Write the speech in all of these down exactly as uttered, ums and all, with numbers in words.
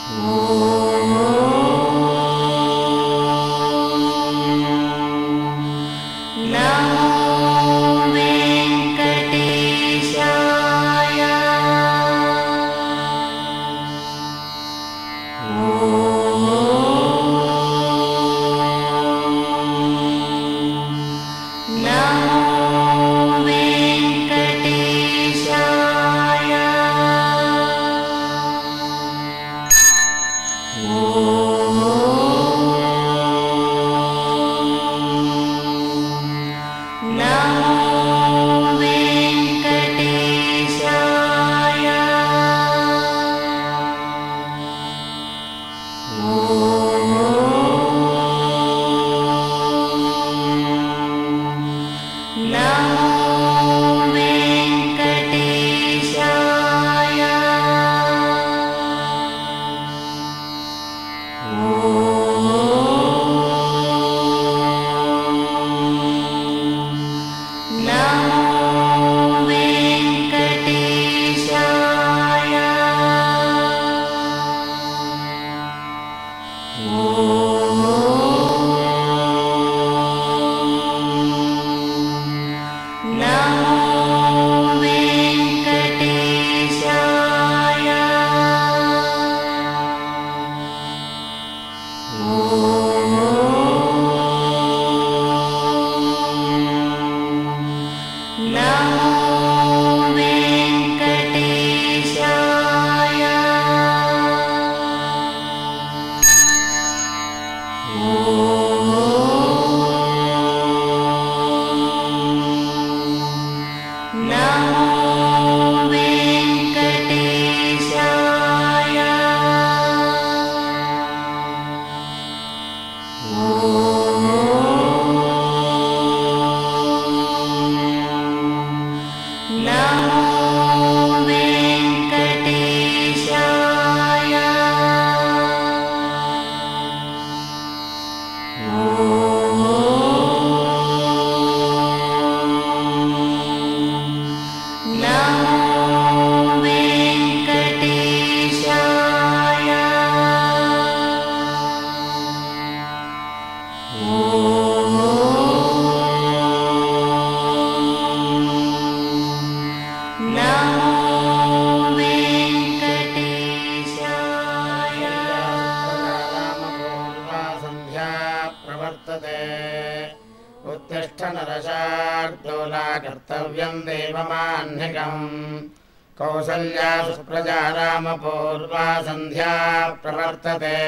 कौसल्या सुप्रजा रामपूर्वा संध्या प्रवर्तते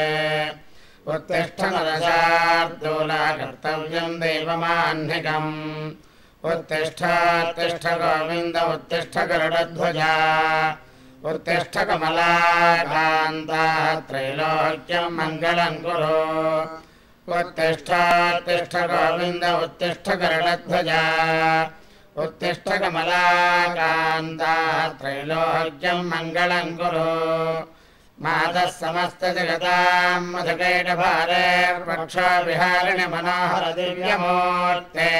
उत्तिष्ठ नरशार्दूला कर्तव्यं देवमाह्निकम् उत्तिष्ठोत्तिष्ठ गोविन्द उत्तिष्ठ गरुडध्वजा उत्तिष्ठ कमलाकान्ता त्रैलोक्यं मङ्गलं कुरु उत्तिष्ठोत्तिष्ठ गोविन्द उत्तिष्ठ गरुडध्वजा उत्तिष्ठ कमलाकान्ता त्रैलोक्यं मङ्गलं कुरु मातः समस्तजगतां मधुकैटभारे वक्षोविहारिणि मनोहर दिव्यमूर्ते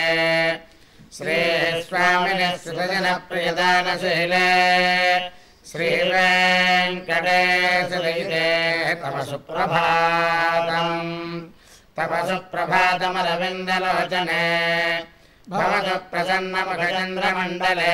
श्रीस्वामिनः सुतजनप्रियदानशीले श्रीवेङ्कटेशलयिते तव सुप्रभातम् तव सुप्रभातमरविन्दलोचने भवतु प्रसन्नमुखचन्द्रमण्डले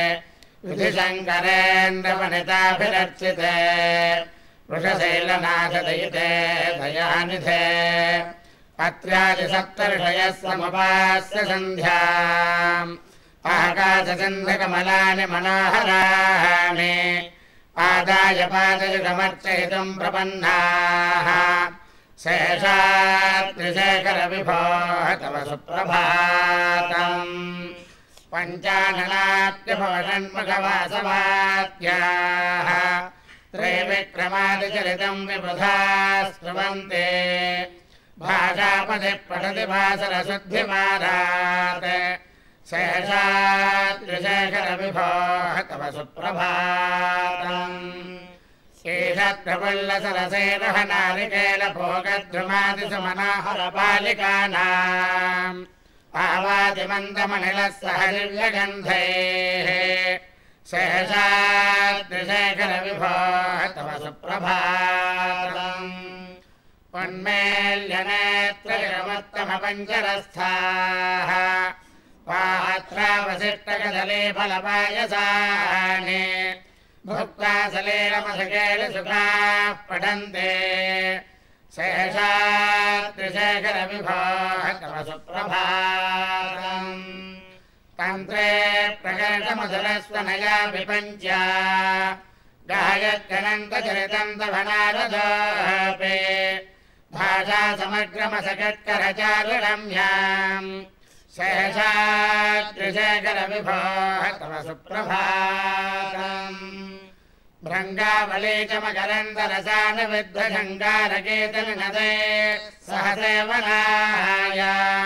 विधिशङ्करेन्द्रवनिताभिरर्चिते वृषशैलनाथदयिते दयानिधे अत्र्यादिसप्तऋषयः समुपास्य सन्ध्याम् आकाशचन्द्रकमलानि मनोहराणि आदाय पादयुगमर्चयितुम् प्रपन्नाः शेषाद्रिशेखरविभोः तव सुप्रभातम् पञ्चाननाट्यभवषण्मुखवासवाद्याः त्रैविक्रमादिचरितम् विबुधा स्रवन्ते भाषापदि पठति भासरशुद्धिमारात् शेषाद्रिशेखरविभोः तव सुप्रभातम् ईषद्प्रफुल्लसरसेनहनारिकेलभोगद्रुमादिसुमनोहरबालिकानाम् आवादिमन्दमनिलः सह दिव्यगन्धैः शेषाद्रिशेखर विभो तव सुप्रभातम् उन्मेल्यनेत्रमत्तमपञ्चरस्थाः पात्रावशिष्टकदले फलपायसानि भुक्त्वा सलीलमसकेलसुखाः पठन्ते शेषाद्रिशेखर विभो तव सुप्रभातम् तन्त्रे प्रकर्षमधुरस्वनया विपञ्च गायत्यनन्तचरितम् तव नारदोऽपि भाषा समग्रमसकत्करचारुरम्याम् शेषाद्रिशेखर विभो तव सुप्रभातम् भृङ्गावली च मकरन्दरसानविद्वशङ्गारकेतननदे सह सेवनाय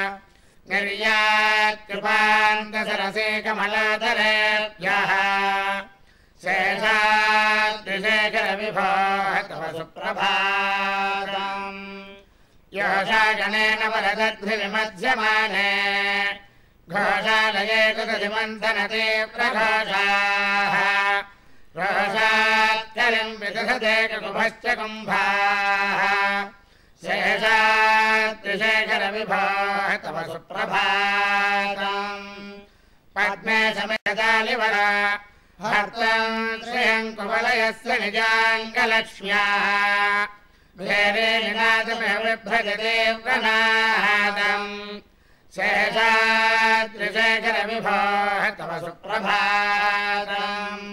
निर्यात्कृपान्तसरसे कमलातरेभ्यः शेषाद्रिशेखर विभो तव सुप्रभातम् योषागणेन वरदद्भिर्मध्यमाने घोषालये कृतधिमन्थनते प्रघोषाः रोषात्कलिम् विदधते कुकुभश्च कुम्भाः शेषाद्रिशेखर विभो तव सुप्रभातम् पद्मे समेतालिवर हर्तम् श्रियम् कुवलयस्य निजाङ्गलक्ष्म्याः भेरे निनादमिह बिभ्रजते प्रनादम् शेषाद्रिशेखर विभो तव सुप्रभातम्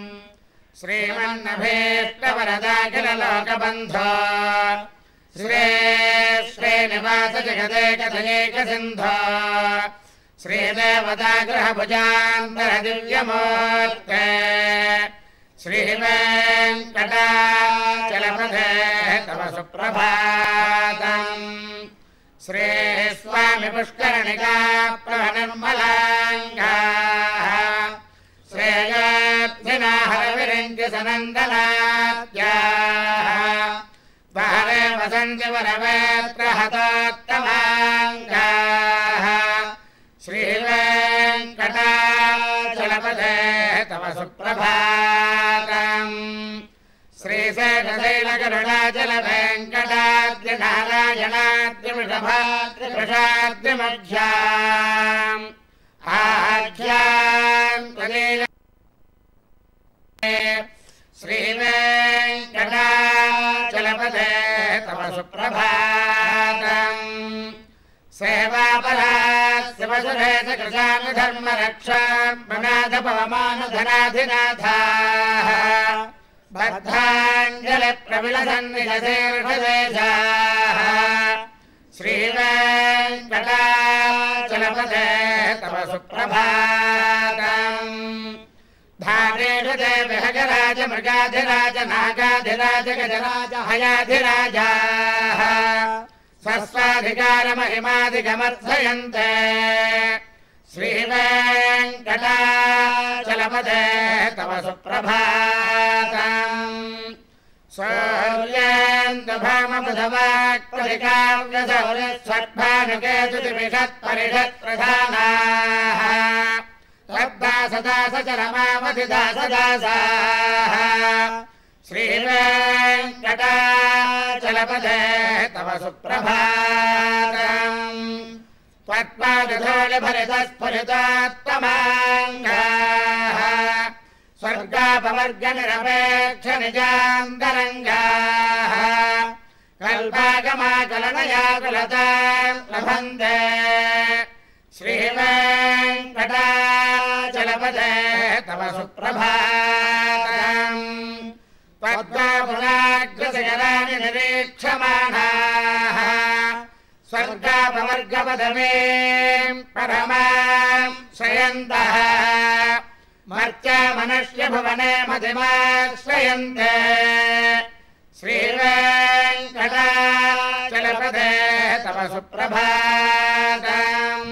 श्रीमन्नभीष्टवरदाखिललोकबन्धो श्रे श्रीनिवास जगदेकदयेकसिन्धो श्रीदेवतागृहभुजान्तः दिव्यमूर्ते श्रीवेङ्कटाचलपथे तव सुप्रभातम् श्री स्वामी पुष्करणिका प्रभनिर्मलाङ्गाः श्रेयाब्धिना हरविरञ्जसनन्दनाद्याः बाले वसन्ति वरवेत्रहतोत्तमाङ्गाः श्रीवेङ्कटाचलपथे तव सुप्रभातम् श्रीशेषशैलगरुडाचलवेङ्कटाद्रिनारायणाद्रिवृषभाद्रिवृषाद्रिमध्याम् आख्याम् त्वदीय श्रीवेङ्कटाचलपथे तव सुप्रभातम् सेवापरात् शिवसुरेश कृशामि धर्मरक्षात्मनाथ पवमानधनाधिनाथाः बद्धाञ्जलिप्रविलसन्निजशीर्षदेशाः श्रीवेङ्कटाचलपथे तव सुप्रभातम् धारेषु ते विहगराज मृगाधिराज नागाधिराज गजराज हयाधिराजाः स्वस्वाधिकारमहिमाधिगमर्थयन्ते श्रीवेङ्कटाचलपथे तव सुप्रभातम् सूर्येन्दुभामबुधवाक्परिकाव्यसौरस्वद्भानुकेतुतिविषत्परिषत्प्रधानाः लब्धासदासचरमावधिदासदासाः श्रीवेङ्कटाचलपथे तव सुप्रभातम् त्वत्पादधूलिभरितस्फुरितोत्तमाङ्गाः स्वर्गापवर्गनिरपेक्षनिजान्तरङ्गाः कल्पागमाकलनयाकुलताम् लभन्ते श्रीवेङ्कटाचलपथे तव सुप्रभातम् त्वत्पापुराग्रशयराणि निरीक्षमाणाः स्वर्गापवर्गपदवीम् परमाम् श्रयन्तः मर्त्यामनुष्यभुवने मतिमाश्रयन्ते श्रीवेङ्कटाचलपथे तव सुप्रभातम्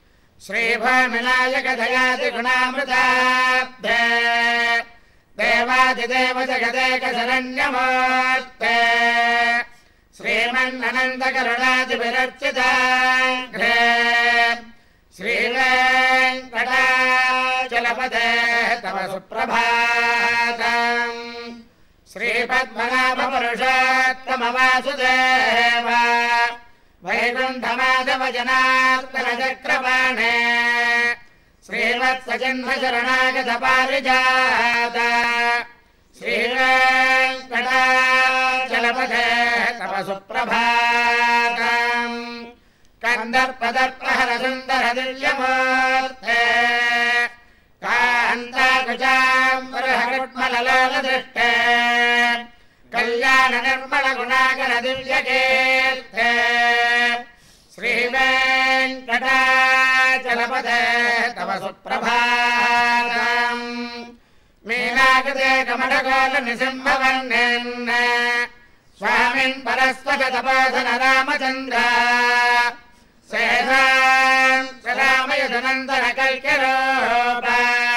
श्रीभूमिनायकदयादिगुणामृताब्धे देवादिदेव जगदेकशरण्यमूर्ते श्रीमन्ननन्दकरुणादिविरर्चिताङ्घ्रे श्रीवेङ्कटाचलपथे चलपते तव सुप्रभातम् श्रीपद्मनाभपुरुषोत्तम वासुदेव वैकुण्ठमाधव जनार्दन चक्रपाणे श्रीवत्सचिह्नशरणागत पारिजात श्रीवेङ्कटाचलपते तव सुप्रभातम् कन्दर्पदर्पहर सुन्दर दिव्यमूर्ते कान्ताकुचाम्बरहरुट्मललोलदृष्टे कल्याण निर्मल गुणाकर दिव्यकीर्ते श्रीवेङ्कटाचलपते तव सुप्रभातम् मीनाकृते कमलकोल निसिंहवर्णन् स्वामिन् परस्वत तपोधन रामचन्द्र शेषाम् रामयदनन्दन कल्क्यरूप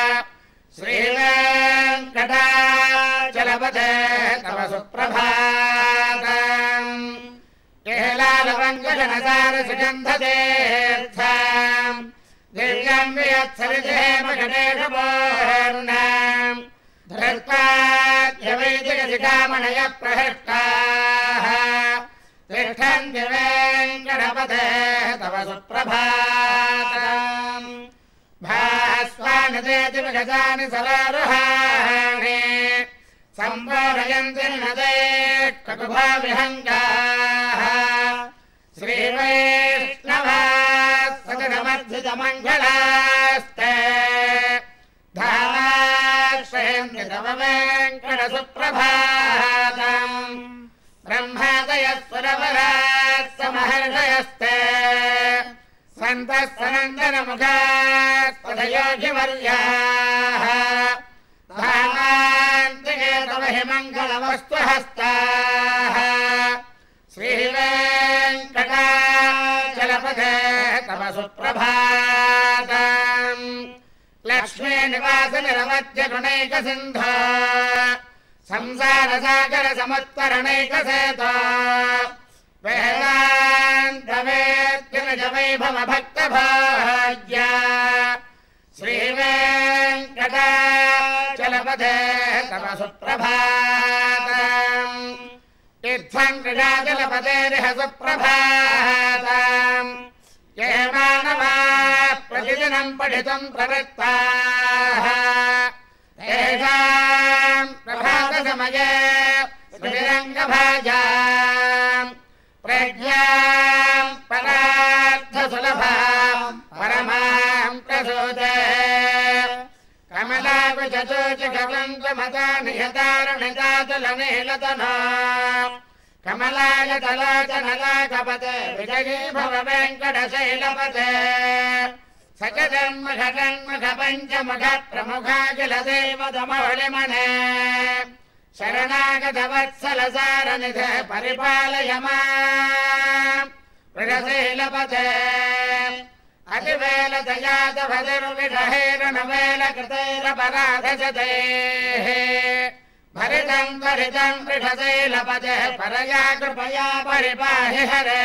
श्रीवेङ्कटाचलपते तव सुप्रभातम् केलालवङ्कजनसार सुगन्धतीर्थम् दिव्यम् वियत्सरिते मकटेशपूर्णम् धृत्वाद्यवैदिकशिखामणयः प्रहृष्टाः तिष्ठन्ति वेङ्कटपते तव सुप्रभातम् भास्वानदेति विगतानि सरोरुहाणि सम्पूरयन्ति नदे ककुभाविहङ्गाः श्रीवैष्णवाः सदनमर्जितमङ्गलास्ते धामाश्रयन्ति तव वेङ्कटसुप्रभातम् ब्रह्मादयः सुरवराः समहर्षयस्ते सन्तः सनन्दनमुखाः पदयोगिवर्याः धामान्तिके तव हि मङ्गलवस्तुहस्ताः श्रीवेङ्कटाचलपते तव सुप्रभातम् लक्ष्मीनिवास निरवध्य गुणैकसिन्धो संसारसागर समुत्तरणैकसेतो वेदान्तवेद्यनिज वैभव भक्तभाग्य श्रीवेङ्कटाचलपते तव सुप्रभातम् तीर्थम् क्रीडाचलपतेरिह सुप्रभातम् ये मानवाः प्रतिदिनम् पठितुम् प्रवृत्ताः तेषाम् प्रभातसमये स्मृतिरङ्गभाजाम् प्रज्ञाम् परार्थसुलभाम् परमाम् प्रसूते कमलाकुचोचकवङ्कमता निहतारणिताचलनीलतनो कमलायतलोचनलाकपते विजयी भव वेङ्कटशैलपते सकजन्मख जन्मख पञ्चमुख प्रमुखाखिल देवतमौलिमणे शरणागतवत्सलसारनिधे परिपालय माम् वृषशैलपते अतिवेलतजातभतिर्विषहैरनवेलकृतैरपराधशतैः भरितम् भरितम् वृषशैलपते परया कृपया परिपाहि हरे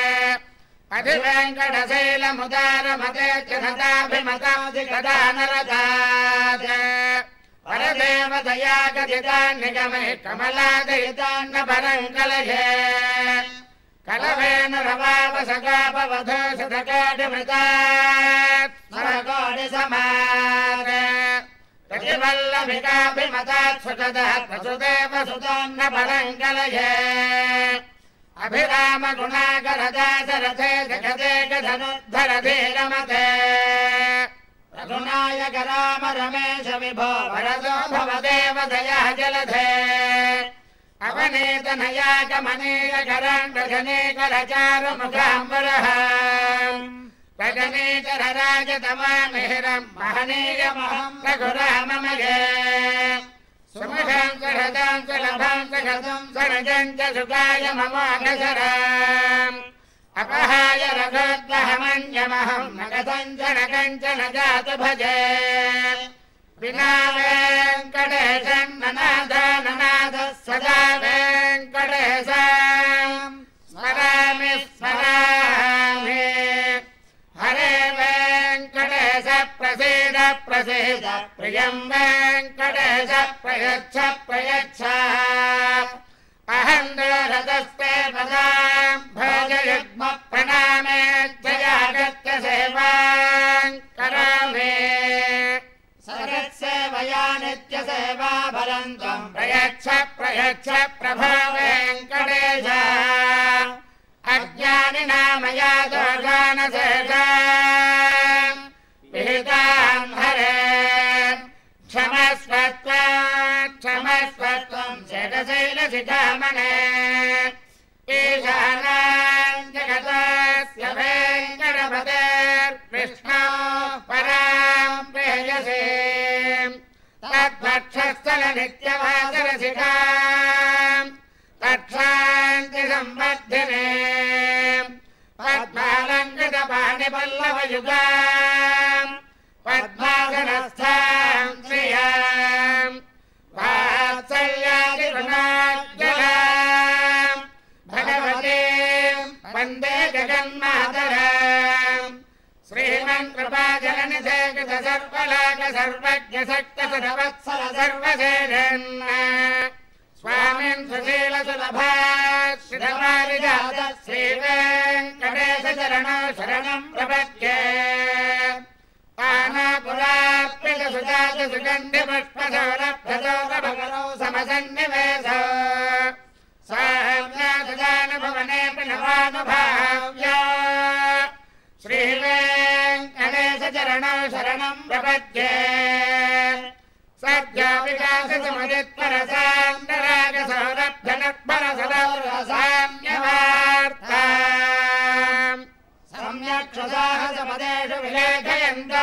अधिवेङ्कटशैलमुदारमते जनताभिमताधिगदा नरतात् परदेवतया गदितान् निगमे कमलादयितान्न परम् कलये कलवेन रवावसकापवधो शतकोटिमृतात् स्मरकोटिसमात् प्रतिवल्लभिकाभिमतात् सुतदः प्रसुदेव सुतान्न परम् कलये अभिराम गुणाकरदासरथे जगते गधनुद्धर धीरमते रघुनायक राम रमेश विभो वरदो भवदेव दया जलधे अवनीतनया कमनीय कराण्ड जनेकरचारु मुखाम्बरः रजनीकर राजतमामिहिरम् महनीयमहम् रघुराममये सुमुखाङ्करदाङ्कलभाङ्कलभम् सरजम् च सुखाय ममोघसराम् अपहाय रघोद्वहमन्यमहम् न कथञ्चन कञ्चन जातु भजे विना वेङ्कटेशम् ननाद ननादः सदा वेङ्कटेशम् स्मरामि स्मरामि हरे वेङ्कटेश प्रसीद प्रसीद प्रियं वेङ्कटेश प्रयच्छ प्रयच्छ अहं रथस्ते पदां भजयुग्म प्रणामे जयागत्य सेवां करोमि सरत्सेवया नित्यसेवा फलन्तं प्रयच्छ प्रयच्छ प्रभो वेङ्कटेश अज्ञानिनामया दोषानशेषां विहितां हरे क्षमस्वत्वा क्षमस्वत्वं शेषशैलशिखामणे ईशानां जगतस्य वेङ्कटपतेर्विष्णो परां प्रेयसीं तद्वक्षस्थलनित्यवासरशिखां तत्शान्तिसम्वर्धिने पद्मालङ्कृतपाणिपल्लवयुगां पद्मासनस्थां श्रियां वात्सल्यादिगुणाज्जलां भगवतीं वन्दे जगन्मातरां श्रीमन्कृपाजननिधे कृतसर्वलोकसर्वज्ञशक्तसुरवत्सल सर्वसेनन् स्वामिन् सुशीलसुलभाश्रितपारिजात श्रीवेङ्कटेशचरणौ शरणं प्रपद्ये पानापुराप्यसुजातसुगन्धिपुष्पसौरभ्यसौरभगरौ समसन्निवेशौ साम्यासदानुभवने प्रणवानुभाव्या श्रीवेङ्कटेशचरणौ शरणं प्रपद्ये सद्यो विकाससमुदित्परसान्दरागसौरभ्यनक्परसरसाम्यवार्ताम् सम्यक् साहसपदेषु विलेखयन्त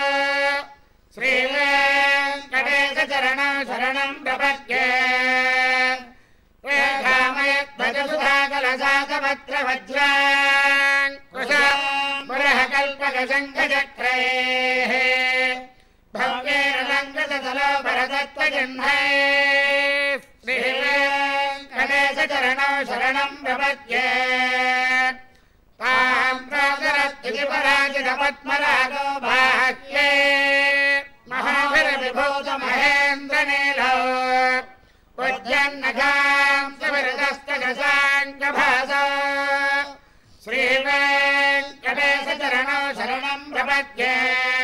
श्रीवेङ्कटेशचरणौ शरणं प्रपद्ये वेदामयध्वजसुधाकलशाकपत्रवज्राङ्कुशः पुरःकल्पकशङ्खचक्रैः भव्यैरलङ्कृततलो भरतत्वजह्नैः श्रीवेङ्कटेशचरणौ शरणं प्रपद्ये तां प्रादरत्युति पराजितपद्मरागो बाह्ये महाभिरविभूतमहेन्द्रनीलौ उज्जन्नघां सविरतस्तशशाङ्कभासौ श्रीवेङ्कटेशचरणौ शरणं प्रपद्ये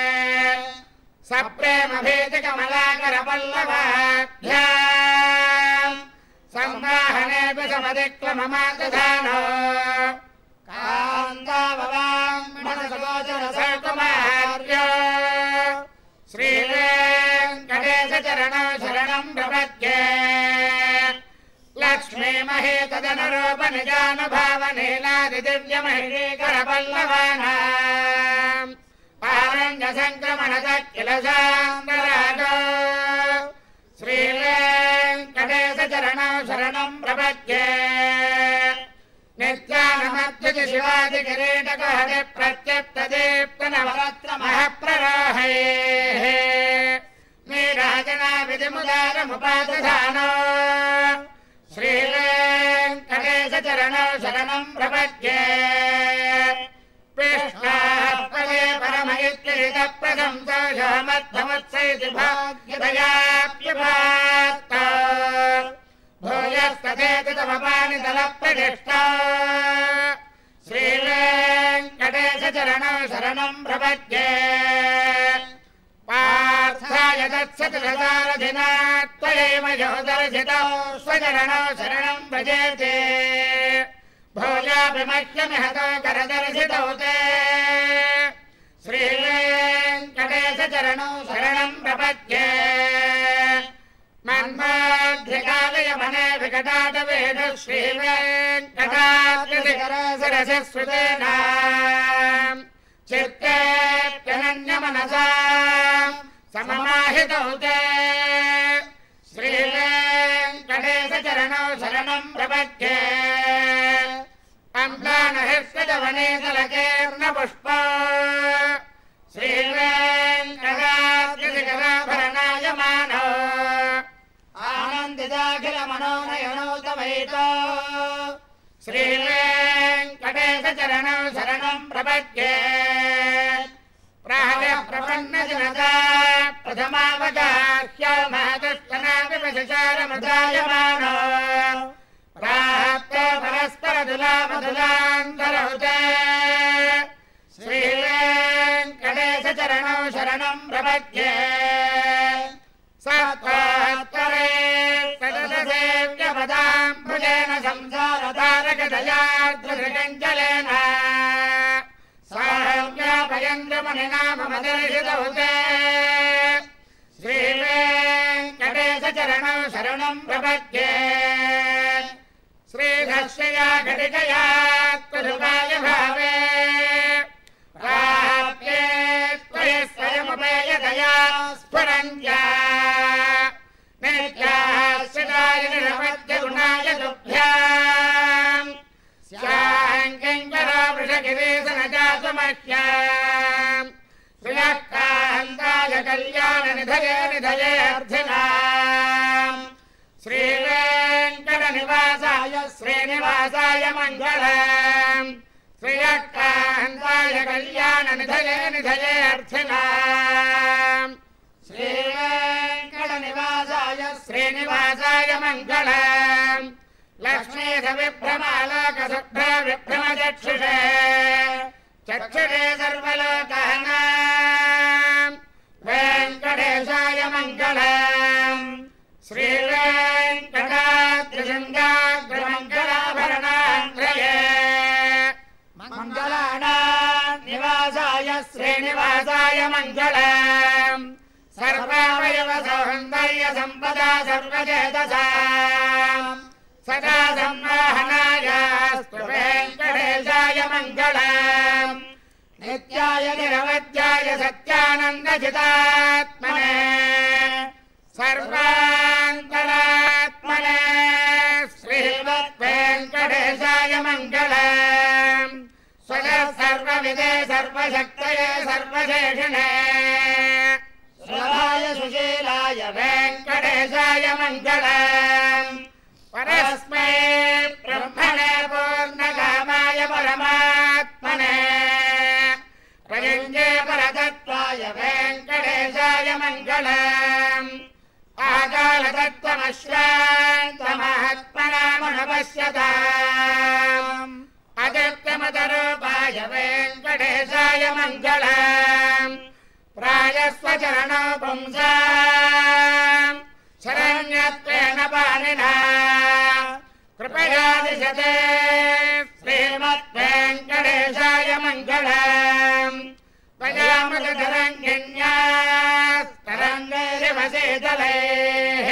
सप्रेमभीतिकमलाकरपल्लवाभ्यां संवाहनेऽपि समधिक्लममादधानो कान्ताभवां मनसगोचरसकुमार्यो श्रीवेङ्कटेशचरणौ शरणं प्रपद्ये लक्ष्मीमहेतदनुरूपनिजानुभावनीलादिदिव्यमहिषीकरपल्लवानाम् पारण्यसङ्क्रमणदखिलसान्दरागो श्रीवेङ्कटेशचरणौ शरणं प्रपद्ये नित्यानमत्युति शिवादिकिरीटकहरि प्रत्यप्तदीप्तनवरत्नमहप्ररोहैः नीराजनाविधिमुदारमुपादधानो श्रीवेङ्कटेशचरणौ शरणं प्रपद्ये कृष्णात्मने परमयुक्तिहितप्रशंसोऽमद्धमुत्सैति भाग्यदयाप्युपात्ता भूयस्तथेति तव पाणितलप्रतिष्ठा श्रीवेङ्कटेशचरणौ शरणं प्रपद्ये पार्थाय तत्सति रसारथिना त्वयैव यो दर्शितौ स्वचरणौ शरणं भजेते भोजाभिमह्यमिहतो करदर्शितौ ते श्रीवेङ्कटेशचरणौ शरणं प्रपद्ये मन्माध्यकालयमने विकटाटवेद श्रीवेङ्कटाद्रिशिखरशिरसिस्मृतेना चित्तेऽप्यनन्यमनसा सममाहितौ ते श्रीवेङ्कटेशचरणौ शरणं प्रपद्ये अम्लानहृष्टवनेतलकेर्णपुष्प श्रीवेङ्कटाद्रिशिखराभरणायमानो आनन्दिताखिलमनोनयनो तवैतो श्रीवेङ्कटेशचरणौ शरणं प्रपद्ये प्रायः प्रपन्नजनतां मावगाह्यो मातुष्टनाभिपशचारमृतायमानो प्राप्तो परस्परदुलामदुलान्तरहुते श्रीवेङ्कटेशचरणौ शरणं प्रपद्ये सत्त्वात्तरे तदसेव्यपदाम्बुजेन संसारतारकदयाद्रदृगञ्जलेन साव्यापयन्द्रमुनिना मम दर्शितहुते श्रीवेङ्कटेशचरणौ शरणं प्रपद्ये श्रीधर्षया घटिकया त्वदुपाय भावे प्राप्ये त्वयि स्वयमुपेयतया स्फुरन्त्या नित्याश्रिताय निरवध्यगुणाय तुभ्याम् स्याङ्किङ्करो वृषगिरीशनजातुमह्याम् श्रियः कान्ताय कल्याणनिधये निधये अर्थिनाम् श्रीवेङ्कटनिवासाय श्रीनिवासाय मङ्गलम् श्रियः कान्ताय कल्याणनिधये निधये अर्थिनाम् श्रीवेङ्कटनिवासाय श्रीनिवासाय मङ्गलम् लक्ष्मीधविभ्रमालोकशुभ्र विभ्रमचक्षुषे चक्षुषे सर्वलोकानाम् वेङ्कटेशाय मङ्गलम् श्रीवेङ्कटाद्रिशृङ्गाग्रमङ्गलाभरणाग्रये मङ्गलानां निवासाय श्रीनिवासाय मङ्गलम् सर्वावयव सौन्दर्य सम्पदा सर्वचेतसाम् सदा संवाहनायास्तु वेङ्कटेशाय मङ्गलम् नित्याय निरवध्याय सत्यानन्दचितात्मने सर्वान्तरात्मने श्रीमद्वेङ्कटेशाय मङ्गलम् स्वतः सर्वविदे सर्वशक्तये सर्वशेषिणे सुलभाय सुशीलाय वेङ्कटेशाय मङ्गलम् परस्मै ब्रह्मणे पूर्णकामाय परमात्मने प्रयुञ्जे परतत्त्वाय वेङ्कटेशाय मङ्गलम् आकालतत्त्वमश्रान्तमहात्मनामनुपश्यताम् अदृत्यमतरूपाय वेङ्कटेशाय मङ्गलम् प्रायस्वचरणौ पुंसाम् शरण्यत्वेन पाणिना कृपया दिशते श्रीमद्वेङ्कटेशाय मङ्गलम् त्वयामृतरङ्गिन्यास्तरङ्गैरिवशीतलैः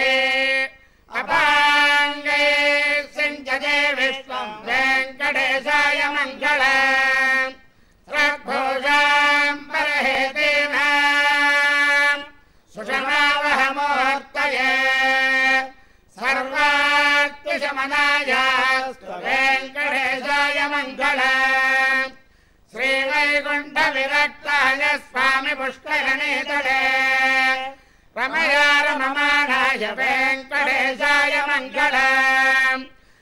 अपाङ्गैः सिञ्चते विश्वं वेङ्कटेशाय मङ्गलम् रघ्भूषाम् परहेतीनाम् सुषमावहमुहूर्तये सर्वात्मशमनायास्तु वेङ्कटेशाय मङ्गलम् श्रीवैकुण्ठविरक्ताय स्वामि पुष्करणीतटे रमया रममाणाय वेङ्कटेशाय मङ्गलम्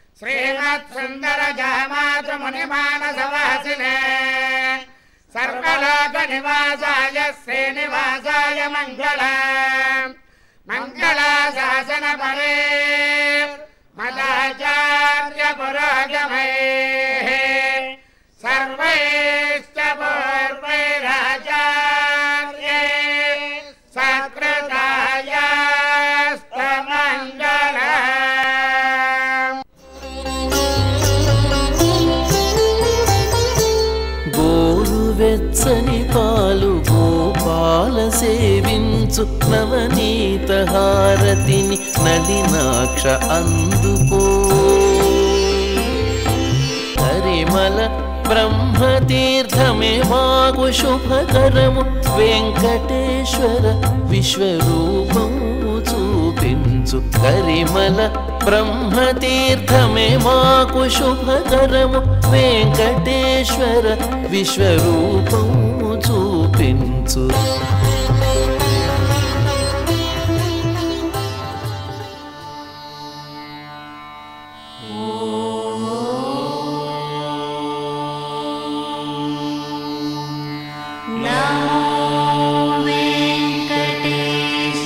श्रीमत्सुन्दरजामातृमुनिमानसवासिने सर्वलोकनिवासाय श्रीनिवासाय मङ्गलम् मङ्गलाशासनपरे मदाचार्य पुरोगमैः सर्वैश्च पूर्वैराचार्ये सत्कृतायास्तमङ्गलम् గోరువెచ్చని పాలు గోపాల సేవించు నవనీత హారతిని నలినాక్ష అందుకో హరిమల బ్రహ్మతీర్థమే మాకు శుభకరము వెంకటేశ్వర విశ్వరూపము చూపించు కరిమల బ్రహ్మతీర్థమే మాకు శుభకరము వెంకటేశ్వర విశ్వరూపము చూపించు नमो वेङ्कटेशाय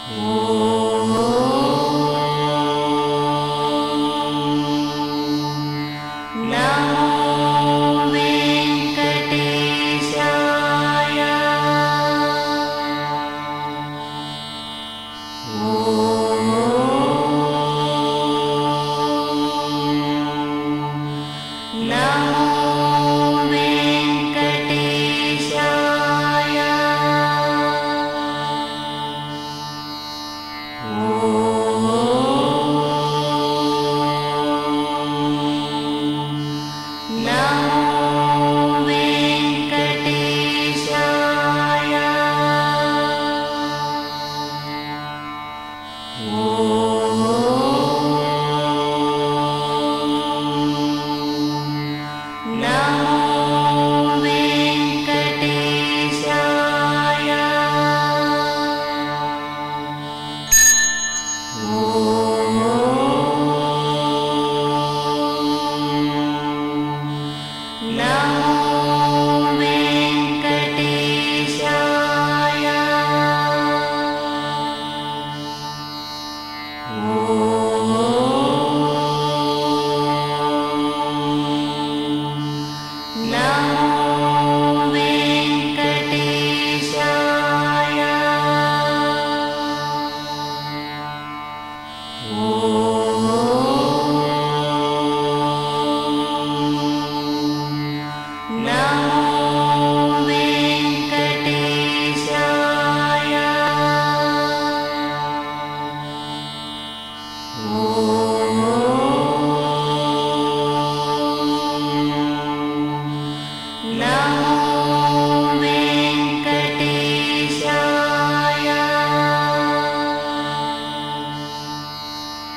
ॐ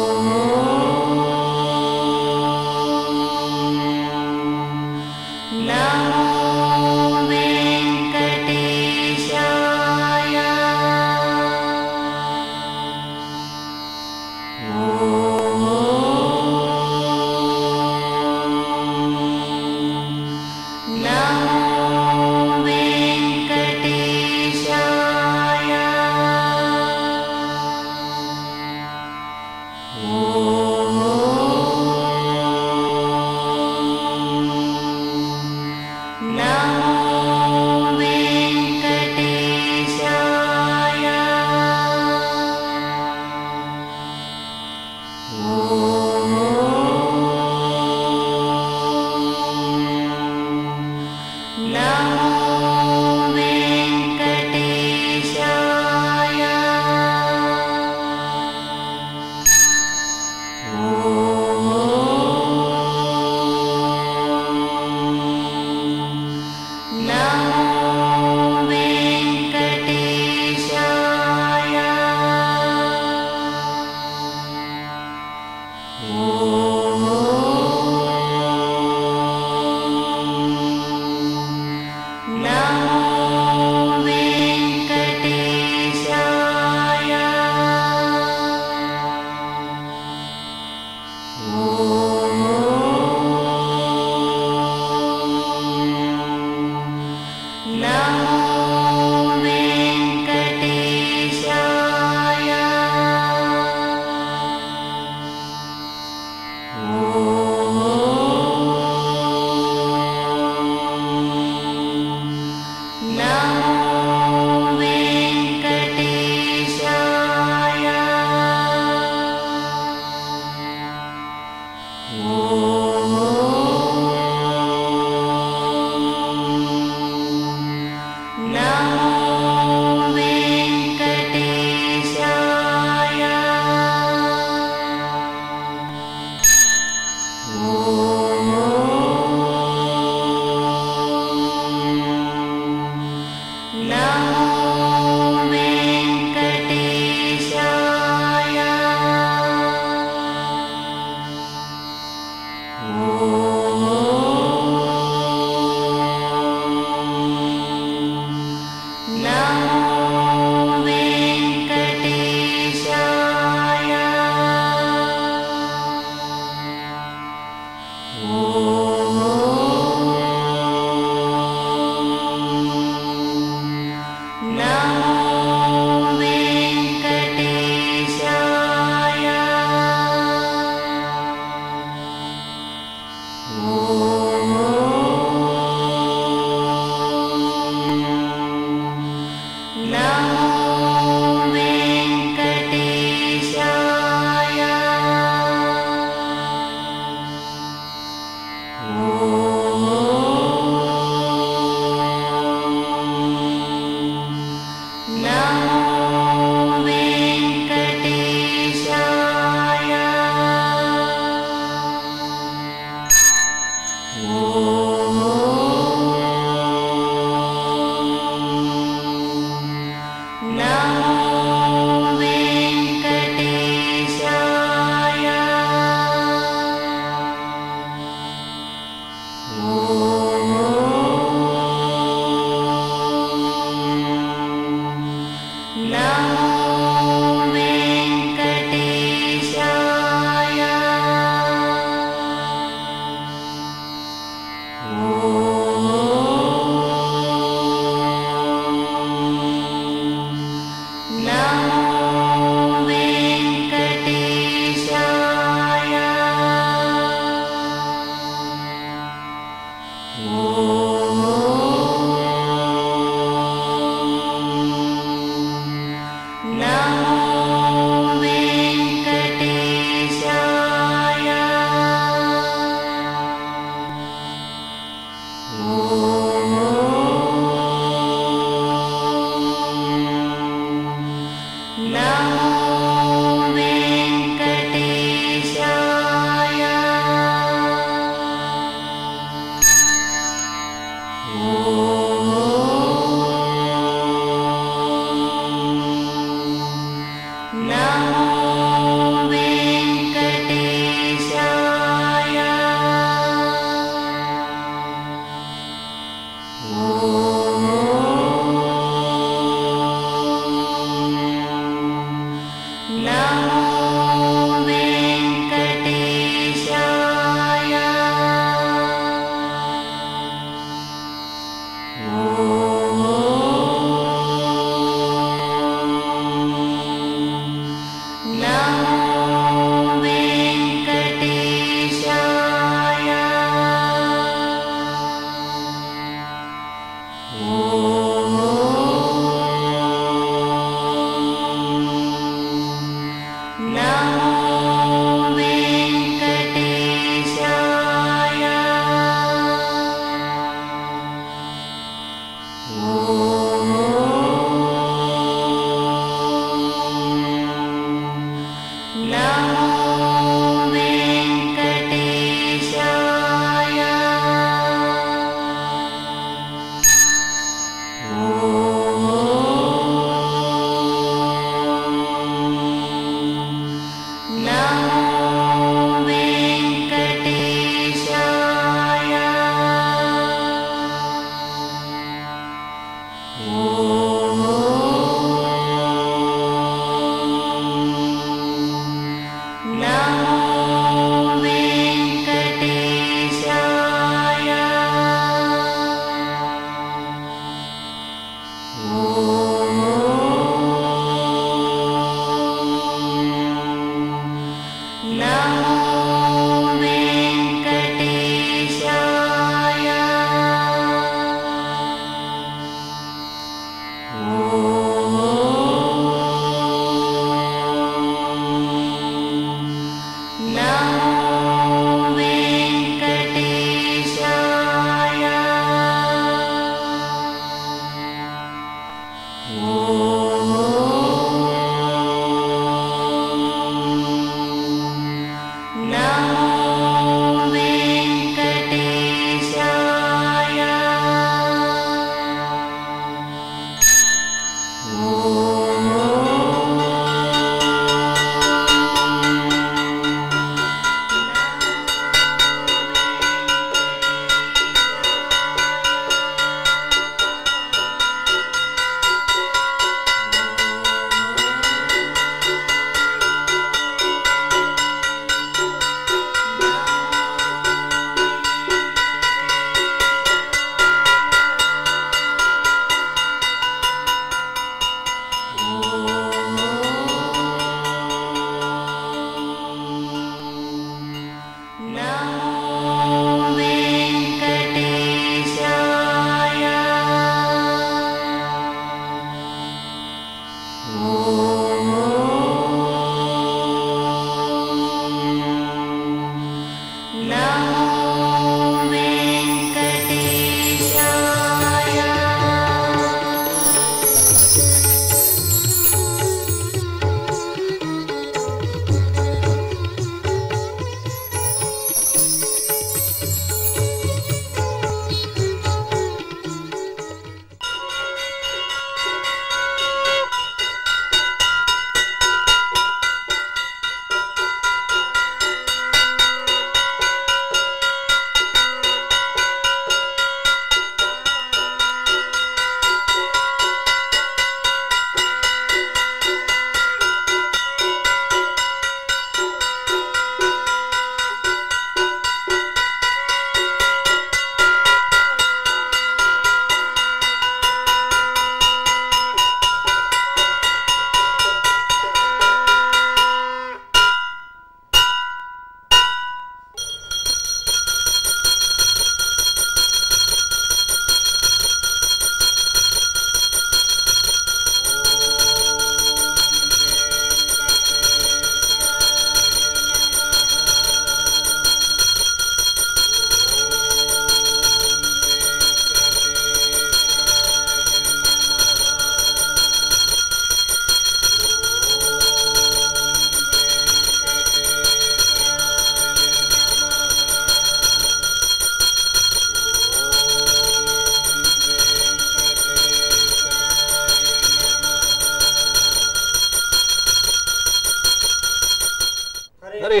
हरिः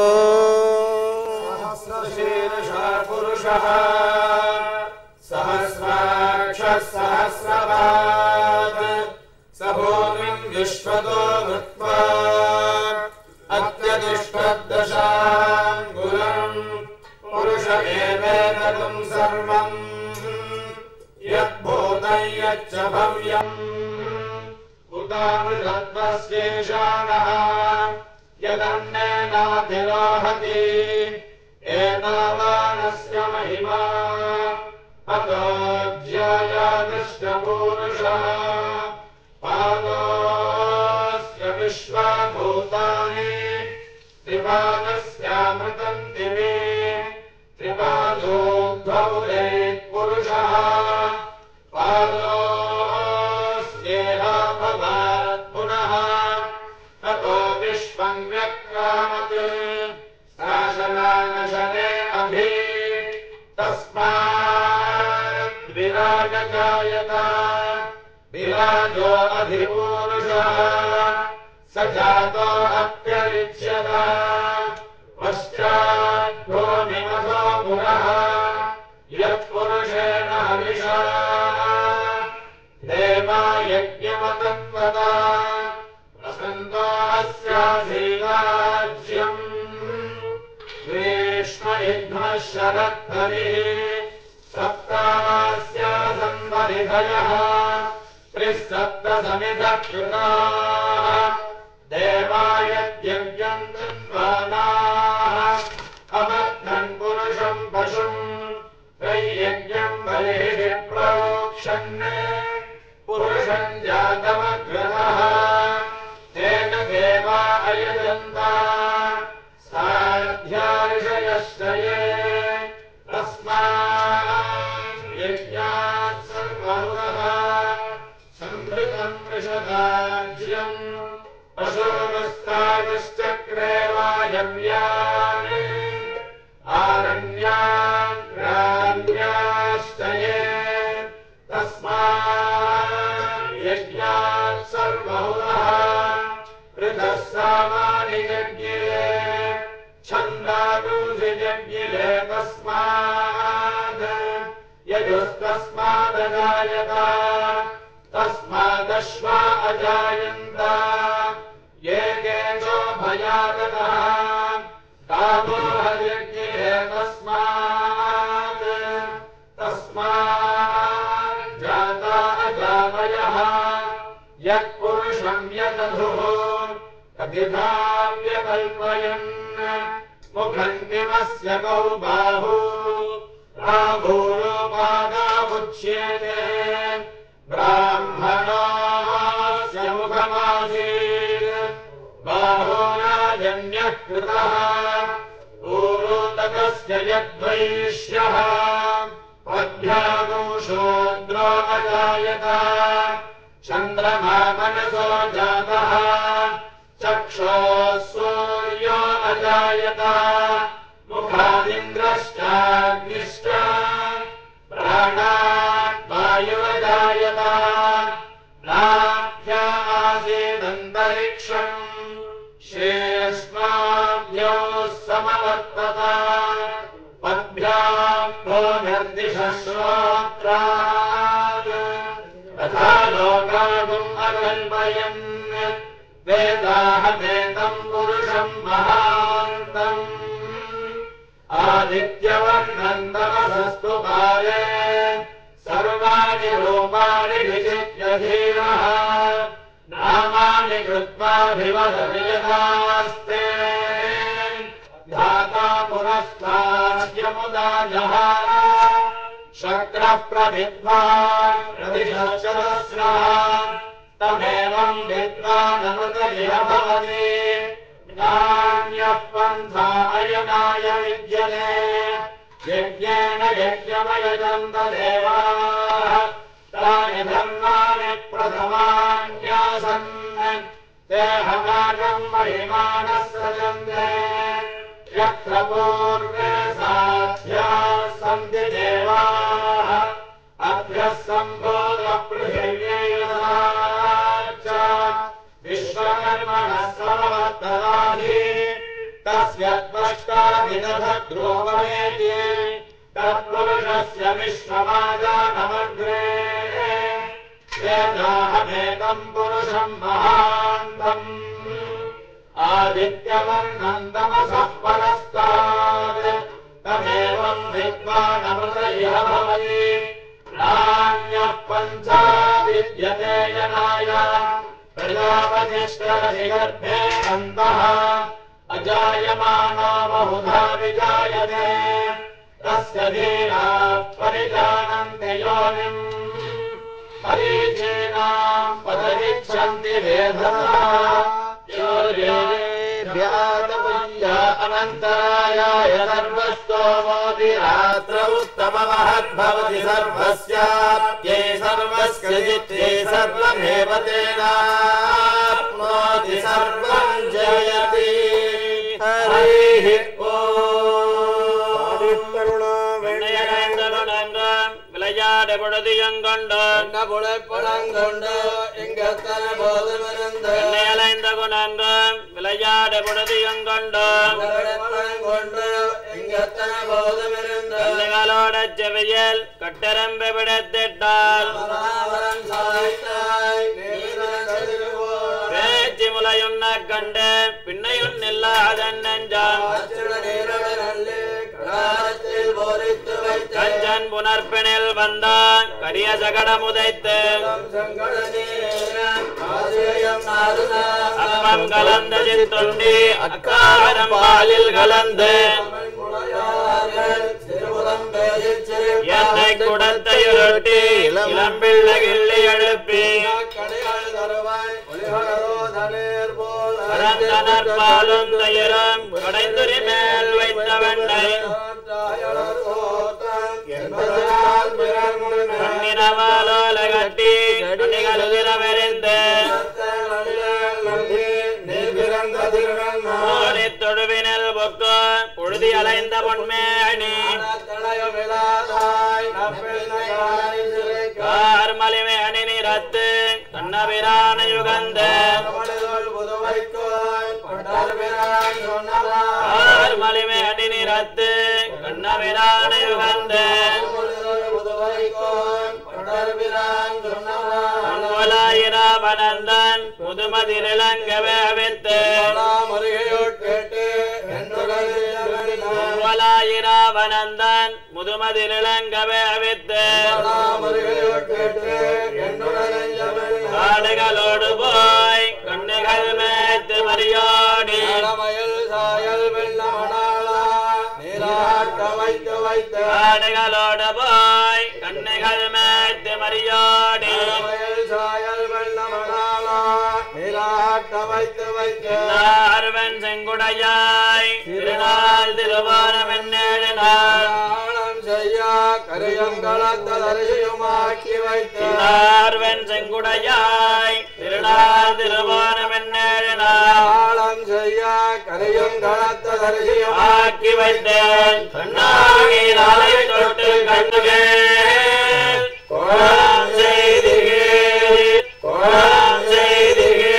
सहस्रशीर्षः पुरुषः सहस्राक्षः सहस्रपात् स भूमिं विश्वतो भूत्वा पूरुषः पादोऽस्य विश्वभूतानि त्रिपादस्यामृतम् दिवे त्रिपादोऽग्धौ पुरुषः पादोऽस्येह भवात् पुनः ततो विश्वम् व्यक्रामत् शासनानशने अभि तस्मात् विराजकायत विराजो अधिपूरुषः स जातो अप्यरिच्यत पश्चाद्भो निमसो पुनः यत्पुरुषेण हविषा देवा यज्ञमतन्वता वसन्तो अस्यासीराज्यम् ग्रीष्मयुग्मः शरद्धरिः सप्तास्यासन्वरिधयः त्रिसप्तसमिधः कृताः देवायज्ञम् तन्वानाः अबद्धम् पुरुषम् पशुम् वैयज्ञम् बलिः प्रोक्षन् पुरुषम् जातमग्रतः तेन देवा अयजन्त साध्यार्षयश्च ये तस्मात् यज्ञात् सर्वहुतः संवृतम् वृषदाज्यम् पशूनुस्तादश्चक्रे वायव्यानि आरण्यान् ग्राम्याश्च ये तस्मात् यज्ञात् सर्वहुतः पृथः सामानि यज्ञिले छन्दागुंसि यज्ञिले तस्मात् यजुस्तस्मादजायत तस्मादश्वा अजायन्त ये केशो भयागतः कामो हयज्ञिले तस्मात् तस्मात् जाता अजामयः यत्पुरुषम् यदधुः कथिताव्यकल्पयन् मुखम् किमस्य कौ बाहु राभूरोपादामुच्येते ब्राह्मणस्य मुखमासीत् बाहोराजन्यः कृतः पूरोदकस्य यद्वैश्यः पद्भ्यागो शूद्रो अजायत चन्द्रमा मनसो जातः चक्षोः सूर्यो अजायत मुखादिन्द्रश्चाग्निश्च प्राणात् वायुरजायत नाभ्या आसीदन्तरिक्षम् शेष्माभ्योः समवर्तत पद्भ्याम् भूमिर्दिशः श्रोत्रात् तथा लोकागुम् अकल्पयन् वेदाहमेतम् पुरुषम् महान्तम् आदित्यवर्णम् तमसस्तु काले सर्वाणि रूपाणि विचित्य धीरः नामानि कृत्वाभिवदति यथास्ते धाता पुरस्ताद्यमुदा जहार शक्रः प्रविद्वान् प्रतिशतसहस्रः तमेवम् विद्वानमृतयः भवति नान्यः पन्था अयनाय विद्यते यज्ञेन यज्ञमयजन्त देवाः तानि धर्माणि प्रथमान्यासन् देहमार्गम् महिमानः सजन्ते यत्र पूर्वे साध्याः सन्ति देवाः अभ्यः सम्भूतः पृथिव्यैरसा च विश्वकर्मणः समवर्तनानि तस्य त्वष्टाभिदधद्रोपमेति तत्पुरुषस्य विश्वमाजानमग्रे वेदाहमेतम् पुरुषम् महान्तम् आदित्यवर्णम् तमसः परस्तात् तमेवम् विद्वानमृतयः भवति नान्यः पञ्चा विद्यते यनाय प्रजापतिष्ठति गर्भे अन्तः अजायमानो बहुधा विजायते तस्य धीराः परिजानन्ति योनिम् परीक्षीणाम् पदविच्छन्ति वेदनाभ्यातपुञ्जा अनन्तरायाय सर्वस्तोमोऽपि रात्र उत्तममहद्भवति सर्वस्याप्यै सर्वस्य जित्यै सर्वमेव तेनाप्नोति सर्वं जयति हरिः விளையாட பொழுதியங்கொண்டு புழைப்படங்கொண்டு எங்கத்தன போதுமிருந்து அலைந்த குணன்று விளையாட பொழுதியங்கொண்டு கொண்டு எங்கத்தன போதுமிருந்து கண்ணுகளோட செவியல் கட்டரம்பு விடத்திட்டால் மனாவரன் சாய்த்தாய் பேச்சு முலையுண்ண கண்டு பின்னையுன் இல்லாதன் நெஞ்சான் கடாரத்தில் போரித்து வைத்த கஞ்சன் புனர்பினில் வந்தான் கரிய சகடம் உதைத்து அப்பம் கலந்த சித்துண்டி அக்காரம் பாலில் கலந்து என்னை குடத்தையுருட்டி இளம்பிள்ளை கிள்ளி எழுப்பி பரந்தனர் பாலும் தயிரும் கடைந்துரி மேல் வைத்த வெண்ணை கண்ணினவாலோல கட்டி கண்ணிகள் உதிரவெறிந்து தொழுவினல் பொக்கு புழுதி அலைந்த பொன்மேணி கார்மலிமை அணி நிறத்து கண்ணபிரான யுகந்த கார்மலிமை அணி நிறத்து கண்ணபிரான யுகந்த பனந்தன் முதுமதிலங்கவே அவித்து பனந்தன் முதுமதிலங்கவே அவித்து காடுகளோடு போய் கண்ணுகள் மேத்து மரியாடி காடுகளோடு போய் கண்ணுகள் மேத்து மரியாடி ஆர்வன் செங்குடையாய் திருநாள் திருவாரம் என்னேழு நாள் கரையங்களத்தரியுமாக்கி வைத்தார் ஆர்வன் செங்குடையாய் திருநாள் திருவாரம் என்னேழு நாள் செய்ய கரையங்களத்தரியும் ஆக்கி வைத்தேன் கண்ணாகி நாளை தொட்டு கண்ணுகள் கோலம் செய்திகள் கோலம் செய்திகள்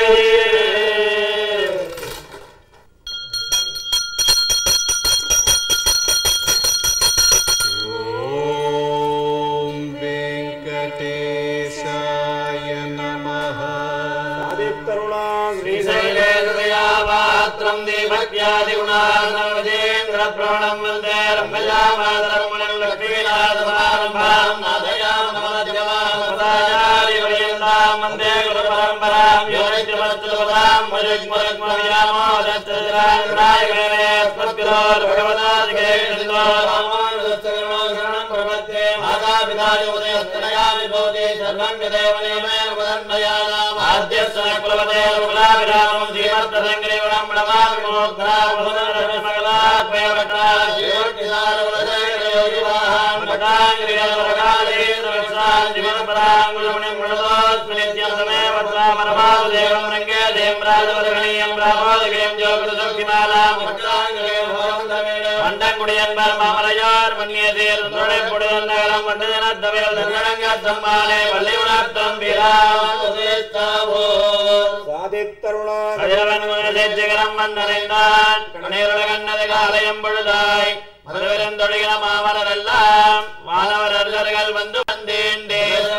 ீபக்யாதிகுணாநவதேந்திர பிரணம் வந்தே ரம்பயாமாதரம் முனிம் லக்ஷ்மீநாதமாரம்பாம் நாதயாமனமத்யமாமதாச்சாரி பரியந்தாம் வந்தே குரு பரம்பராம் யோனித்யமத்யுபதாம் முருக் முருக் மரியாமோதத்ராயகரே ஸ்மத்குரோர் பகவதாதிகே கிருதிதோ ராமானுஜத்சகரணம் பிரபத்தே மாதாபிதாரி உதயஸ்தனயா விபோதே சர்வம் விதேவனேமே உபதன்மயானாம் ஆத்யஸ்வன குலவதே குலாபிராமம் ஜீவத்ததங்கிரி விளம்படமாமி மோத்ரா உபதனரமகலாத் பயவட்டா ஜீவட்டிசார உலதேகர யோகிவாஹாம் கட்டாங்கிரியவரகாலேந்திர விஸ்ராம் ஜீவனபராங்குலமுனிம் முனதோஸ்மி நித்யம் சமேவத்ரா மரமாதுதேவம் ரங்கே தேம்ராஜவரகணீயம் பிராமோதகேம் ஜோகுருதக்திமாலாம் கட்டாங்கிரியம் ஹோரந்தமேட வண்டங்குடியன்பர் மாமலையார் மன்னியதேர் துணை பொடுதன்னகரம் வண்டதனத்தவைகள் தன்னடங்கத் தம்மாலே வள்ளி உணர்த்தம் பிராம் உதேஸ்தாவோ கதிரவன் குணசேச்சகரம் வந்தடைந்தான் கணேருல கண்ணது காலயம் பொழுதாய் மதுவிருந்தொழிகிற மாமலரெல்லாம் மாணவர்கள் வந்து வந்தேண்டே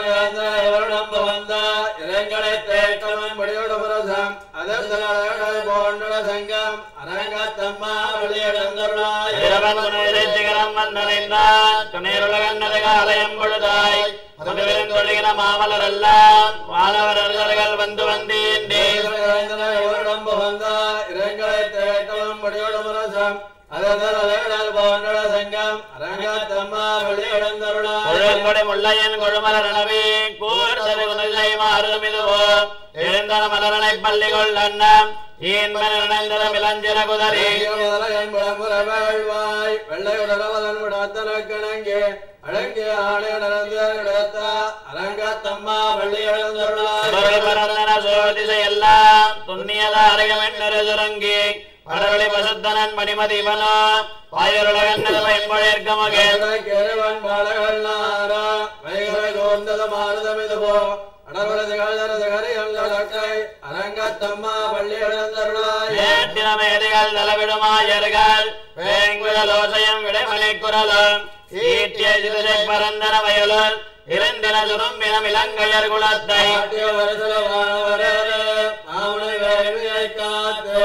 இளங்களை தேக்கமும் படியோடு புரசம் அதர்சனங்கள் போன்ற சங்கம் அரங்கத்தம்மா வெளியிடந்தருளாய் இரவன் குணசேச்சகரம் வந்தடைந்தான் கணேருல கண்ணது காலயம் பொழுதாய் மதுவிருந்தொழிகிற மாமலரெல்லாம் மாணவர்கள் வந்து வந்தேண்டே இளங்களை தேக்கமும் படியோடு புரசம் அதனால் போன்ற சங்கம் அரங்கத்தம்மா வழி எழுந்தருளாய் கொழுங்கொடை முள்ளையன் கொழுமலர் நவி கூர்தது குனிசை மாறுதும் இதுவோ எழுந்தன மலரனை பள்ளி கொள்ளன்னம் ஈன்மன் இணைந்ததும் இளஞ்சிற குதறி வாழ்வாய் வெள்ளையுடலவதன் விடத்தனக்கிணங்கே அழங்கிய ஆணை நடந்த இடத்த அரங்கத்தம்மா வள்ளி எழுந்தருளாய் பரந்தன சோதிசை எல்லாம் துண்ணியத அரைகமென்று சுரங்கி படவழி பசுத்தனன் மணிமதி இவனோ பாயுருளகன்னது பயன்பொழிற்க மகன் கேவன் பாலகள் நாரா வைகரை கோர்ந்தது மாறுதம் இதுவோ அரங்கத்தம்மா பள்ளி எழுந்தருளாய் மேட்டினமேதிகள் தலவிடுமாயர்கள் வேங்குழலோசையம் விடைமலை குரலும் ஈட்டிய சிறுசை பரந்தன வயலுள் இருந்தின சுரும்பினம் இலங்கையர் குலத்தை காத்து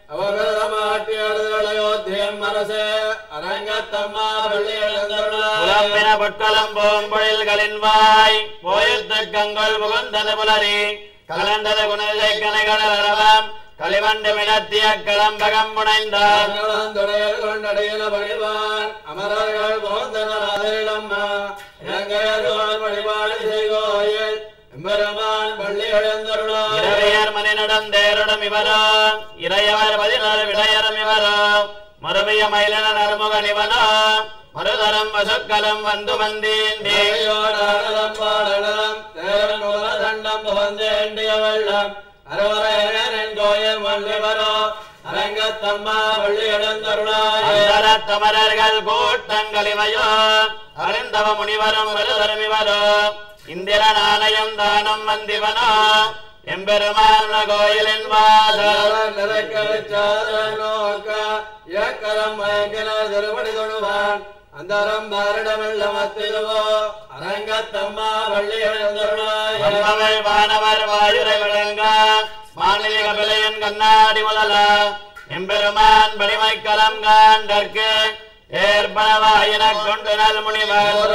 அரங்கத்தம்மா பள்ளி புலம்பின பொற்களம் பூம்பொழில்களின் வாய் போயுத்து கங்கொள் புகுந்தது புலரி கலந்தது குணசை கனைகடல் அரவம் களிவண்டு மினத்திய களம்பகம் புனைந்தார் கொண்டடையில பணிவான் அமரர்கள் போந்தனம்மா இலங்கையர்கள் வழிபாடு செய்கோயில் எம்பெருமான் பள்ளி எழுந்தருளாய் இரவையர் மணி நடந்தேருடம் இவரோ இறையவர் பதினாறு விடையரும் இவரோ மறுமைய மயிலன நறுமுகன் இவனோ மறுதரம் வசுக்கலம் வந்து வந்தேண்டி பாடலம் தண்டம் வந்தேண்டிய வெள்ளம் அரவரையன் கோயில் மல்லிவரோ அரங்கத்தம்மா பள்ளி எழுந்தருளாய் தமரர்கள் கூட்டங்கள் இவையோ அருந்தவ முனிவரும் மறுதரம் இவரோ இந்திர நாணயம் தானம் வந்திவனோ எம்பெருமான கோயிலின் வாசல் நிறக்க நோக்க இயக்கரம் மயங்கின திருவடி தொழுவான் அந்தரம் பாரிடமெல்ல மத்திடுவோ அரங்கத்தம்மா பள்ளி எழுந்தருளாய் வானவர் வாயுரை விளங்க மாநில கபிலையன் கண்ணாடி முதல எம்பெருமான் வலிமை கலம் காண்டற்கு ஏற்பனவாயின கொண்டு நல் முனிவர்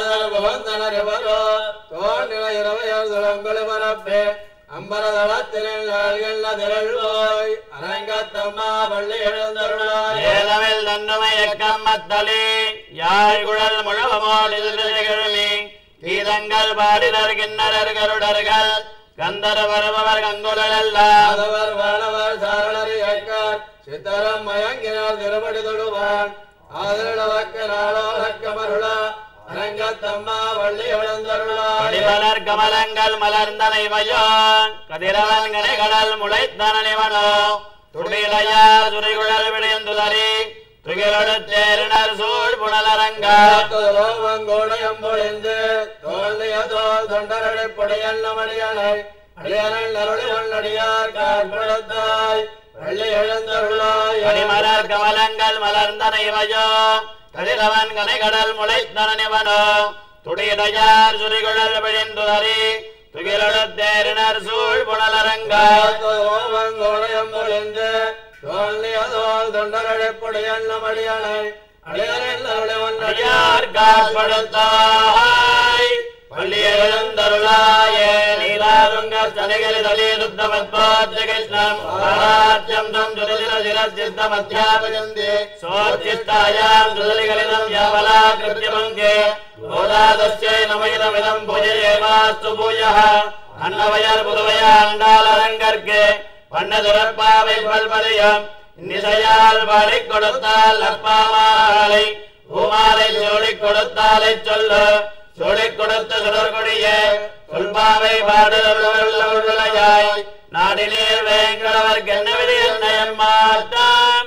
தோன்றின இரவையர் துளங்களை மரப்பே அம்பரதளத்தினில் திரள்வோய் அரங்கத்தம்மா பள்ளி எழுந்தருளாய் ஏதமில் தன்னுமை எக்கம் மத்தளி யாழ் குழல் முழவமோடு கிழமி கீதங்கள் பாடினர் கிண்ணரர் கருடர்கள் கந்தர வருபவர் கங்குலர் எல்லாம் வானவர் சாரணர் இயக்கார் சித்தரம் மயங்கினார் திருப்படி தொடுவான் ஆதரவக்க நாளோரக்கமருள அரங்கத்தம்மா வள்ளி எழுந்தருளாய் மலர் கமலங்கள் மலர்ந்தனை வயோ கதிரவன் கடல் முளைத்தனவனோ துடிலையார் துறைகுழல் விளைந்துதறி துகிலொடுத்தேரினர் சூழ் புனலரங்கோடையம் பொழிந்து தோல்லிய தோல் தொண்டரடை புடையல் மணியனை அடியனல் அருளி வல்லடியார் காற்படுத்தாய் வள்ளி எழுந்தருளாய் மலர் கமலங்கள் மலர்ந்தனை வயோ கதிரவன் கனைகடல் முளைத்தனவனோ துடியடையார் சுரிகுழல் விழிந்துதறி துகிலொடுத்தேரினர் சூழ் புனலரங்கோடையம் பொழிந்து தோல்லிய தோல் தொண்டரடைப்புடையல் மடியனை அடியனல் அருளி வல்லடியார் காற்படுத்தாய் வள்ளி எழுந்தருளாயே நீலாதுங்க சனிகரி தலி சுத்தமத்வாத்ய கிருஷ்ணம் ஆராத்யம் தம் சுரதிர சிரசித்தமத்யாபயந்தி சோச்சிஷ்டாயாம் சுதலிகளிதம் யாவலா கிருத்யமங்கே கோதாதஸ்யை நமைதமிதம் பூஜயேவாஸ்து பூயः அன்னவயர் புதுவைய அண்டாலரங்கர்க்கு பண்ணதுரப்பாவை பல்பதியம் நிசையால் பாடி கொடுத்தால் அப்பாமாலை பூமாலை சோழிக் கொடுத்தாலை சொல்லு சோழிக் கொடுத்த சுடர்கொடிய சொல்பாவை பாடுதலாய் நாடினீர் வேங்கடவர் கென்னவிதி என்னயம் மாட்டாம்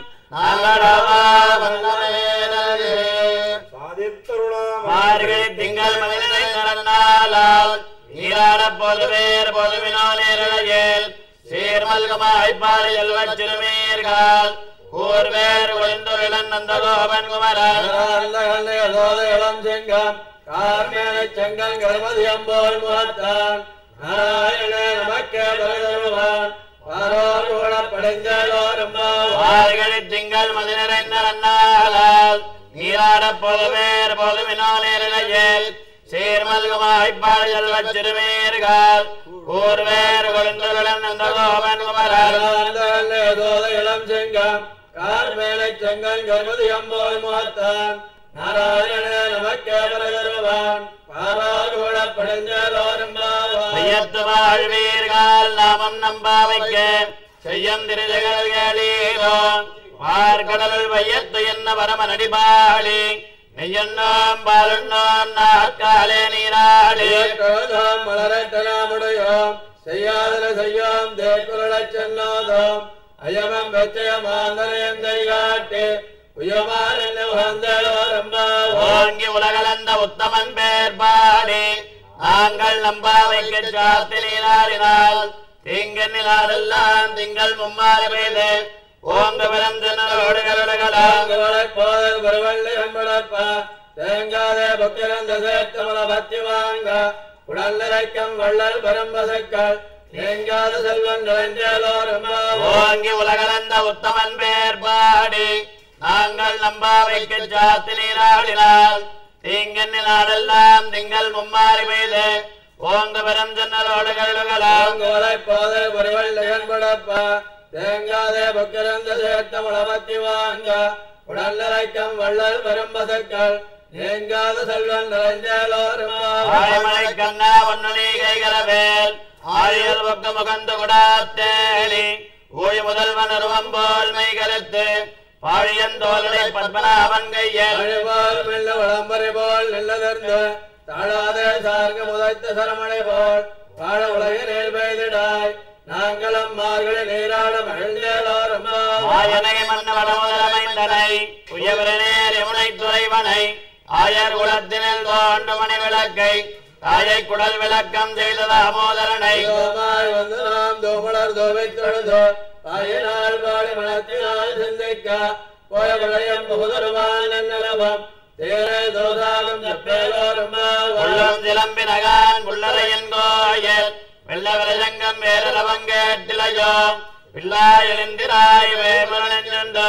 மார்கழி திங்கள் மகிழ்ச்சி நடந்தாலால் நீராட பொதுவேர் பொதுவினோ நேரழையேல் சீர்மல்கமாய்ப்பாடு செல்வச் சிறுமீர்கள் கூர்வேர் ஒளிந்துரிளன் நந்தகோபன் குமரன் இளம் செங்கம் கார்மேனை செங்கன் கணபதியம் போல் முகத்தான் நாராயண நமக்கே தருவான் பாரோட படைந்தோரும் மார்கழி திங்கள் மதி நிறைந்த நன்னாளால் நீராட பொதுவேர் பொதுவினோ நேரழையேல் சீர்மல்கமாய்ப்பாடு செல்வச் சிறுமீர்கள் கூர்வேர் ஒளிந்துரிளன் நந்தகோபன் குமரன் இளம் செங்கம் கார்மேலை செங்கல் கருமதி அம்போல் முகத்தான் நாராயண நமக்கே பரதருவான் பாராகுள படைஞ்சலோரும் ஐயத்து வாழ்வீர்கள் நாமம் நம்பாவைக்க செய்யம் திருஜகல்களீரோ மார்கடலுள் வையத்து என்ன வரம நடிபாளி நெய்யண்ணாம் பாலுண்ணாம் நாற்காலே நீராளி கழுதாம் மலரட்டலாமுடையோம் செய்யாதன செய்யோம் தேக்குரளச் செல்லாதோம் அயமம் வெச்சயமாந்தனையங்கை காட்டி உயமான் என்ன உகந்தலோரும் ஓங்கி உலகளந்த உத்தமன் பேர் பாடி நாங்கள் நம்பாவைக்கு சாத்தி நீராடினால் தீங்கெல்லாம் திங்கள் மும்மாறு பெய்து ஓங்க விரம் ஜனரோடு கருடகலாம் போதல் வருவள்ளி அம்படப்பா தேங்காதே புக்கிரந்த சேர்த்தமல பத்தி வாங்க உடல் நிறைக்கம் வள்ளல் பரம்பசக்கள் தேங்காத செல்வன் நிறைந்தலோரும் ஓங்கி உலகளந்த உத்தமன் பேர் பாடி நாங்கள் நம்பாவைக்கு சாத்தி நீராடினால் தீங்கன்னி நாடெல்லாம் திங்கள் மும்மாறி பெய்து ஓங்க பெரும் ஜன்னலோடு கருடுகளாம் போதல் வருவள்ளி அம்படப்பா தேங்காதே புக்கிரந்த சேர்த்தமல பத்தி வாங்க உடல் நிறைக்கம் வள்ளல் பரம்பசக்கள் தேங்காத செல்வன் நிறைந்தலோரும் ஆயமலை கண்ணா ஒன்னொலி கைகரவேல் ஆரியல் பக்க முகந்து குடாத்தேடி ஊழி முதல்வன் அருவம் போல் மை கருத்து பாழியந்தோலனை பத்மநாபன் கையல் போல் மெல்ல வளம்பரை போல் நெல்லதர்ந்து தாழாதே சார்க முதைத்த சரமணை போல் வாழ உலகினில் பெய்திடாய் நாங்களும் மார்கழி நீராட மகிழ்ந்தேலோரும் ஆயனை மன்னவட முதலமைந்தனை உயவரனேர் யமுனை துறைவனை ஆயர் குலத்தினில் தோண்டு மணி விளக்கை தாயை குடல் விளக்கம் செய்த தாமோதரனை தோமாய் வந்து நாம் தோமலர் தோவை தொழுதோ பாயினால் பாடி மனத்தினால் சிந்திக்க போய விளையம் புகுதருவான் நன்னலவம் தேரை தோதாகம் செப்பேலோரும் உள்ளம் சிலம்பினகான் புள்ளரையன் கோயில் வெள்ள விரசங்கம் வேரலவங்கேட்டிலையோ பிள்ளாயிந்திராய் வேமரனென்று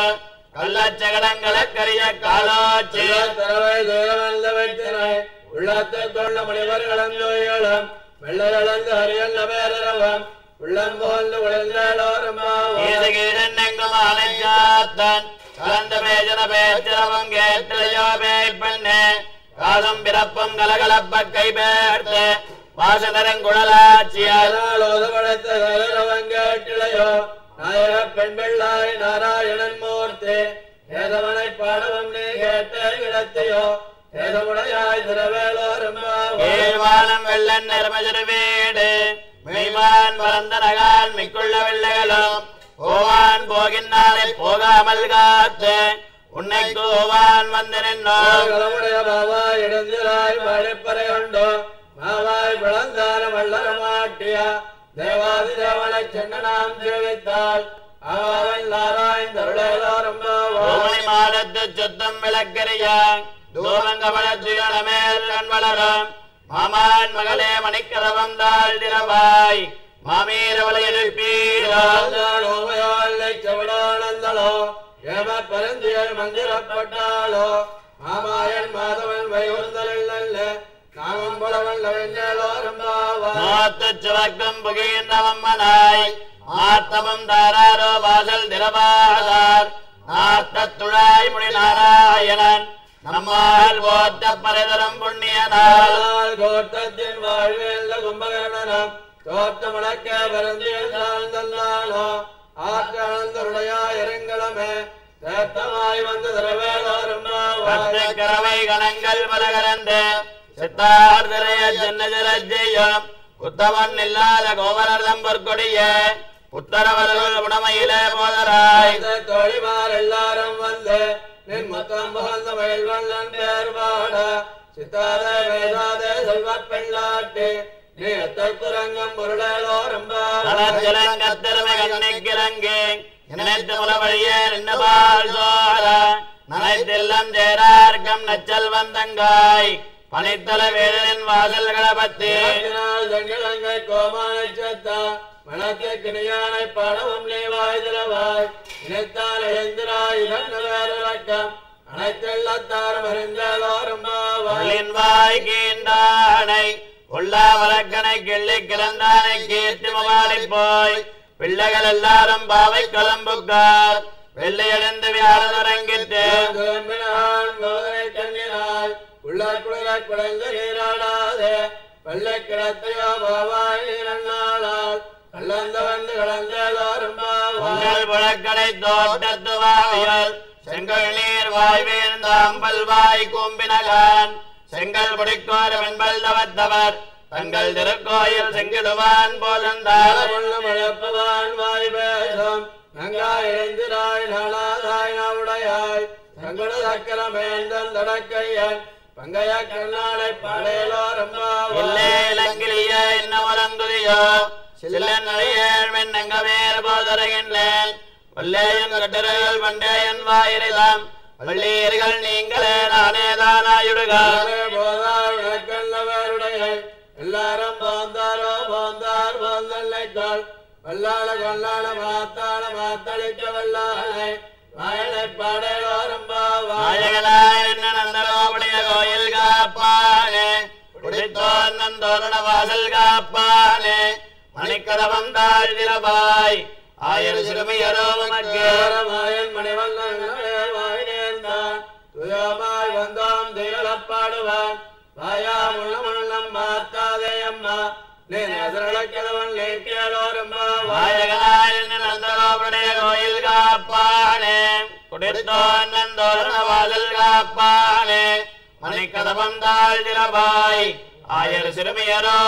கள்ளச்சகடங்களக்கரிய காலோச்சி தரவை தூரமல்ல வைத்தினை உள்ளத்தை கொண்ட முனிவர் கலந்தோயிலும் வெள்ளலந்து அரியல் நபேரவம் உள்ளம் போன்று உழைந்தோரும் கீதகீதெங்கும் ஆலைச்சாத்தன் கலந்த பேஜன பேச்சரவம் கேட்டிலையோ பேய் பெண்ணே காலம் பிறப்பும் கலகலப்ப கை பேர்த்து வாசனரங்குழலாட்சியால் ஓதப்படைத்த கலரவங்கேட்டிலையோ நாயக பெண் பிள்ளாய் நாராயணன் மூர்த்தி ஏதவனை பாடவம் நீ கேட்ட இடத்தையோ ஏதமுடையாய் திரவேலோரும் ஏழ்வானம் வெள்ளன் நிறமஜரு வீடு மெய்மான் வளர்ந்த நகான் மிக்குள்ள வெள்ளைகளும் ஓவான் போகின்றானை போகாமல் காத்து உன்னை கோவான் வந்து நின்றோம் களமுடைய பாவாய் இடந்திராய் மழைப்பறை உண்டோ மாவாய் பிளந்தான வள்ளர மாட்டிய தேவாதி தேவனை சென்ன நாம் சேவித்தால் அவன் நாராயண் ஓமனை மாடத்து சுத்தம் விளக்கரிய தூரங்கவளத்துகளமேல் கண் வளரும் மாமான் மகளே மணிக்கரவம் தாழ் திரவாய் மாமீரவளை எழுப்பீரோ செவடானந்தளோ ஏம பரந்தியல் மந்திரப்பட்டாளோ மாமாயன் மாதவன் வைகுந்தல் நாமம் புலவன் மாத்து சுவர்க்கம் புகின்றவம்மனாய் ஆத்தமம் தாராரோ வாசல் திரவாதார் ஆத்தத்துழாய் முடி நாராயணன் நம்மால் போத்த பரதரம் புண்ணியனால் கோட்டத்தின் வாழ்வில் கும்பகர்ணனம் தோட்ட முழக்க பரந்தியோ ஆற்றழுடையா இறங்களமே தேத்தமாய் வந்து திரவேலோரும் கரவை கணங்கள் பலகரந்து சித்தார்தரைய ஜன்னஜலஜெயம் உத்தமன் இல்லாத கோவரர்தம் பொற்கொடிய உத்தரவர்கள் உடமையிலே போதராய் தோழிமார் எல்லாரும் வந்து நின் முத்தம் புகழ்ந்த மயில்வண்ணன் பேர் பாட சித்தாத வேதாத செல்வ பெண்ணாட்டி நீ எத்தரங்கம் பொருளோரும் தலத்திலங்கத்திறமை கண்ணிக்கிறங்கே நினைத்து முல வழியே நின்னபால் சோழ நனைத்தெல்லாம் சேரார்க்கம் நச்சல் வந்தங்காய் பனித்தல வேடனின் வாசல்களை பத்தி தங்கிழங்கை கோமான சத்தா மனத்தை கிணியானை பாடவும் நீவாய் திரவாய் நினைத்தால் எழுந்திராய் வேறுக்கம் அனைத்தெல்லாத்தாரும் அறிந்தோரும் வாய் கீண்டானை உள்ளா வழக்கனை கிள்ளி கிளந்தானை கீர்த்தி மவாளி போய் பிள்ளைகள் எல்லாரும் பாவை கலம்புக்கார் வெள்ளையடைந்து வியாழரங்கிட்டு உள்ளார் குளிராய் குழந்தை நீராடாதே வெள்ளை கிடத்தையோ பாவாய் நன்னாளால் கலந்த வந்து கலந்தோரும் உங்கள் புழக்கடை தோட்டத்துவாயல் செங்கல் நீர் வாய்வேந்த அம்பல் வாய் கூம்பினகான் செங்கல் புடிக்கோர வெண்பல் தவத்தவர் தங்கள் திருக்கோயில் செங்கிடுவான் போதந்தால் மழப்பவான் வாய் பேசும் நங்காய் எழுந்திராய் நாளாதாய் நாவுடையாய் தங்கள சக்கரமேந்தன் தடக்கையன் பங்கைய கண்ணாளை பாடேலோரும் இல்லே இலங்கிலிய என்ன முழங்குதியோ சில்லன் நடையேழ் மென்னங்க மேல் போதருகின்றேன் வல்லேயன் கட்டுரைகள் பண்டேயன் வாயிரிதாம் வள்ளீர்கள் நீங்களே நானே தானாயுடுகார் போதாருடைய எல்லாரும் போந்தாரோ போந்தார் போந்தல்லைத்தாள் வல்லாள கொல்லாள மாத்தாள மாத்தளிக்க வல்லாளை வாயனை பாடேலோரும் வாயகனாய் என்ன நந்தகோபுடைய கோயில் காப்பானே குடித்தோன் நந்தோரண வாசல் காப்பானே மணிக்கதவம் தாழ்திரபாய் ஆயர் சிறுமியரோ மாயன் மணிவண்ணன் நேர்ந்தான் துயமாய் வந்தோம் திகழப்பாடுவான் வாயா முள்ள முள்ளம் மாத்தாதே அம்மா நீ நசரளக்கிழவன் லேக்கியலோரும் வாயகனாய் என்ன நந்தகோபுடைய கோயில் காப்பானே குடித்தோன் நந்தோரண வாசல் காப்பானே மணிக்கதவம் தாழ்திரபாய் ஆயர் சிறுமியரோ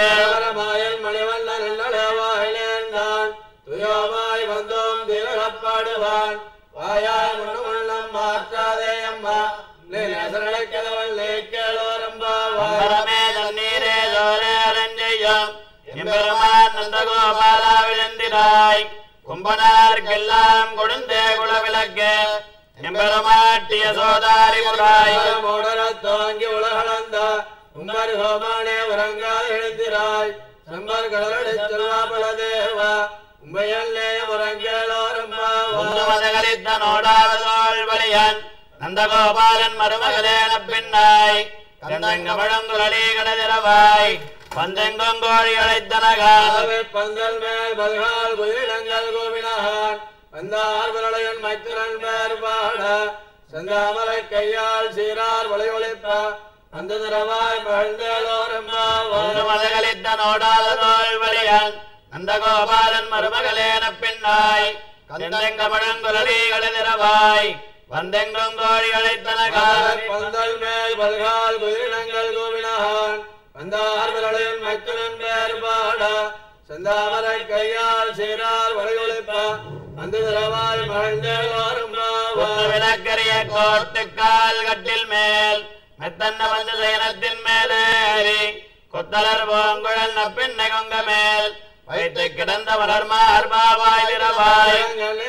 மாயன் மணிவண்ணன் நேர்ந்தான் துயமாய் வந்தோம் திகழப்பாடுவான் வாயா முள்ள முள்ளம் மாற்றாதே அம்மா நீ நசரளக்கிழவன் லேக்கியலோரும் வரமே தண்ணீரே ஜோரே அரஞ்செய்யும் எம்பெருமான் நந்தகோபாலா விழுந்திராய் கும்பனார்க்கெல்லாம் கொடுந்தே குலவிளக்கு எம்பெருமாட்டிய சோதாரி முறாய் மோடரத் தாங்கி உலகளந்த உம்பர் ஹோமானே உறங்காத எழுந்திராய் சம்பர் கடலடை செல்வாபல தேவா உம்பையல்லே உறங்கேலோரும் ஒன்று மதகரித்த நோடாவதோள் வலியன் நந்தகோபாலன் மருமகளேன பின்னாய் கந்தங்க மழங்குழலி கடதிரவாய் பந்தெங்கோழி அழைத்தனகாவே பந்தல் மேல் பல்கால் குயிலங்கள் கோவினான் வந்தார் விரலையன் மைத்திரன் பேர் பாட செந்தாமரை கையால் சீரார் வளை ஒளிப்ப அந்த திரவாய் மகிழ்ந்தேலோரும் ஒன்று மதகலித்த நோடாவதோள் வலியன் நந்தகோபாலன் மருமகளேன பின்னாய் கந்தெங்க மழங்குழலி கடதிரவாய் வந்தெங்கும் கோழி அழைத்தனகாவே பந்தல் மேல் பல்கால் குயிலங்கள் கோவினான் வந்தார் விரலையன் மைத்திரன் பேர் பாட செந்தாமரை கையால் சீரார் வளை ஒளிப்ப அந்த திரவாய் மகிழ்ந்தேலோரும் விளக்கரிய கோட்டுக்கால் கட்டில் மேல் மெத்தன்ன வந்து சயனத்தின் மேலேறி கொத்தலர் பூங்குழல் நப்பின்னை கொங்க மேல் வைத்து கிடந்த மலர் மார்பாவாய் திரவாய்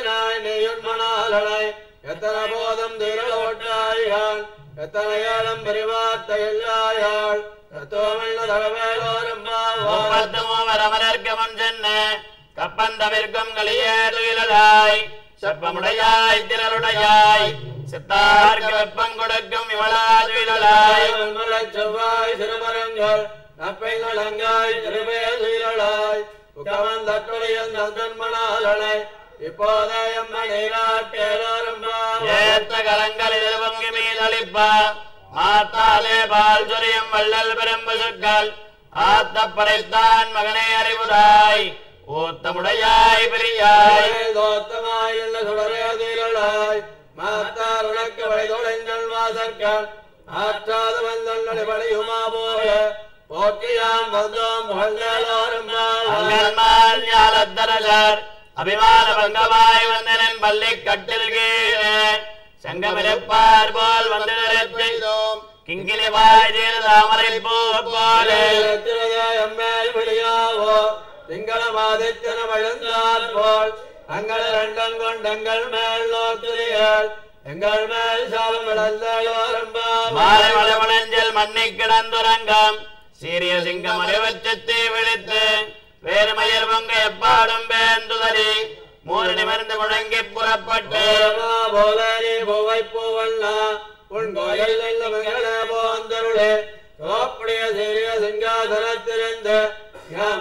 நெய்யுண்மணாலை எத்தனை போதும் திரளோட்டாயாள் எத்தனை ஏழம் பெரிவார்த்தையாள் தத்துவமில்ல தகவேலோரும் முப்பத்து மூவர் அமரர்க்கு முன் சென்று கப்பந்தவிற்கும் களியேறுகிறாய் செப்பமுடையாய் திரளுடையாய் சித்தார்க்கு வெப்பம் கொடுக்கும் இவளாதுயிலாய் செவ்வாய் சிறுமரங்கள் நப்பை நலங்காய் திருவேசுயிலாய் உகவன் தட்டுடையன் தன்மணாலை இப்போதே எம்ம நீராட்டேலோரும் ஏத்த கரங்கள் எதிர்வங்கி மீதளிப்ப மாத்தாலே பால் சொரியும் வள்ளல் பெரும்பு சொற்கள் ஆத்த படைத்தான் மகனே அறிவுராய் ஊத்தமுடையாய் பெரியாய் தோத்தமாய் இல்ல சுடரேதிலாய் மாத்தார் உனக்கு வளைதொலைங்கள் வாசற்கள் ஆற்றாத வந்தொன்னடி படையுமா போல போக்கியாம் வந்தோம் புகழ்ந்தேலோரும் அங்கன்மால் ஞாலத்தரசர் அபிமான பங்கமாய் வந்தனன் பள்ளி கட்டில் கீழே சங்கமிருப்பார் போல் வந்து செய்தோம் கிங்கிலி வாய் தாமரை பூ போலே எம்மேல் விழியாவோ திங்கள மாதித்தன வழுந்தால் போல் அங்கள் ரெண்டம் கொண்டங்கள் மேல் நோக்குதிகள் எங்கள் மேல் சாலம் விளந்தோரும் மாலை மலைமலஞ்சல் மண்ணி கிடந்துரங்கம் சீரிய சிங்கம் அறிவச்சத்தை விழித்து வேறு மயிர் பொங்க எப்பாடும் பேந்துதறி மூறு நிமிர்ந்து முழங்கி புறப்பட்டு போலரி பூவை பூவண்ணா உன் கோயில் போந்தருளே தோப்புடைய சீரிய சிங்காசனத்திலிருந்து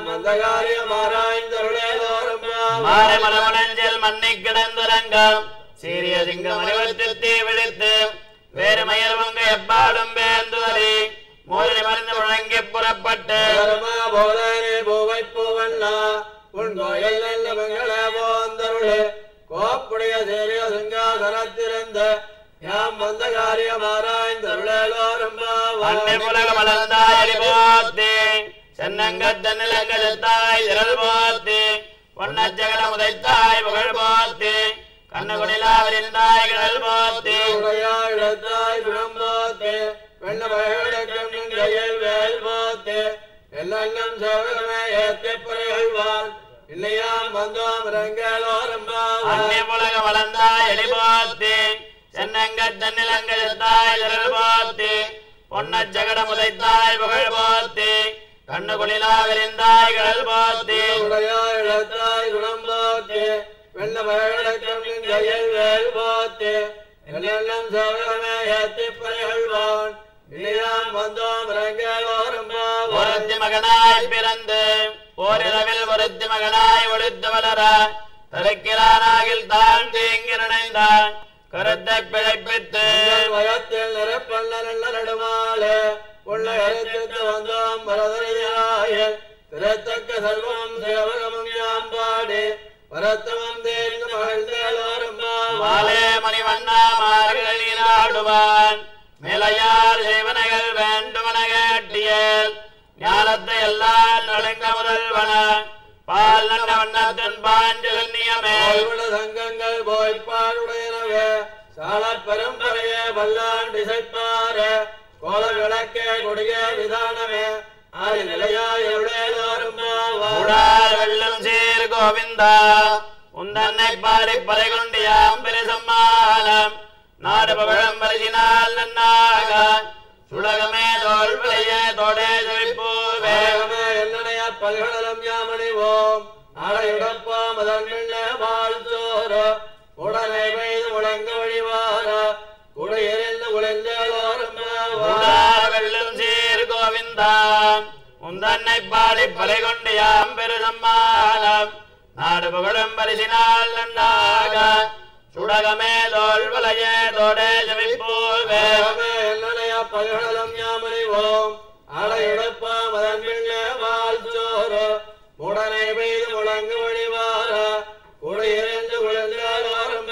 மாலை மலமலஞ்சல் மண்ணி கிடந்துரங்கம் சீரிய சிங்கம் அறிவத்தை விழித்து வேறு மயர் பொங்க எப்பாடும் வேந்துதறி மூலி மருந்து முழங்கி புறப்பட்டு பூவை பூவண்ணா உன் கோயில் நல்ல மங்கள போந்தருளே கோப்புடைய சீரிய சிங்காசனத்திருந்த யாம் வந்த காரியம் ஆராய்ந்தருளோரும் அன்னை புலக மலர்ந்தாய் போத்தி சென்னங்கத்தன்னிலங்கத்தாய் திரள் போத்தி பொன்னச்சகல உதைத்தாய் புகழ் போத்தி கண்ணுகுடிலாவிருந்தாய் கடல் போத்தி உடையாயிடத்தாய் குணம் போத்தி வெண்ண பகடக்கம் கையில் வேல் போத்தி எல்லாம் சேவகமே ஏத்தி புரைகள்வான் இல்லையாம் வந்தோம் ரங்களோரும் அன்னை புலக மலர்ந்தாய் போத்தி சென்னங்கத்தன்னிலங்கத்தாய் திரள் போத்தி பொன்னச்சகட உதைத்தாய் புகழ் போத்தி கண்ணுகுடிலாவிருந்தாய் கடல் போத்தி உடையாயிடத்தாய் குணம் போத்தி வெண்ண பகடக்கம் கையில் வேல் போத்தி எல்லாம் சேவகமே ஏத்தி புரைகள்வான் இல்லையாம் வந்தோம் ரங்களோரும் ஒருத்தி மகனாய் பிறந்து ஓரிரவில் ஒருத்தி மகனாய் ஒழித்து வளர தடுக்கிறானாகில் தான் தீங்கி நினைந்தான் கருத்தை பிழைப்பித்து வயத்தில் நிறப்பண்ண நடுமாலே உள்ள கருத்து வந்தோம் பரதரையாய திறத்தக்க செல்வம் சேவகமும் யாம்பாடி பரத்தமம் தேர்ந்து மகிழ்ந்தோரும் மாலே மணிவண்ணா மார்களினாடுவான் மேலையார் செய்வனைகள் வேண்டுமன கேட்டியல் ஞானத்தை எல்லாம் நடுங்க முதல்வன பால் நல்ல வண்ணத்தின் பாஞ்சல் நியமே சங்கங்கள் போய்ப்பாடுடையனவே சால பரம்பரையே வல்லாண்டு இசைப்பார கோல விளக்கே கொடிய விதானமே ஆறு நிலையாயோரும் வெள்ளம் சீர் கோவிந்தா உந்தன்னை பாடி பறை கொண்டு யாம் பெருசம்மானம் நாடு பகழம் பரிசினால் நன்னாக சுடகமே தோல் விளைய தோடே செழிப்பூவே வேகமே என்னனைய பல்கடலம் யாமணிவோம் அடையுடப்போம் அதன் பின்னே வாழ்த்தோர உடனே பெய்து முழங்க வழிவார உடையறிந்து உழைந்தோரும் வெள்ளம் சீர் கோவிந்தா உந்தன்னை பாடி பறை கொண்டு யாம் பெருசம்மானம் நாடு புகழும் பரிசினால் நன்னாக சுடகமே தோல் விளைய தோடே செழிப்பூவே வேகமே என்னனைய பல்கடலம் யாமணிவோம் அடையுடப்போம் அதன் பின்னே வாழ்த்தோர உடனே பெய்து முழங்க வழிவார உடையறிந்து உழைந்தோரும்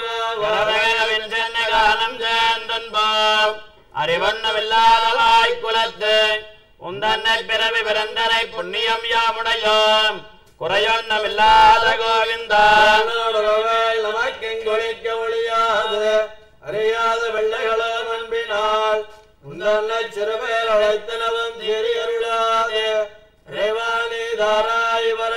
காலம் சேர்ந்தன்போம் அறிவண்ணமில்லாதவாய் குலத்து உந்தன்னை பிறவி பிறந்தனை புண்ணியம் யாமுடையோம் குறையொன்னமில்லாத கோவிந்தா நமக்கெங்கொழிக்க ஒழியாது அறியாத வெள்ளைகளோ அன்பினால் உந்தன்னை சிறுபேர் அழைத்தனவும் சீறி அருளாது ரேவாணி தாராய் வர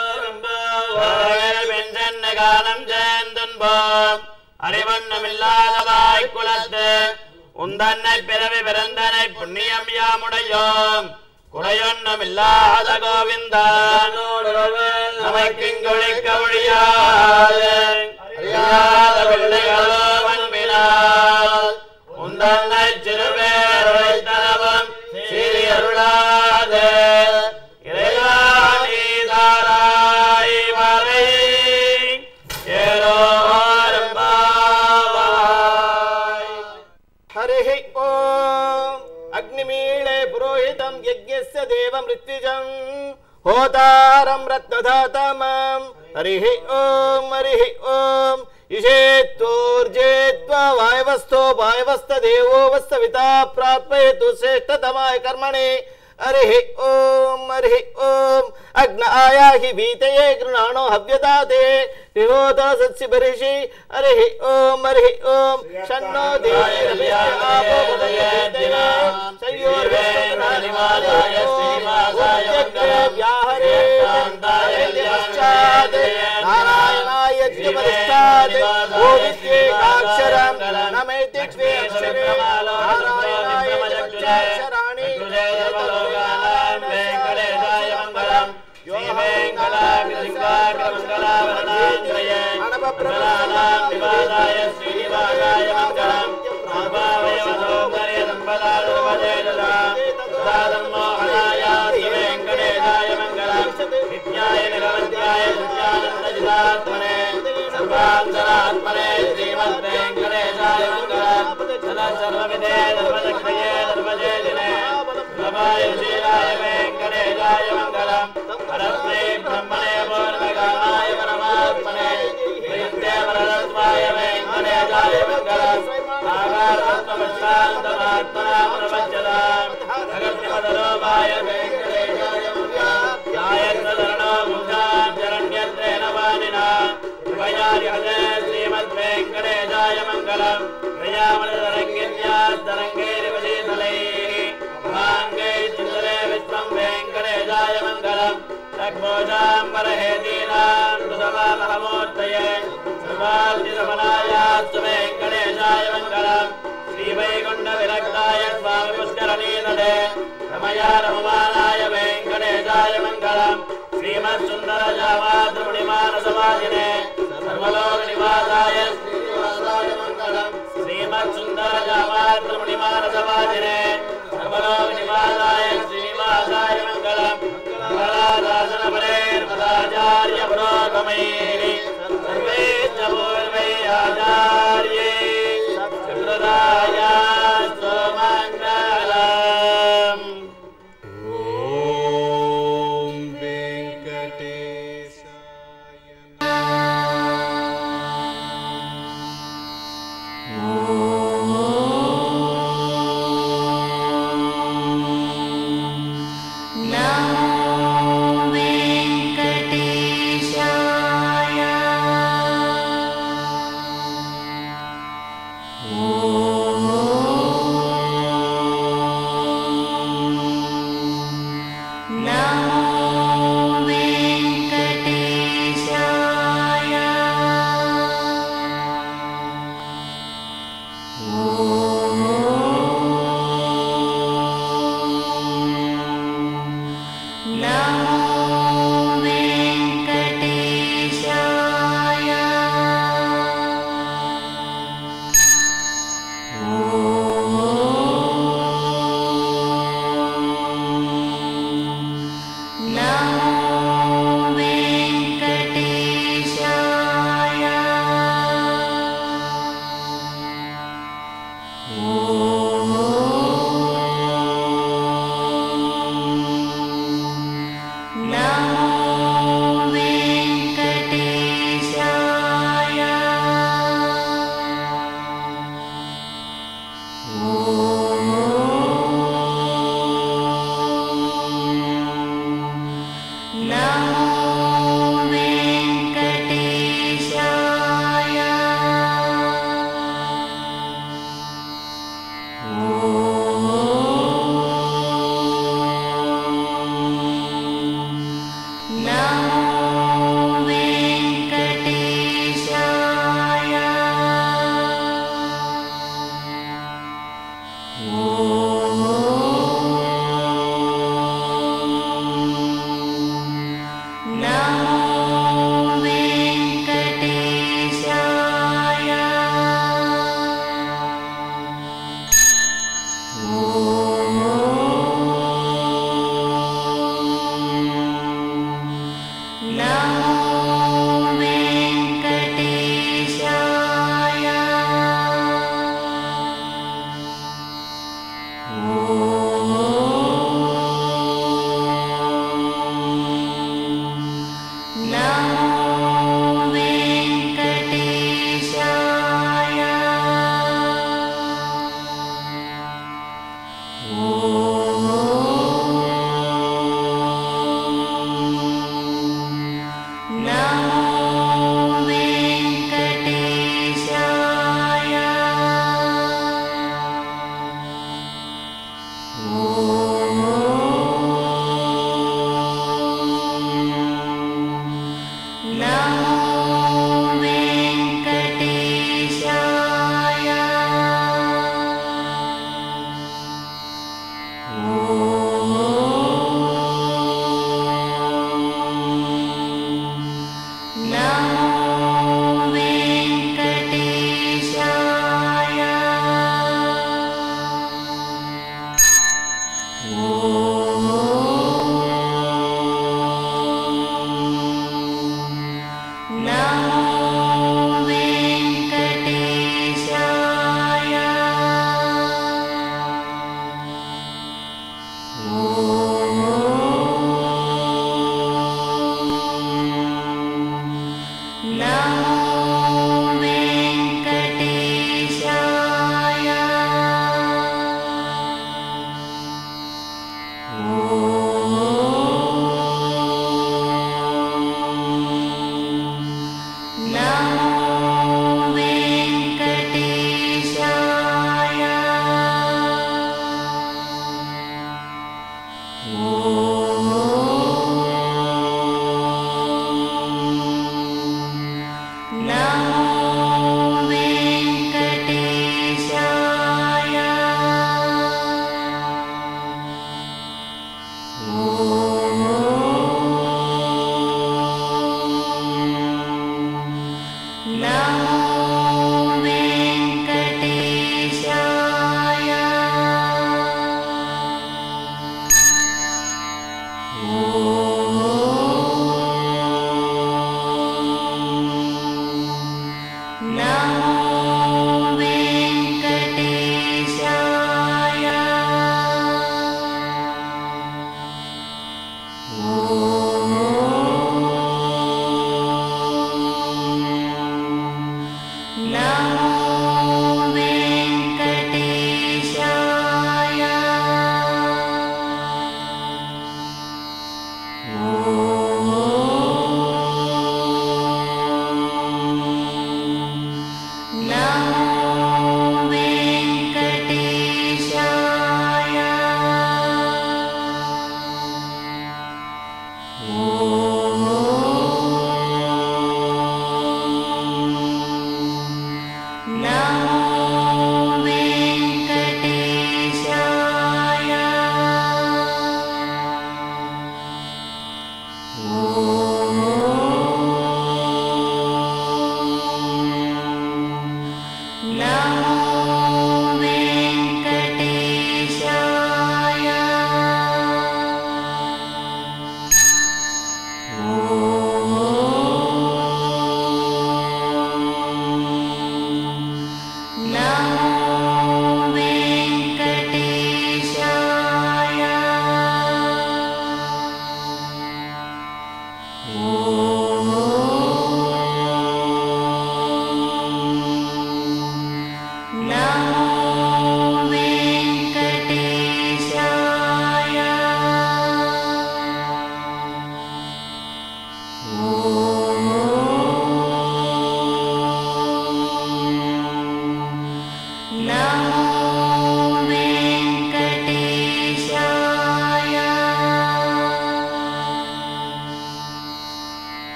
சென்ன காலம் சேர்ந்தன்போம் அறிவண்ணமில்லாதவாய் குலத்து உந்தன்னை பிறவி பிறந்தனை புண்ணியம் யாமுடையோம் குறையொன்னமில்லாத கோவிந்தா நமக்கிங்கொழிக்க ஒழியாது அறியாத பிள்ளைகளோ அன்பினால் உந்தன்னை சிறுபேர் அழைத்தனவும் சீறி அருளாது இறைவாணி தாராய் வரை ஏரோரும் பாவாய் हरिः ओम अग्निमीळे पुरोहितं यज्ञस्य देवं ऋत्विजं होतारं रत्नधातमं हरिः ओम हरिः ओम इषेत्वोर्जेत्वा वायवस्थो वायवस्थदेवो वस्तविता प्राप्येतु श्रेष्ठतमाय कर्मणे हरिः ओम हरिः ओम अग्न आयाहि वीतये गृणाणो हव्यदाते विहोत सत्सि बर्हिषि हरिः ओम हरिः ओम शन्नो देवी आपो बदयेतिना सयोर्विष्णुनादिवादाय श्रीवासाय व्याहरे पश्चात् नारायणाय यज्ञपरिष्ठात् ओविद्येकाक्षरं नमेति द्वे अक्षरे नारायणाय पञ्चाक्षराणि वेंकटेशाय मंगलम श्री वेंकटाद्रिसिंहाग्रमंगलावरणात्रये मंगलानां निवासाय श्रीनिवासाय मंगलम भावयोगोकरे संपदारुपजेददा साधम्मोहनाय श्री वेंकटेशाय मंगलम नित्याय निरवध्याय सत्यानन्दजितात्मने सर्वान्तरात्मने श्रीमद् सर्वविदे धर्मचक्रये धर्मजेदिने नमाय वेङ्कटेशाय मङ्गलम् परस्मै ब्रह्मणे पूर्णकामाय परमात्मने प्रियन्ते वरदस्वाय वेङ्कटेशाय मङ्गलम् आगारात्मशान्तमात्मना प्रपञ्चताम् जगत्पदलोपाय वेङ्कटेशाय मङ्गलम् गायत्रधरणो मुखां शरण्यत्रेण वाणिना कृपयार्हते श्रीमद्वेङ्कटेशाय मङ्गलम् प्रियामलतरङ्गिन्यास्तरङ्गैरिवशीतलैः भाङ्गै चिन्तले विश्वं वेङ्कटेशाय मङ्गलम् लग्मोजाम्बरहेतीनां सुतमामहमूर्तये सर्वार्थितमनायास्तु वेङ्कटेशाय मङ्गलम् श्रीवैकुण्ठविरक्ताय स्वामि पुष्करणीतटे रमया रममानाय वेङ्कटेशाय मङ्गलम् श्रीमत्सुन्दरजामातृमुनिमानसमाजिने सर्वलोकनिवासाय श्रीनिवासाय मङ्गलम् श्रीमत्सुन्दरजामातृमुनिमानसमाजिने सर्वलोकनिवासाय श्रीनिवासाय मङ्गलम् मंगलादासनपरेर्मदाचार्य पुरोगमैः सर्वे च पूर्वै आचार्ये सुकृतायास्तु मङ्गलम्। ॐ वेङ्कटेशाय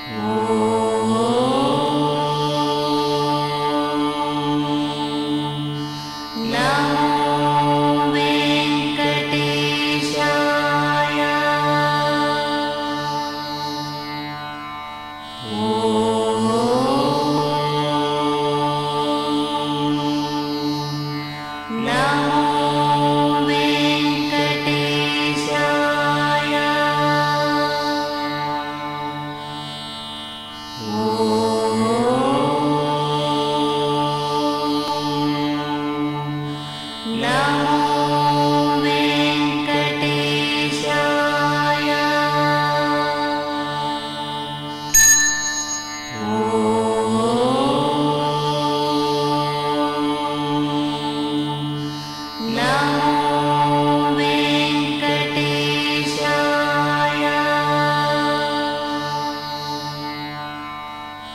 ॐ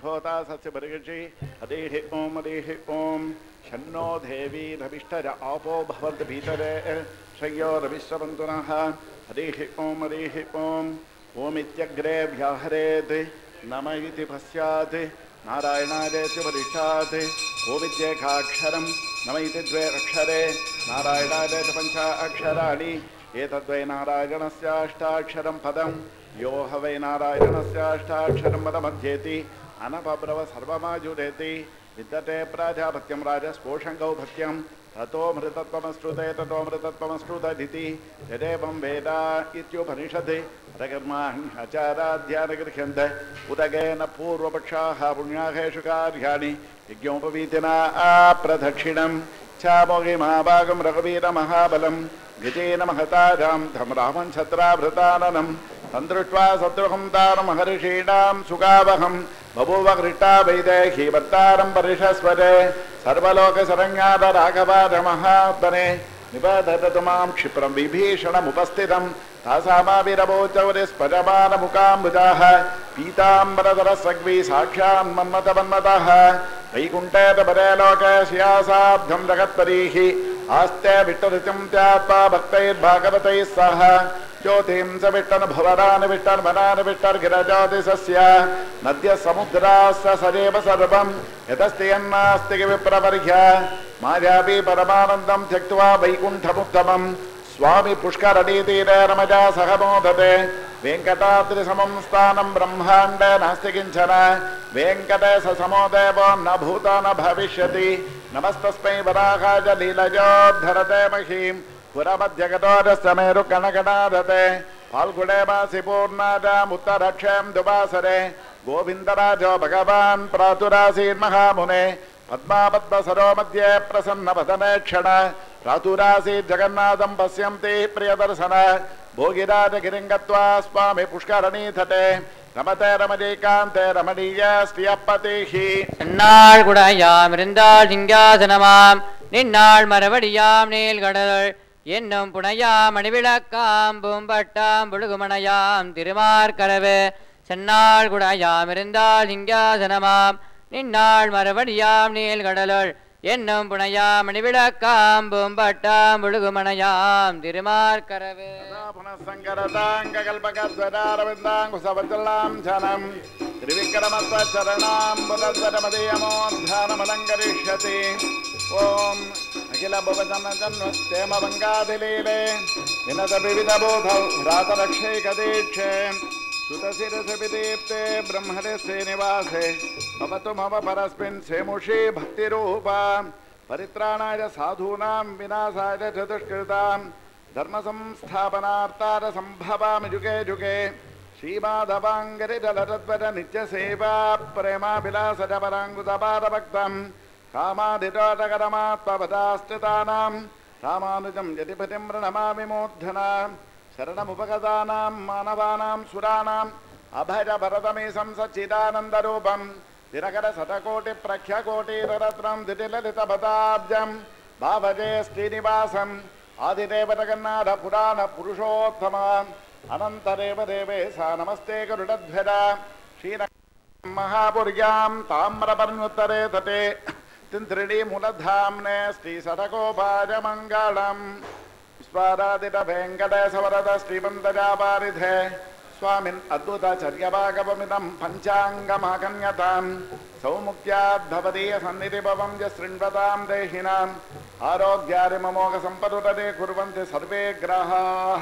होता सस्य बर्हिषि हरिः ओम हरिः ओम शन्नो देवी रविष्ठर आपो भवन्तु भीतरे श्रेयो रविश्रवन्तु नः हरिः ओम हरिः ओम ओमित्यग्रे व्याहरेत् नम इति पश्यात् नारायणादेति परिष्ठात् ओमित्येकाक्षरं नम इति द्वे अक्षरे नारायणादेति पञ्च अक्षराणि एतद्वै नारायणस्य अष्टाक्षरं पदं यो ह वै नारायणस्य अष्टाक्षरं पदमध्येति अनपब्रव सर्वमाजुरेति विद्यते प्राजापत्यं राजस्पोषं गौभक्त्यं ततो मृतत्वमश्नुते ततो मृतत्वमश्नुतदिति यदेवं वेद इत्युपनिषदि रकर्माचाराध्यानगृह्यन्ते उदगेन पूर्वपक्षाः पुण्याहेषु कार्याणि यज्ञोपवीतिना प्रदक्षिणं चामोगिमाभागं रघुवीरमहाबलं गजेन महतारां धं रामं छत्राभृताननं तन्द्रुष्ट्वा शत्रुहं तारमहर्षीणां सुगावहं बभूव हृष्टा वैदेही वत्तारं परिषस्वरे सर्वलोकशरण्याद राघवादमहात्मने निबधतु मां क्षिप्रं विभीषणमुपस्थितं तासामाविरवोचौरिस्पजमानमुकाम्बुजाः पीताम्बरधरसग्वी साक्षान् मन्मथमन्मतः वैकुण्ठेतपरे लोके श्यासाब्धं जगत्परीः आस्ते विट्टऋतिं त्यात्वा भक्तैर्भागवतैः सह ज्योतिं स विट्टन् भुवनान् विट्टन् वनान् विट्टर्गिरज्योतिषस्य नद्यः समुद्रास्य सदेव सर्वं यतस्ति यन्नास्ति विप्रवर्ह्य मायावी परमानन्दं त्यक्त्वा वैकुण्ठमुत्तमं स्वामी पुष्करणीतीरे रमजा सह मोदते वेङ्कटाद्रिसमं स्थानं ब्रह्माण्डे नास्ति किञ्चन वेङ्कटेश समो देवो न भूतो न भविष्यति नमस्तस्मै वराहाय लीलयोद्धरते महीं पुरमध्यगतोरस्य मेरु कणकणादते फाल्गुणे मासि पूर्णायाम् उत्तरक्षें दुवासरे गोविन्दराजो भगवान् प्रातुरासीन्महामुने पद्मापद्मसरो मध्ये प्रसन्नवदने क्षण प्रातुरासीत् जगन्नाथं पश्यन्ति प्रियदर्शन भोगिराजगिरिं गत्वा स्वामी पुष्करणीतटे रमते रमणीकान्ते रमणीय श्रियपतिः என்னாள் குடையாம் இருந்தாள் சிங்காசனமாம் நின்னாள் மரவடியாம் நீள்கடல் என்னும் புனையாம் மணிவிளக்காம் பூம்பட்டாம் புழுகுமணையாம் திருமார்கரவு சென்னாள் குடையாம் இருந்தாள் சிங்காசனமாம் நின்னாள் மரவடியாம் நீள்கடலுள் என்னும் புனையாம் மணிவிளக்காம் பூம்பட்டாம் புழுகுமணையாம் திருமார்கரவு புனசங்கரதாங்கல்பகத்வராரவிந்தாங்குசவச்சலாம் ஜனம் त्रिविक्रमत्वचरणां बुधध्वरमदीयमोद्धानमलङ्करिष्यति ॐ अखिलभुवजनजन्मस्तेमभङ्गादिलीले विनतविविधबोधौ भ्रातरक्षैकदीक्षे श्रुतशिरसविदीप्ते ब्रह्मणे श्रीनिवासे भवतु मम परस्मिन् सेमुषी भक्तिरूपा परित्राणाय साधूनां विनाशाय च दुष्कृतां धर्मसंस्थापनार्थाय सम्भवामि जुगे जुगे श्रीमाधवाङ्गरिजलरद्वज नित्यसेवा प्रेमाभिलासजपराङ्गुतपादभक्तं कामाधिरोधकरमात्मपदाश्रितानां रामानुजं यतिपतिं प्रणमामि मूर्धना शरणमुपगतानां मानवानां सुराणाम् अभयभरतमीशं सच्चिदानन्दरूपं दिनकरशतकोटिप्रख्यकोटिरत्नं दितिललितपदाब्जं भावजे श्रीनिवासम् आदिदेवजगन्नाथपुराणपुरुषोत्तमा अनन्तरेव देवे सा नमस्ते गरुडध्वज श्रीन महापुर्यां ताम्रपर्णोत्तरे तटे तिन्त्रिणी मूलधाम्ने श्रीसरकोपायमङ्गलम् विश्वाराधित वेङ्कटेशवरद श्रीमन्तजापारिधे स्वामिन् अद्भुतचर्यभागवमिदं पञ्चाङ्गमाकन्यतां सौमुख्याद्भवदीयसन्निधिभवं च शृण्वतां देहिनाम् आरोग्यारिममोघसम्पदुदते कुर्वन्ति सर्वे ग्रहाः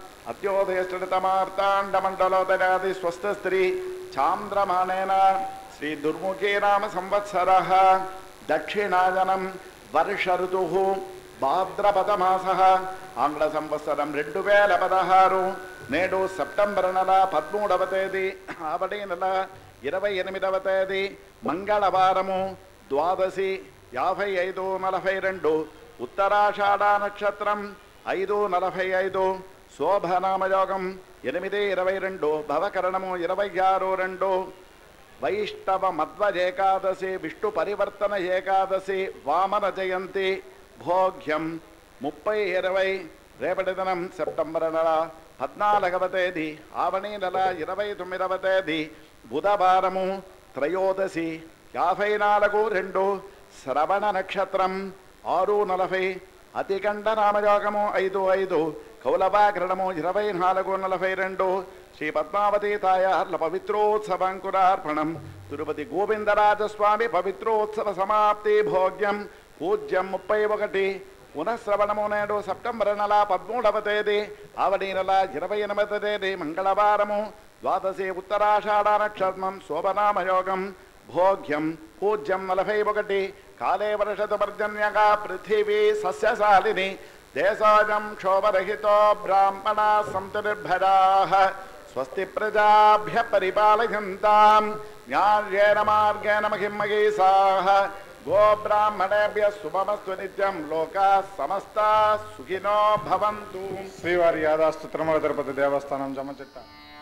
अद्योदयश्रुतमार्ताण्डमण्डलोदरादि स्वस्थस्त्री चान्द्रमानेन श्रीदुर्मुखी नाम संवत्सरः दक्षिणायनं वर्ष ऋतुः भाद्रपदमासः आंग्ल संवत्सरं రెండు వేల పదహారు నేడు సెప్టెంబర్ నెల పదమూడవ తేదీ ఆవడి నెల ఇరవై ఎనిమిదవ తేదీ మంగళవారము ద్వాదశి యాభై ఐదు నలభై రెండు ఉత్తరాషాఢ నక్షత్రం ఐదు నలభై ఐదు శోభనామయోగం ఎనిమిది ఇరవై రెండు భవకరణము ఇరవై ఆరు రెండు వైష్ణవ మధ్వజ ఏకాదశి విష్ణు పరివర్తన ఏకాదశి వామన జయంతి భోగ్యం ముప్పై ఇరవై రేపటి దినం సెప్టెంబర్ నెల పద్నాలుగవ తేదీ ఆవణి నెల ఇరవై తొమ్మిదవ తేదీ బుధవారము త్రయోదశి యాభై నాలుగు రెండు శ్రవణ నక్షత్రం ఆరు నలభై అతికంఠ నామయోగము ఐదు ఐదు కౌలవాగ్రణము ఇరవై నాలుగు నలభై రెండు శ్రీ పద్మావతి తాయార్ల పవిత్రోత్సవాంకురార్పణం తిరుపతి గోవిందరాజస్వామి పవిత్రోత్సవ సమాప్తి భోగ్యం పూజ్యం ముప్పై ఒకటి పునఃశ్రవణము నేడు సెప్టెంబర్ నెల పదమూడవ తేదీ ఆవడి నెల ఇరవై ఎనిమిదవ తేదీ మంగళవారము ద్వాదశి ఉత్తరాషాఢ నక్షత్రం శోభనామయోగం భోగ్యం పూజ్యం నలభై ఒకటి కాలే వర్షతు పర్జన్యగా పృథివీ సస్యశాలిని దేశోజం క్షోభరహితో బ్రాహ్మణా సంతు నిర్భరాః స్వస్తి ప్రజాభ్య పరిపాలయంతాం న్యాయేన మార్గేణ మహిమహీసాః గోబ్రాహ్మణేభ్య శుభమస్తు నిత్యం లోకాః సమస్తాః సుఖినో భవంతు. శ్రీవారి యాదాస్తు తిరుమల తిరుపతి దేవస్థానం జమచెట్ట.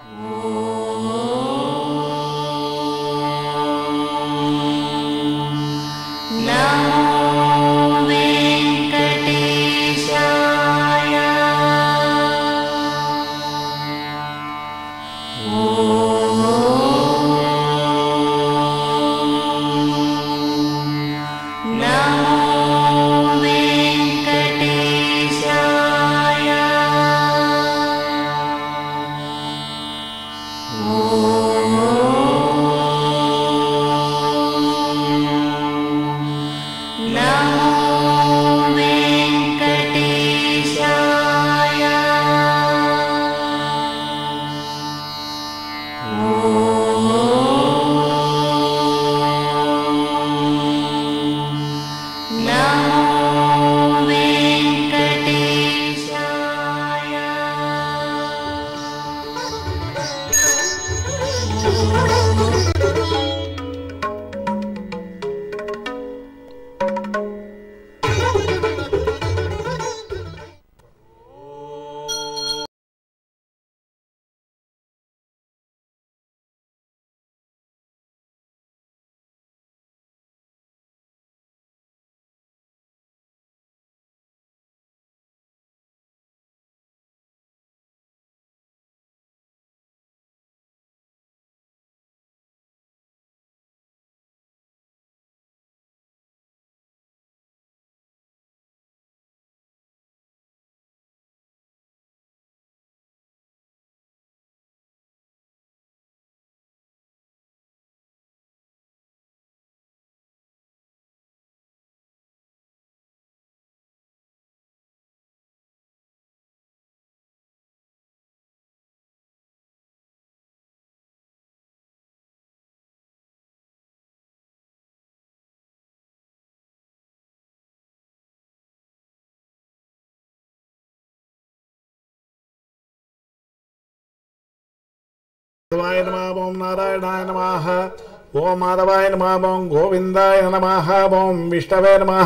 ఓం నారాయణాయ నమః. ఓం మాధవాయ నమః. ఓం గోవిందాయ నమః. ఓం విష్ణవే నమః.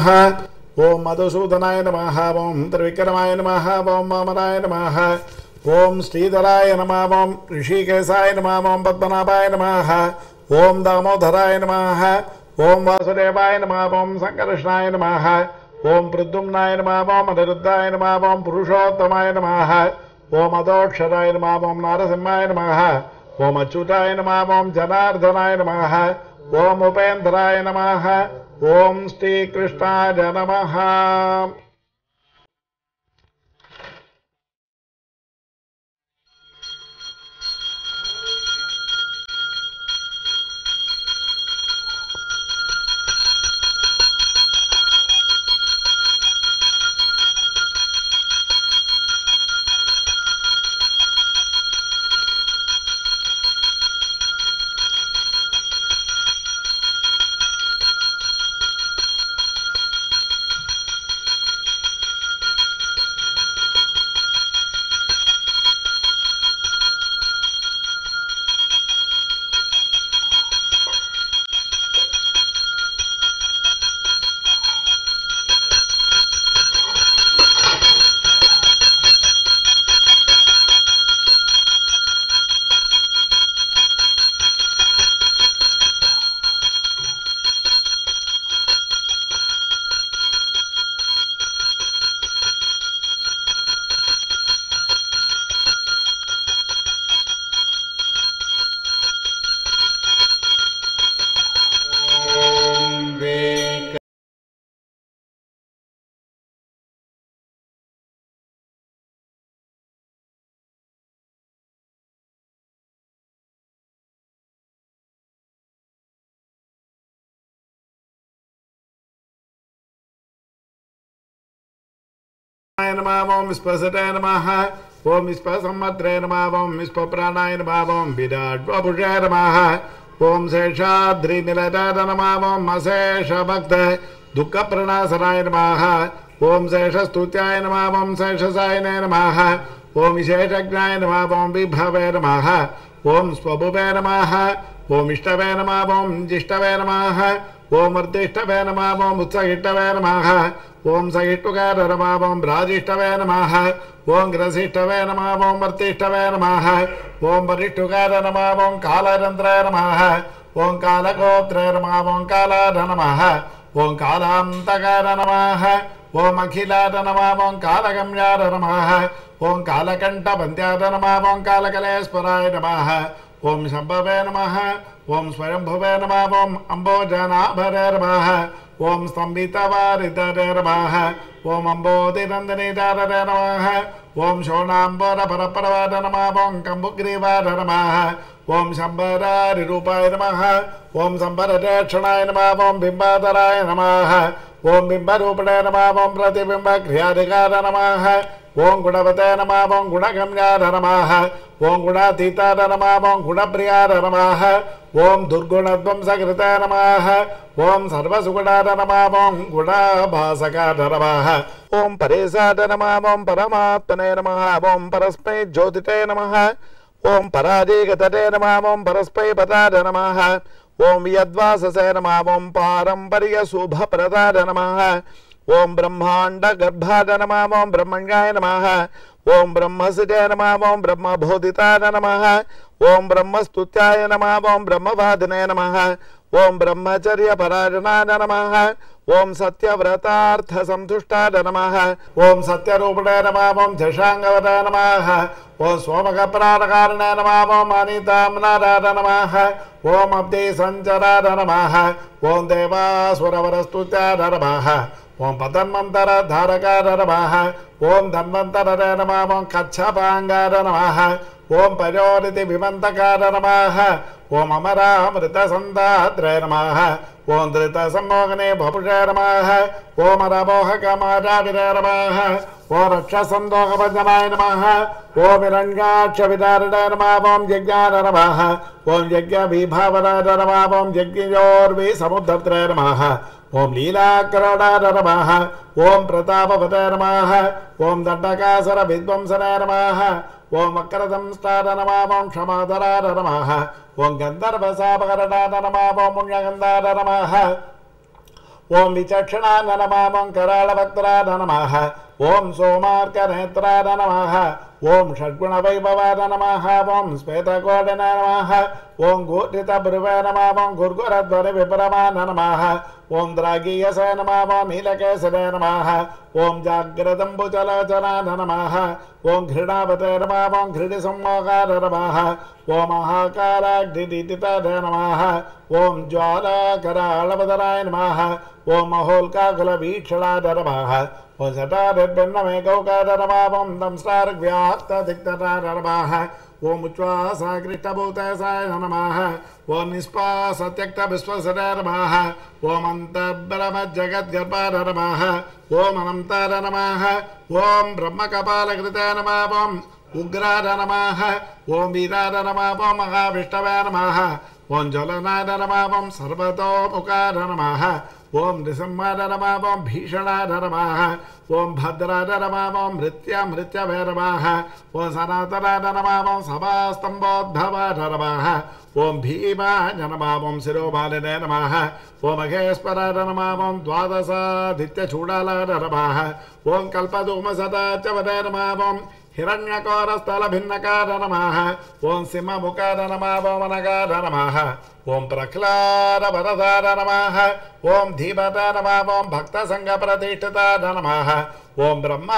ఓం మధుసూదనాయ నమః. ఓం త్రివిక్రమాయ నమః. ఓం వామనాయ నమః. ఓం శ్రీధరాయ నమః. ఓం ఋషికేశాయ నమః. ఓం పద్మనాభాయ నమః. ఓం దామోదరాయ నమః. ఓం వాసుదేవాయ నమః. ఓం సంకర్షణాయ నమః. ఓం ప్రద్యుమ్నాయ నమః. ఓం అనిరుద్ధాయ నమః. ఓం పురుషోత్తమాయ నమః. ఓం అదోక్షరాయ నమః. ఓం నారసింహాయ నమః. ఓం అచ్యుతాయ నమః. ఓం జనార్దనాయ నమః. ఓం ఉపేంద్రాయ నమః. ఓం శ్రీకృష్ణాయ నమః. नमः ओम विश्वसते नमः ओम विश्वसंवत्रे नमः ओम विश्वप्राणाय नमः ओम विराट्वपुषे नमः ओम शेषाद्रिनिलयाय नमः ओम अशेषभक्त दुःखप्रणाशनाय नमः ओम शेषस्तुत्याय नमः ओम शेषसायिने नमः ओम विशेषज्ञाय नमः ओम विभवे नमः ओम स्वभुवे नमः ओम इष्टवे नमः ओम जिष्टवे नमः ओम वर्तिष्ठवे नमः ओम उत्सहिष्टवे नमः ओम सहिष्टुकार नमः ओम राजिष्टवे नमः ओम ग्रसिष्टवे नमः ओम वर्तिष्ठवे नमः ओम वरिष्ठुकार नमः ओम कालरन्त्रे नमः ओम कालगोत्रे नमः ओम कालार नमः ओम कालान्तकार नमः ओम अखिलार नमः ओम कालगम्यार नमः ओम कालकण्ठपन्त्यार नमः ओम कालकलेश्वराय नमः ओम शम्भवे नमः ओम स्वयंभुवे नमः ओम अम्बोजनाभरे नमः ओम स्तम्भितवारितरे नमः ओम अम्बोधिनन्दनीताररे नमः ओम शोणाम्बरपरप्रवाद नमः ओम कम्बुग्रीवार नमः ओम शम्बरारिरूपाय नमः ओम शम्बररेक्षणाय नमः ओम बिम्बाधराय नमः ओम बिम्बरूपिणे नमः ओम प्रतिबिम्बक्रियाधिकार नमः ओम गुणवते नमः ओम गुणगम्यार नमः ओम गुणातीतार नमः ओम गुणप्रियार नमः ओम दुर्गुणध्वंसकृते नमः ओम सर्वसुगुणार नमः ओम गुणाभासकार नमः ओम परेशाद नमः ओम परमात्मने नमः ओम परस्मै ज्योतिते नमः ओम परादिगतते नमः ओम परस्मै पदाय नमः ओम यद्वाससे नमः ओम पारंपर्यशुभप्रदाय नमः ओम ब्रह्मांड गर्भाय नमः ओम ब्रह्मण्याय नमः ओम ब्रह्मसिद्धाय नमः ओम ब्रह्मबोधिताय नमः ओम ब्रह्मस्तुत्याय नमः ओम ब्रह्मवादिने नमः ओम ब्रह्मचर्यपरायणाय नमः ओम सत्यव्रतार्थ संतुष्टाय नमः ओम सत्यरूपिणे नमः ओम झषांगवते नमः ओम सोमकप्राणकारणे नमः ओम अनिताम्नाराय नमः ओम अब्धि संचराय नमः ओम देवासुरवरस्तुत्याय नमः ओम पतन्मन्तर धारकार नमः ओम धन्वन्तरे नमः ओम कच्छपांगार नमः ओम पयोनिधि विमन्तकार नमः ओम अमरामृतसन्दात्रे नमः ओम धृतसम्मोहने भपुषे नमः ओम रमोहकमाराविरे नमः ओम रक्षसन्दोहभजनाय नमः ओम हिरण्याक्षविदारिणे नमः ओम यज्ञाय नमः ओम यज्ञविभावनाय नमः ओम यज्ञयोर्विसमुद्धत्रे नमः ओम लीलाकरणाय नमः ओम प्रतापवते नमः ओम दण्डकासुर विध्वंसनाय नमः ओम वक्रदंष्टाय नमः ओम क्षमाधराय नमः ओम गन्धर्वशापकरणाय नमः ओम पुण्यगन्धाय नमः ओम विचक्षणाय नमः ओम करालवक्त्राय नमः ओम सोमार्कनेत्राय नमः ओम षड्गुणवैभवाय नमः ओम श्वेतकोटिने नमः ओम घूर्णितभ्रुवे नमः ओम घुर्घुरध्वनिविभ्रमाय नमः ओम द्रागीयसे नमः ओम नीलकेसरे नमः ओम जाग्रदम्बुचलोचनाय नमः ओम घृणावते नमः ओम घृणिसम्मोहाय नमः ओम महाकालाग्निदिताय नमः ओम ज्वालाकरालवदनाय नमः ओम महोल्काकुलवीक्षणाय नमः ओम जटारिर्भिन्नमे गौकाय नमः ओम दंष्ट्रार्घ्याक्तदिग्धराय नमः ओम उच्चासाकृष्टभूतेशाय नमः ओम निष्पासत्यक्तविश्वसराय नमः ओम अन्तर्ब्रह्मजगद्गर्भाय नमः ओम अनन्ताय नमः ओम ब्रह्मकपालकृताय नमः ओम उग्राय नमः ओम वीराय नमः ओम महाविष्णवे नमः ओम ज्वलनाय नमः ओम सर्वतोमुखाय नमः ओम नृसिंहाय नमः ओम भीषणाय नमः ओम भद्राय नमः ओम मृत्यामृत्यवे नमः ओम सनातनाय नमः ओम सभास्तम्भोद्भवाय नमः ओम भीमाय नमः ओम शिरोमालिने नमः ओम महेश्वराय नमः ओम द्वादशादित्यचूडालाय नमः ओम कल्पधूमसदाच्यवते नमः ओम हिरण्यकोरस्थलभिन्नकार नमः ओम सिंहमुखाय नमः ओम अनगाय नमः ओम प्रह्लादवरदाय नमः ओम धीमताय नमः ओम भक्तसङ्घप्रतिष्ठिताय नमः ओम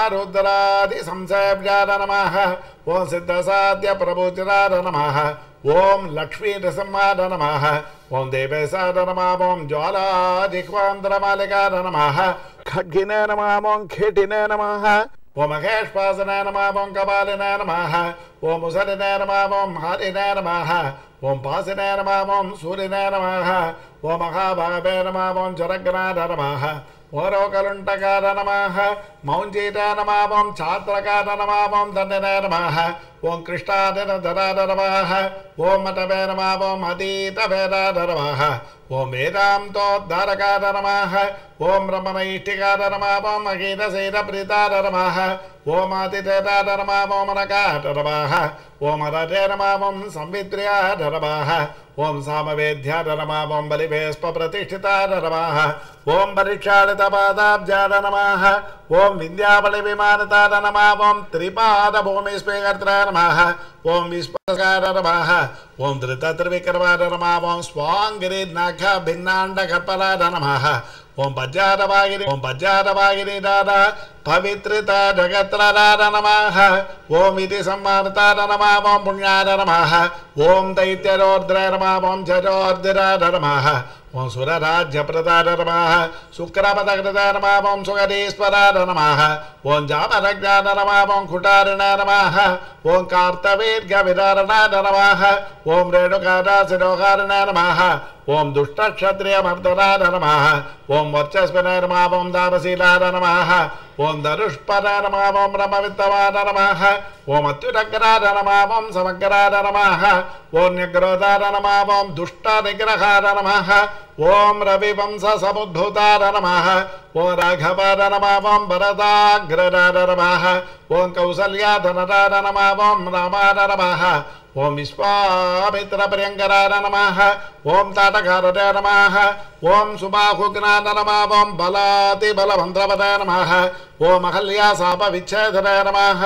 ब्रह्मरुद्रादिसंसेव्याय नमः ओम सिद्धसाध्यप्रभुचिराय नमः ओम लक्ष्मीनृसिंहाय नमः ओम देवेशाय नमः ओम ज्वालाजिह्वान्द्रमालिकाय नमः खड्गिने नमः ओम खेटिने नमः ओम महेश्वासने नमः ओम कपालिने नमः ओम मुसलिने नमः ओम हरिने नमः ओम पासिने नमः ओम सूर्यने नमः ओम महाभावे नमः ओम जरग्नाय नमः ఓరోకలుంటకార నమః మౌంచీట నమః ఓం ఛాత్రకార నమః ఓం దండనే నమః ఓం కృష్ణాదన ధరార నమః ఓం మటవే నమః ఓం అదీతవేదార నమః ఓం వేదాంతోద్ధారకార నమః ఓం బ్రహ్మనైష్టికార నమః ఓం అగీతశైల ప్రీతార నమః ఓం ఆతిథేతార నమః ఓం అనకార నమః ఓం అరటే నమః ఓం సంవిత్ర్యార నమః ఓం సామవేద్యార నమః ఓం బలివేస్ప ప్రతిష్ఠితార నమః ఓం పరీక్షాళిత పాదాబ్జార నమః ఓం విద్యాబలి విమానతార నమః ఓం త్రిపాద భూమిస్పేకర్త్ర నమః ఓం విస్పకార నమః ఓం ధృత త్రివిక్రమార నమః ఓం స్వాంగిరి నఖ భిన్నాండ కల్పలార నమః ఓం పజ్జారవాగిరి ఓం పజ్జారవాగిరి దార పవిత్రిత జగత్రార నమః ఓం ఇది సమ్మానతార నమః ఓం పుణ్యార నమః ఓం దైత్యరోర్ద్ర నమః ఓం జరోర్దిరార నమః ఓం సురరాజ్యప్రదార నమః శుక్రపదకృత నమః ఓం సుగరీశ్వరార నమః ఓం జామరజ్ఞాన నమః ఓం కుటారిణ నమః ఓం కార్తవీర్ఘ విదారణార నమః ఓం రేణుకారాశిరోకారిణ నమః ఓం దుష్టక్షత్రియమర్దనార నమః ఓం వర్చస్వినాయ నమః ఓం దానశీలార నమః ఓం ధనుష్పర నమః ఓం బ్రహ్మవిత్తవార నమః ఓం అత్యురగ్రార నమః ఓం సమగ్రార నమః ఓం న్యగ్రోధార నమః ఓం దుష్ట నిగ్రహార నమః ఓం రవివంశ సముద్భూతార నమః ఓం రాఘవార నమః ఓం భరదాగ్రరార నమః ఓం కౌసల్యాధనరార నమః ఓం రామార నమః ఓం విశ్వామిత్ర ప్రియంకరార నమః ఓం తాటకారతే నమః ఓం సుబాహుజ్ఞాన నమః ఓం బలాతి బలవంద్రవతే నమః ఓం అహల్యా శాప విచ్ఛేదనే నమః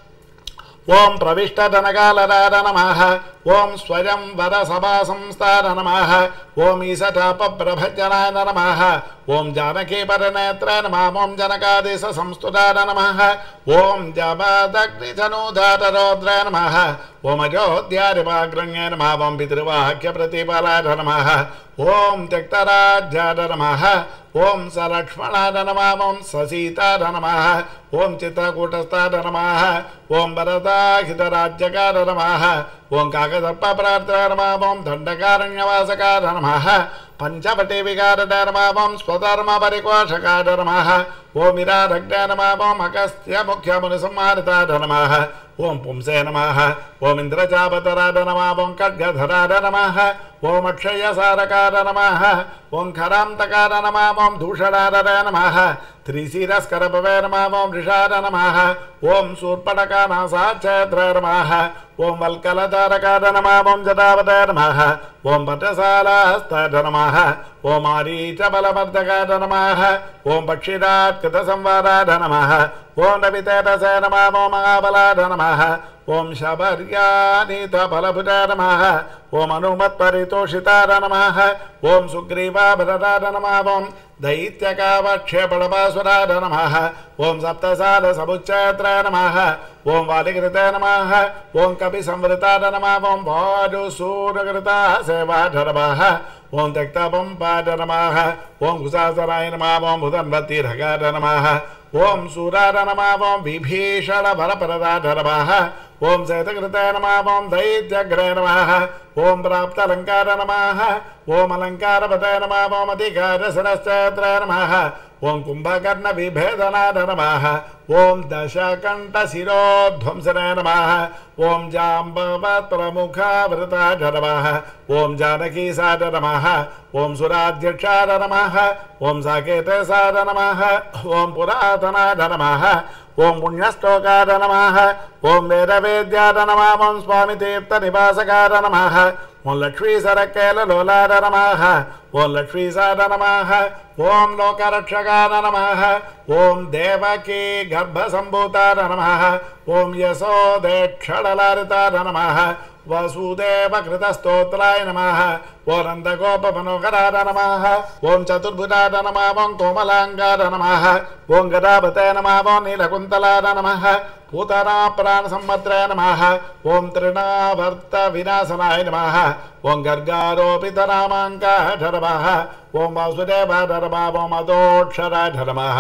ఓం ప్రవిష్టధనకాలరార నమః ఓం స్వయం వర సభా సంస్థార నమః ఓం ఈశటాప ప్రభజనాయ నమః ఓం జానకీ పరనేత్ర నమః ఓం జనకాదేశ సంస్తుతార నమః ఓం జమదగ్నిధనుధార రౌద్ర నమః ఓం అయోధ్యారివాగ్రణ్య నమః ఓం పితృవాక్య ప్రతిఫలార నమః ఓం త్యక్తరాజ్యార నమః ఓం సలక్ష్మణార నమః ఓం ససీతార నమః ఓం చిత్రకూటస్థార నమః ఓం భరతాహితరాజ్యకార నమః ఓం కాకసర్పప్రార్థన నమః ఓం దండకారణ్యవాసకార నమః పంచవటి వికారణ నమః ఓం స్వధర్మ పరికోషకార నమః ఓం విరారగ్న నమః ఓం అగస్త్య ముఖ్య ముని సంహారితార నమః ఓం పుంసే నమః ఓం ఇంద్రజాపతరార నమః ఓం ఖడ్గధరార నమః ఓం అక్షయసారకార నమః ఓం ఖరాంతకార నమః ఓం దూషణార నమః త్రిశిరస్కరభవే నమః ఓం వృషార నమః ఓం శూర్పణకానాసాచ్ఛేద్ర నమః ఓం వల్కలధారకార నమః ఓం జటావతే నమః ఓం పటశాలాహస్తార నమః ఓం ఆరీచబలవర్ధకార నమః ఓం పక్షిరాత్కృత సంవారార నమః ఓం రవితేజసే నమః ఓం మహాబలార నమః ఓం శబర్యానీత ఫలభుజ నమః ఓం అనుమత్పరితోషితార నమః ఓం సుగ్రీవాభరరార నమః ఓం దైత్యకావక్షేపణపాసురార నమః ఓం సప్తసార సముచ్ఛేత్ర నమః ఓం వాలికృతే నమః ఓం కపి సంవృతార నమః ఓం వాజుసూరకృత సేవాఢ నమః ఓం త్యక్తపంపాఢ నమః ఓం కుశాసనాయ నమః ఓం భుజన్వతీర్ఘకార నమః ఓం సూరార నమః ఓం విభీషణ వరప్రదాఢ నమః ఓం శతకృతే నమః ఓం దైత్యగ్రే నమః ఓం ప్రాప్తాలంకార నమః ఓం అలంకారపతే నమః ఓం అధికారశిరశ్చేత్ర నమః ఓం కుంభకర్ణ విభేదనార నమః ఓం దశకంఠ శిరోధ్వంసనే నమః ఓం జాంబవత్రముఖావృతాఢ నమః ఓం జానకీసార నమః ఓం సురాధ్యక్షార నమః ఓం సాకేతసార నమః ఓం పురాతనాఢ నమః ఓం పుణ్యశ్లోకార నమః ఓం వేదవేద్యార నమః ఓం స్వామి తీర్థ నివాసకార నమః ఓం లక్ష్మీసరకేల లోలార నమః ఓం లక్ష్మీసార నమః ఓం లోకరక్షకార నమః ఓం దేవకీ గర్భసంభూతార నమః ఓం యశోదేక్షడలారితార నమః వసుదేవ కృతస్తోత్రాయ నమః ఓం నందగోపమనోహరార నమః ఓం చతుర్భుజార నమః ఓం కోమలాంగార నమః ఓం గదాపతే నమః ఓం నీలకుంతలార నమః పూతనా ప్రాణ సంవత్రే నమః ఓం తృణావర్త వినాశనాయ నమః ఓం గర్గారోపిత రామాంకాఢ నమః ఓం వాసుదేవాఢ నమః ఓం అదోక్షరాఢ నమః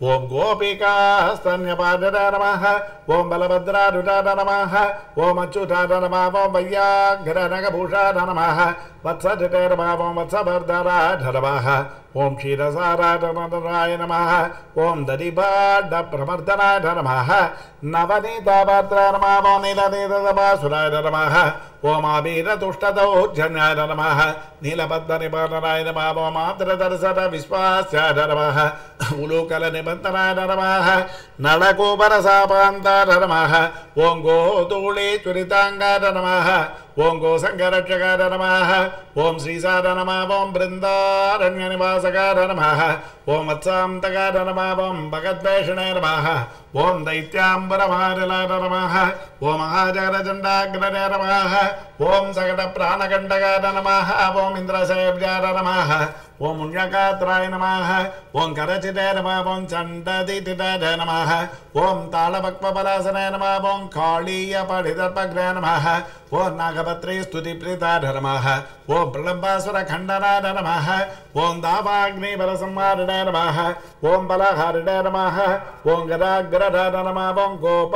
ఓం గోపికాస్తన్యపాదాయ నమః ఓం బలభద్రారుడాయ నమః ఓం అచ్యుతాయ నమః ఓం వయ్యాఘ్రనగభూషాయ నమః వత్సజటాయ నమః ఓం వత్సభర్ధరాయ నమః ఓం క్షీరసారాయ నమః ఓం దధిభాండప్రమర్దనాయ నమః నవనీతాపాత్రాయ నమః ఓం నీలనీలదమాసురాయ నమః ఓం ఆబీరతుష్టదౌర్జన్యాయ నమః నీలబద్ధనిబంధనాయ నమః ఓం ఆర్ద్రదర్శన విశ్వాస్యాయ నమః ఉలూకలనిబంధనాయ నమః నళకూపరసాపాంతాయ నమః ఓం గోధూళీచురితాంగాయ నమః ఓం గోసంగరక్షకాయ నమః ఓం శ్రీసార నమః ఓం బృందారణ్యనివాసకాయ నమః ఓం వత్సాంతకాయ నమః ఓం భగద్వేషణాయ నమః ఓం దైత్యాంబరమారిలాయ నమః ఓం మహాజగరచండాగ్రజాయ నమః ఓం సకట ప్రాణకండకాయ నమః ఓం ఇంద్రసేవ్యాయ నమః ఓం పుణ్యకాత్రాయ నమః ఓం కరచితాయ నమః ఓం చండదితితాయ నమః ఓం తాళపక్వపలాసనాయ నమః ఓం కాళీయ పఠితర్పగ్రాయ నమః ఓం నాగపత్రీ స్తుతిప్రీతాయ నమః ఓం ప్రళంబాసుర ఖండనాయ నమః ఓం దావాగ్ని బలసంహారిణాయ నమః ఓం బలహారిణాయ నమః ఓం గదాగ్రధాయ నమః ఓం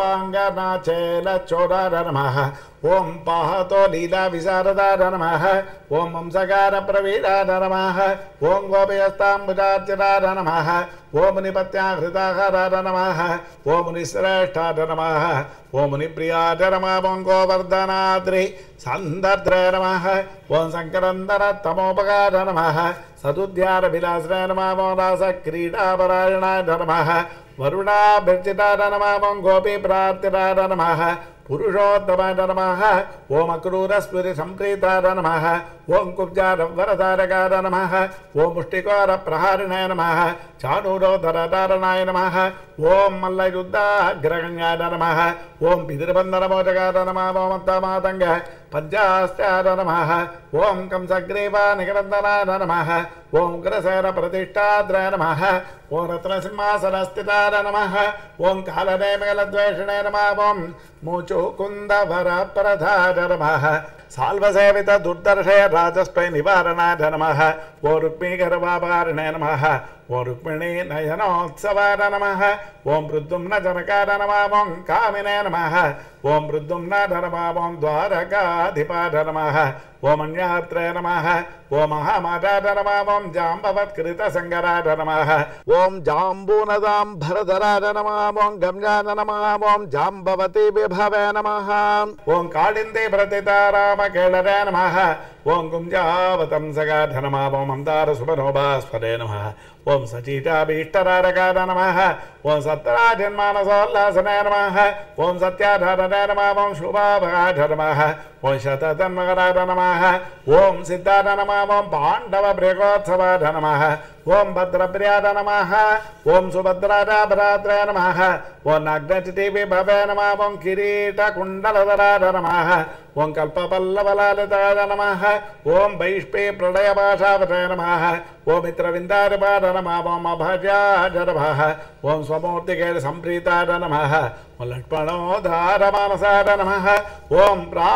గోపాంగనాచేలచోరాయ నమః ఓం పాహతో లీలా విశారదాయ నమః ఓం వంశకార ప్రవీరాయ నమః ఓం గోపయస్తాంబుజార్చితాయ నమః ఓం మునిపత్యాహృతాహారాయ నమః ఓం మునిశ్రేష్ఠాయ నమః ఓం మునిప్రియాయ నమః ఓం గోవర్ధనాద్రి సందర్ద్రాయ నమః ఓం శంకరందర తమోపకార నమః సదుద్యార విలాసాయ నమః ఓం రాస క్రీడాపరాయణాయ నమః వరుణాభిర్చితాయ నమః ఓం గోపీ ప్రార్థితాయ నమః పురుషోత్తమాయ నమః ఓం అక్రూరస్ఫురి సంప్రీతాయ నమః ఓం కుబ్జారవరధారకాయ నమః ఓం ముష్టికోర ప్రహారిణాయ నమః చాణూరోధరధారణాయ నమః ఓం మల్లయుద్ధాగ్రగణ్యాయ నమః ఓం పితృబంధనమోచకాయ నమః ఓం అత్తమాతంగ పంచాస్త్యాయ నమః ఓం కంసగ్రీవా నికరందనాయ నమః ఓం ఉగ్రసేన ప్రతిష్టాద్రాయ నమః ఓం రత్నసింహాసనస్థితాయ నమః ఓం కాలనేమిగలద్వేషణాయ నమః ఓం ముచుకుందవరప్రధాయ నమః సాల్వసేవిత దుర్దర్శయ రాజస్పై నివారణాయ నమః ఓ రుక్మిగర్వాపారిణాయ నమః ఓ రుక్మిణీ నయనోత్సవాయ నమః ఓం ప్రద్యుమ్న జనకాయ నమః ఓం కామినాయ నమః ఓం ప్రద్యుమ్న నమః ఓం ద్వారకాధిపాయ నమః ఓం అన్యాత్రాయ నమః ఓం మహామాతాయ నమః ఓం జాంబవత్కృత సంగరాయ నమః ఓం జాంబూనదాంబరధరాయ నమః ఓం గమ్యాయ నమః ఓం జాంబవతి విభవే నమః ఓం కాళిందే ప్రతితారామకేళరాయ నమః ఓం గుంజావతంసగాయ నమః ఓం అందార సుభనోభాస్పదే నమః ఓం సచీతాభీష్టరారకాయ నమః ఓం సత్రాజన్మానసోల్లాసనాయ నమః ఓం సత్యాధారణాయ నమః ఓం శుభాభాయ నమః ఓం శతతన్మకరాయ నమః ఓం సిద్ధాయ నమః ఓం పాండవ ప్రేకోత్సవాయ నమః ఓం భద్రప్రియాయ నమః ఓం సుభద్రాభరాత్రాయ నమః ఓం నగ్నచితి విభవే నమః ఓం కిరీటకుండలధరాయ నమః ఓం కల్పపల్లవలాలితాయ నమః ఓం వైష్పే ప్రళయభాషావతాయ నమః ఓం మిత్రవిందారిపాద నమః ఓం అభజాయ నమః ఓం స్వమూర్తికేళ సంప్రీతాయ నమః ఓం లక్ష్మణోధారమానసాయ నమః ఓం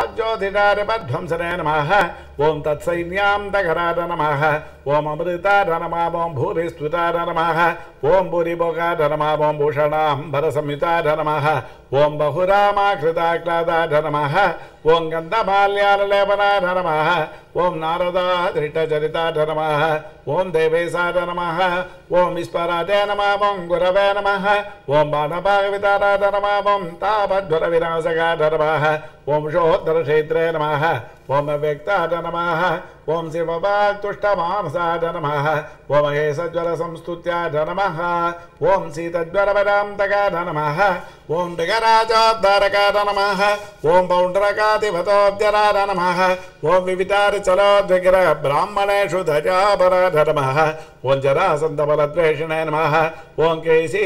ప్రాజ్యోతిధారిపధ్వంసనాయ నమః ఓం తత్సైన్యాంతకరాయ నమః ఓం అమృతాయ నమః ఓం భూరిస్తుతాయ నమః ఓం భూరిభోగాయ నమః ఓం భూషణాంబరసంయుతాయ నమః ఓం బహురామాకృతాక్లాదాయ నమః ఓం గంధమాల్యాలలేపనాయ నమః ఓం నారదాధృష్టచరితాయ నమః ఓం దేవేశాయ నమః ఓం విస్పరాజాయ నమః ఓం గురవే నమః ఓం బాణభాగవితారాయ నమః ఓం తాపజ్వర వినాశకాయ నమః ఓం షోత్తరక్షేత్రే నమః ఓం అవ్యక్తాయ నమః ఓం శివవాక్తుష్టమానసాయ నమః ఓం మహేశజ్వర సంస్తుత్యాయ నమః ఓం శీతజ్వరవరాంతకాయ నమః ఓం దిగరాజోద్ధారకాయ నమః ఓం పౌండ్రకాధిపతోద్యరాయ నమః ఓం వివితారి చలోద్విగ్ర బ్రాహ్మణేషు ధజాపరాయ నమః ఓం జరాసంతబలద్వేషిణే నమః ఓం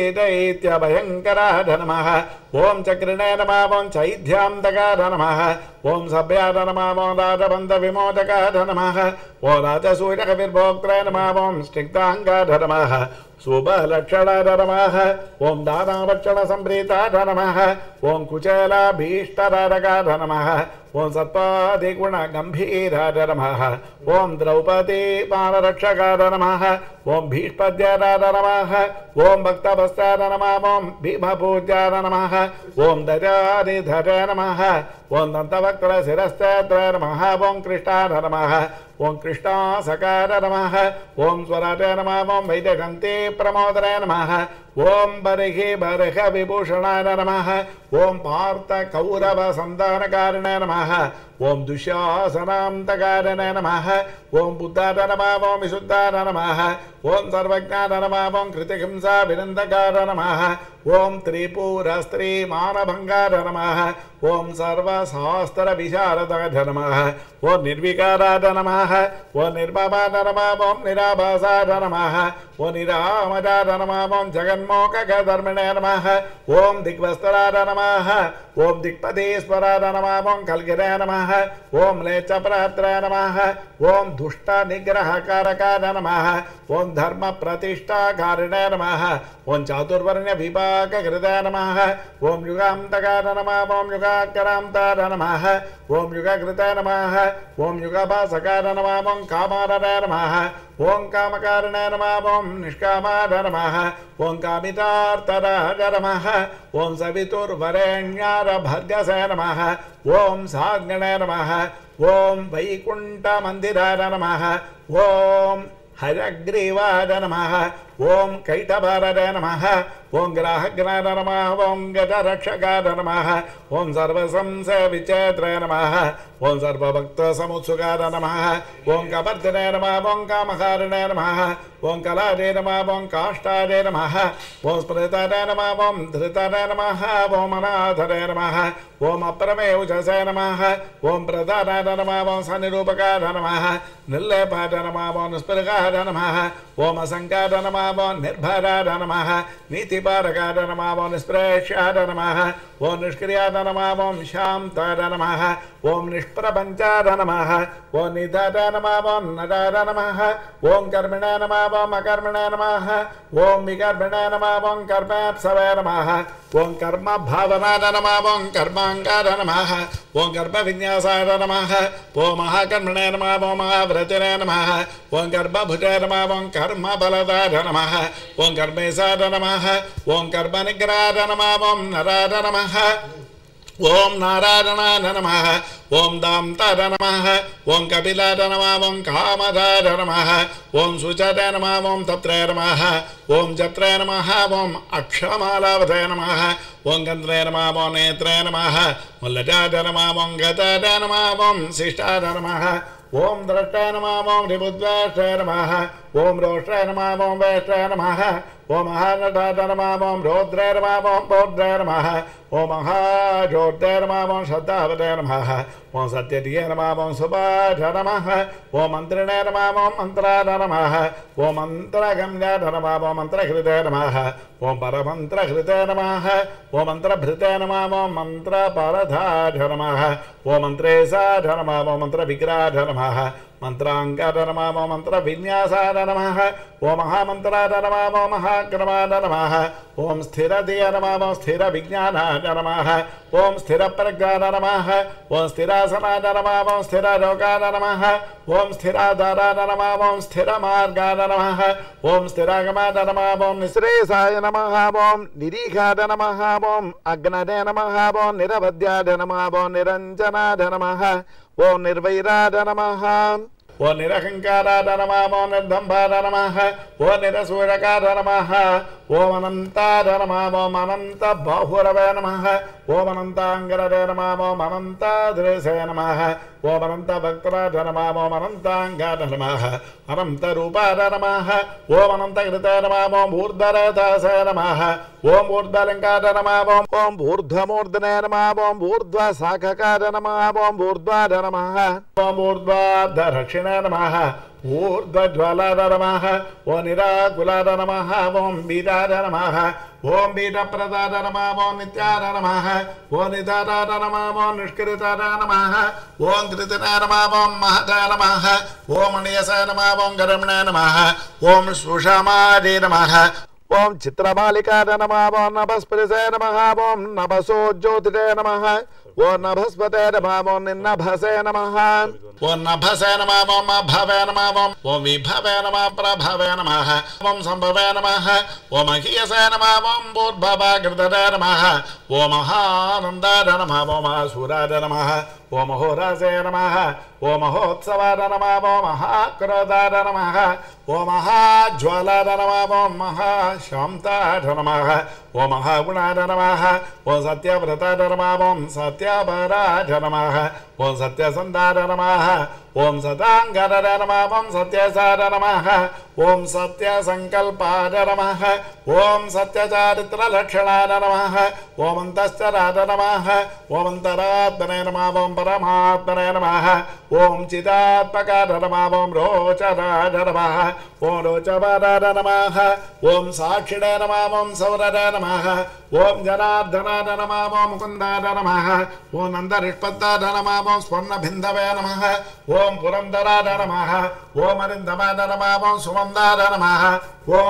కేశీదైత్యభయంకరాయ నమః ఓం చక్రిణే నమః ఓం చైధ్యాంతకాయ నమః ఓం సభ్యాయ నమః ఓం రాజబంధ విమోచకాయ నమః ఓం రాజసూయకవిర్భోక్త్రాయ నమః ఓం స్నిగ్ధాంగాయ నమః शुभलक्षणाय नमः ओम दानावक्षण संप्रीताय नमः ओम कुचेलाभीष्टरारकाय नमः ओम सत्पादिगुण गंभीराय नमः ओम द्रौपदी मानरक्षकाय नमः ओम भीष्पद्याय नमः ओम भक्तभस्ताय नमः ओम भीमपूज्याय नमः ओम दजानिधराय नमः ओम दन्तवक्त्र शिरस्ताय नमः ओम कृष्णाय नमः ओम कृष्णासकाय नमः ओम स्वराय नमः ओम वैजयन्ती प्रमोदराय नमः ओम बर्हि बर्ह विभूषणाय नमः ओम पार्थ कौरव संधानकारिणे नमः ओम दुःशासनान्तकारिणे नमः ओम बुद्धाय नमः ओम विशुद्धाय नमः ओम सर्वज्ञाय नमः ओम कृतिहिंसा विनन्दकाय नमः ओम त्रिपुरस्त्री मानभङ्गाय नमः ओम सर्वशास्त्र विशारदाय नमः ओम निर्विकाराय नमः ओम निर्ममाय नमः ओम निराभासाय नमः ओम निरामयाय नमः ओम जगन्मोहकधर्मिणे नमः ओम दिग्वस्त्राय नमः ओम दिक्पदेश्वराय नमः ओम कल्गिराय नमः ओम लेचप्रात्राय नमः ओम दुष्ट निग्रहकारकाय नमः ओम धर्म प्रतिष्ठाकारिणे नमः ओम चातुर्वर्ण्य विभागकृताय नमः ओम युगान्तकाय नमः ओम युगाकरान्ताय नमः ओम युगकृताय नमः ओम युगभासकाय नमः ओम कामाराय नमः ओम कामकारिणे नमः ओम निष्कामाय नमः ओम कामितार्थराय नमः ओम सवितुर्वरेण्याय भर्गसे नमः ओम साग्निणे नमः ओम वैकुण्ठमन्दिराय नमः ओम हयग्रीवाय नमः ओम कैटभाराय नमः ओम ग्राहग्नाय नमः ओम गजरक्षकाय नमः ओम सर्वसंशयविचेत्राय नमः ओम सर्वभक्तसमुत्सुकाय नमः ओम कपर्दिने नमः ओम कामकारिणे नमः ओम कलादे नमः ओम काष्ठादे नमः ओम स्मृताय नमः ओम धृताय नमः ओम अनाथरे नमः ओम अप्रमेयुजसे नमः ओम प्रदानाय नमः ओम सनिरूपकाय नमः निर्लेपाय नमः ओम निष्पृगाय नमः ओम असंकाय नमः ओम निर्भराय नमः नीतिपारकाय नमः ओम निष्प्रेष्याय नमः ओम निष्क्रियाय नमः ओम शान्ताय नमः ओम निष्प्रपञ्चाय नमः ओम निधाय नमः ओम नदाय नमः ओम कर्मिणे नमः ओम अकर्मिणे नमः ओम विकर्मिणे नमः ओम कर्मेप्सवे नमः ओम कर्म भावनाय नमः ओम कर्माङ्गाय नमः ओम गर्भविन्यासाय नमः ओम महाकर्मणे नमः ओम महाव्रतिने नमः ओम गर्भभुजे नमः ओम कर्मबलदाय नमः ओम कर्मेशाय नमः ओम कर्मनिग्रहाय नमः ओम नराय नमः ओम नारायणाय नमः ओम दान्ताय नमः ओम कपिलाय नमः ओम कामदाय नमः ओम सुचताय नमः ओम तत्राय नमः ओम जत्राय नमः ओम अक्षमालावताय नमः ओम गन्ध्राय नमः ओम नेत्राय नमः ओम लजाय नमः ओम गताय नमः ओम शिष्टाय नमः ओम द्रष्टाय नमः ओम रिबुद्वेष्टाय नमः ओम रोष्टाय नमः ओम वेष्टाय नमः ओम महानटाय नमः ओम रौद्राय नमः ओम पौद्राय नमः ओम महाजोत्याय नमः ओम श्रद्धावताय नमः ओम सत्यधिये नमः ओम सुभाय नमः ओम मन्त्रिणे नमः ओम मन्त्राय नमः ओम मन्त्रगम्याय नमः ओम मन्त्रकृताय नमः ओम परमन्त्रकृताय नमः ओम मन्त्रभृताय नमः ओम मन्त्रपरधाय नमः ओम मन्त्रेशाय नमः ओम मन्त्रविग्रहाय नमः मंत्रांगाय नमः ओम मन्त्रविन्यासाय नमः ओम महामन्त्राय नमः ओम महाक्रमाय नमः ओम स्थिरधिये नमः ओम स्थिरविज्ञानाय नमः ओम स्थिरप्रज्ञाय नमः ओम स्थिरासनाय नमः ओम स्थिरयोगाय नमः ओम स्थिराधाराय नमः ओम स्थिरमार्गाय नमः ओम स्थिरागमाय नमः ओम निःश्रेयसाय नमः ओम निरीघाय नमः ओम अग्नये नमः ओम निरवध्याय नमः ओम निरञ्जनाय नमः ओम निर्वैराय नमः ओम निरहंकाराय नमः ओम निर्दम्भाय नमः ओम निरसूरकाय नमः ओम अनन्ताय नमः ओम अनंत बाहुरवे नमः ओम अनन्तांगरवे नमः ओम अनन्ताद्रेसे नमः ओम अनंत भक्तराय नमः ओम अनन्तांगाय नमः अनंत रूपाय नमः ओम अनंत कृताय नमः ओम ऊर्ध्वरथासे नमः ओम ऊर्ध्वलिङ्गाय नमः ओम ओम ऊर्ध्वमूर्धने नमः ओम ऊर्ध्वशाखकाय नमः ओम ऊर्ध्वाय नमः ओम ऊर्ध्वाधरक्षिणे नमः ऊर्ध्वज्वालाय नमः ओम निराकुलाय नमः ओम बीजाय नमः ओम बीजप्रदाय नमः ओम नित्याय नमः ओम निधाराय नमः ओम निष्कृताय नमः ओम कृतनाय नमः ओम महताय नमः ओम मणियसाय नमः ओम गरमणाय नमः ओम सुषमाय नमः ओम चित्रमालिकाय नमः ओम नभस्पतिसाय नमः ओम नभसो ज्योतिषाय नमः ओम नभस्पते नमः ओम निन्नभसे नमः ओम नभसे नमः ओम भवे नमः ओम ओम विभवे नमः प्रभवे नमः ओम संभवे नमः ओम महीयसे नमः ओम भूर्भवाकृतये नमः ओम महानन्दाय नमः ओम असुराय नमः ओम होरासे नमः ओम महोत्सवाय नमः ओम महाक्रोधाय नमः ओम महाज्वालाय नमः ओम महाशान्ताय नमः ओम महागुणाय नमः ओम सत्यव्रताय नमः ओम सत्यपराय नमः ओम सत्यसन्धाय नमः ओम सदांगाय नमः ओम सत्यसाय नमः ओम सत्यसंकल्पाय नमः ओम सत्यचारित्रलक्षणाय नमः ओम अन्तश्चराय नमः ओम अन्तरात्मने नमः ओम परमात्मने नमः ओम चिदात्मकाय नमः ओम रोचनाय नमः ओम रोचवादाय नमः ओम साक्षिणे नमः ओम सौरराय नमः ओम जनार्दनाय नमः ओम मुकुन्दाय नमः ओम नन्दनिष्पत्ताय नमः ओम स्वर्णबिन्दवे नमः ओम पुरन्दराय नमः ओम अरिन्दमाय नमः ओम सुमन्दाय नमः ओम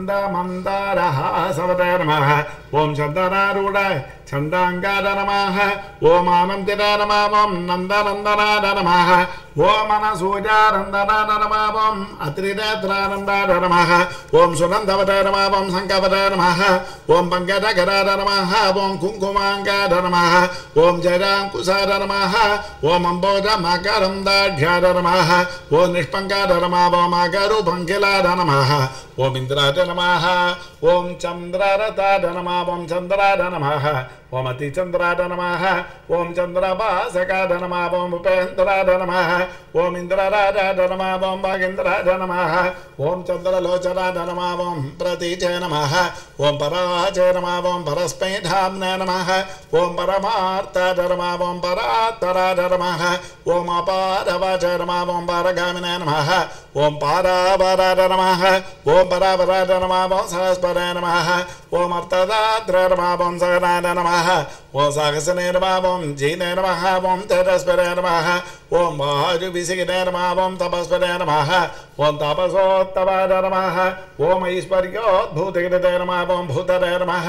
कुन्दमन्दारहासवते नमः ओम चन्दनारूढाय छन्दाङ्गाय नमः ओम आनन्दिनाय नमः ओम नन्दनन्दनाय नमः ओम अनसूयानन्दनाय नमः ओम अत्रिनेत्रानन्दाय नमः ओम सुनन्दवते नमः ओम शङ्खवते नमः ओम पङ्कजकराय नमः ओम कुङ्कुमाङ्गाय नमः ओम जयाङ्कुशाय नमः ओम अम्बोजमकरन्दाढ्याय नमः ओम निष्पङ्काय नमः ओम अगरुपङ्किलाय नमः ओम इन्द्राय नमः ओम चन्द्ररथाय नमः ओम चन्द्राय नमः ओम अतिचन्द्राय नमः ओम चन्द्रभासकाय नमः ओम उपेन्द्राय नमः ओम इन्द्रराजाय नमः ओम भागेन्द्राय नमः ओम चन्द्रलोचनाय नमः ओम प्रतीचे नमः ओम पराचे नमः ओम परस्मैधाम्ने नमः ओम परमार्थाय नमः ओम परात्पराय नमः ओम अपारवाचे नमः ओम पारगामिने नमः ओम पारावराय नमः ओम परावराय नमः ओम सहस्पराय नमः ओम अर्थदात्राय नमः ओम सगनाय नमः ओम साहसने नमः ओम जीने नमः ओम तेजस्पराय नमः ओम वायुविसिगिने नमः ओम तपस्पराय नमः ओम तापसोत्तमाय नमः ओम ऐश्वर्योद्भूतकृते नमः ओम भूतरे नमः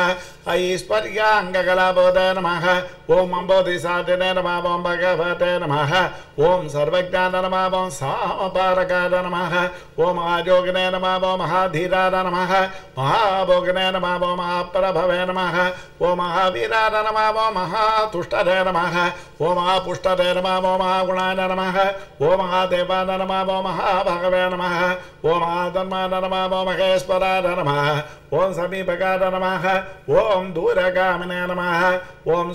ऐश्वर्याङ्गकलाबोधाय नमः ओम अम्बोधिसाधिने नमः ओम भगवते नमः ओम सर्वज्ञाय नमः ओम सामपारकाय नमः ओम आयोगिने नमः ओम महाधीराय नमः महाभोगिने नमः ओम महाप्रभवे नमः ओम महावीराय नमः ओम महातुष्टरे नमः ओम महापुष्टरे नमः ओम महागुणाय नमः ओम महादेवाय नमः ओम महाभगवे नमः ओम महाधर्माय नमः ओम महेश्वराय नमः ओम समीपकाय नमः ओम दूरगामिने नमः ओम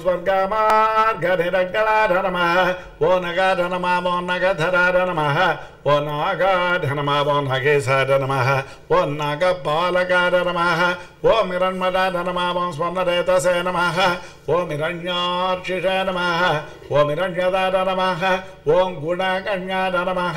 स्वर्गमार्गनिरङ्गणाय नमः ओम नगाय नमः ओम नगधराय नमः ओम नागाय नमः ओम नगेशाय नमः ओम नागपालकाय नमः ओम हिरण्मयाय नमः ओम स्वर्णरेतसे नमः ओम हिरण्यार्चिषे नमः ओम हिरण्यदाय नमः ओम गुणगण्याय नमः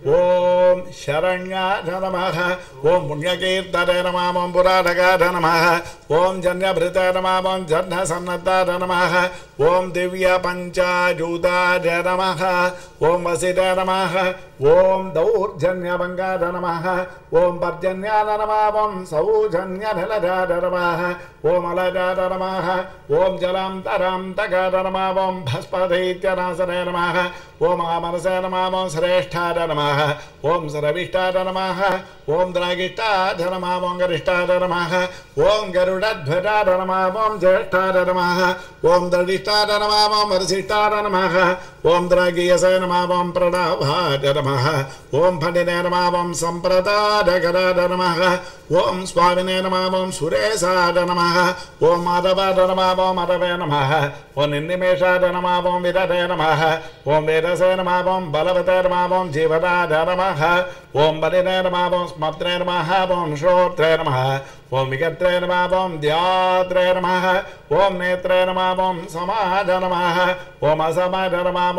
ओम शरण्याय नमः ओम पुण्यकीर्तने नमः ओम पुराणकाय नमः ओम जन्यभृताय नमः ओम जन्यसन्नद्धाय नमः ओम दिव्यपञ्चायुधाय नमः ओम वसिताय नमः ओम दौर्जन्यभङ्गाय नमः ओम पर्जन्याय नमः ओम सौजन्यनिलजाय नमः ओम अलजाय नमः ओम जलान्तरान्तकाय नमः ओम भस्मदैत्यनाशने नमः ओम आमनसे नमः ओम श्रेष्ठाय नमः ओम सर्विष्ठाय नमः ओम द्रागिष्ठाय नमः ओम गरिष्ठाय नमः ओम गरुडध्वजाय नमः ओम ज्येष्ठाय नमः ओम दर्डिष्ठाय नमः ओम वरिष्ठाय नमः ओम द्रागीयसे नमः ओम प्रणवाय नमः ओम फणिने नमः ओम सम्प्रदायकराय नमः ओम स्वामिने नमः ओम सुरेशाय नमः ओम माधवाय नमः ओम माधवे नमः ओम निर्निमेषाय नमः ओम विदते नमः ओम वेदसे नमः ओम बलवते नमः ओम जीवनाय नमः ओम बलिने नमः ओम स्मत्रे नमः ओम श्रोत्रे नमः ओम विगत्रे नमः ओम ध्यात्रे नमः ओम नेत्रे नमः ओम समाय नमः ओम असमाय नमः ओम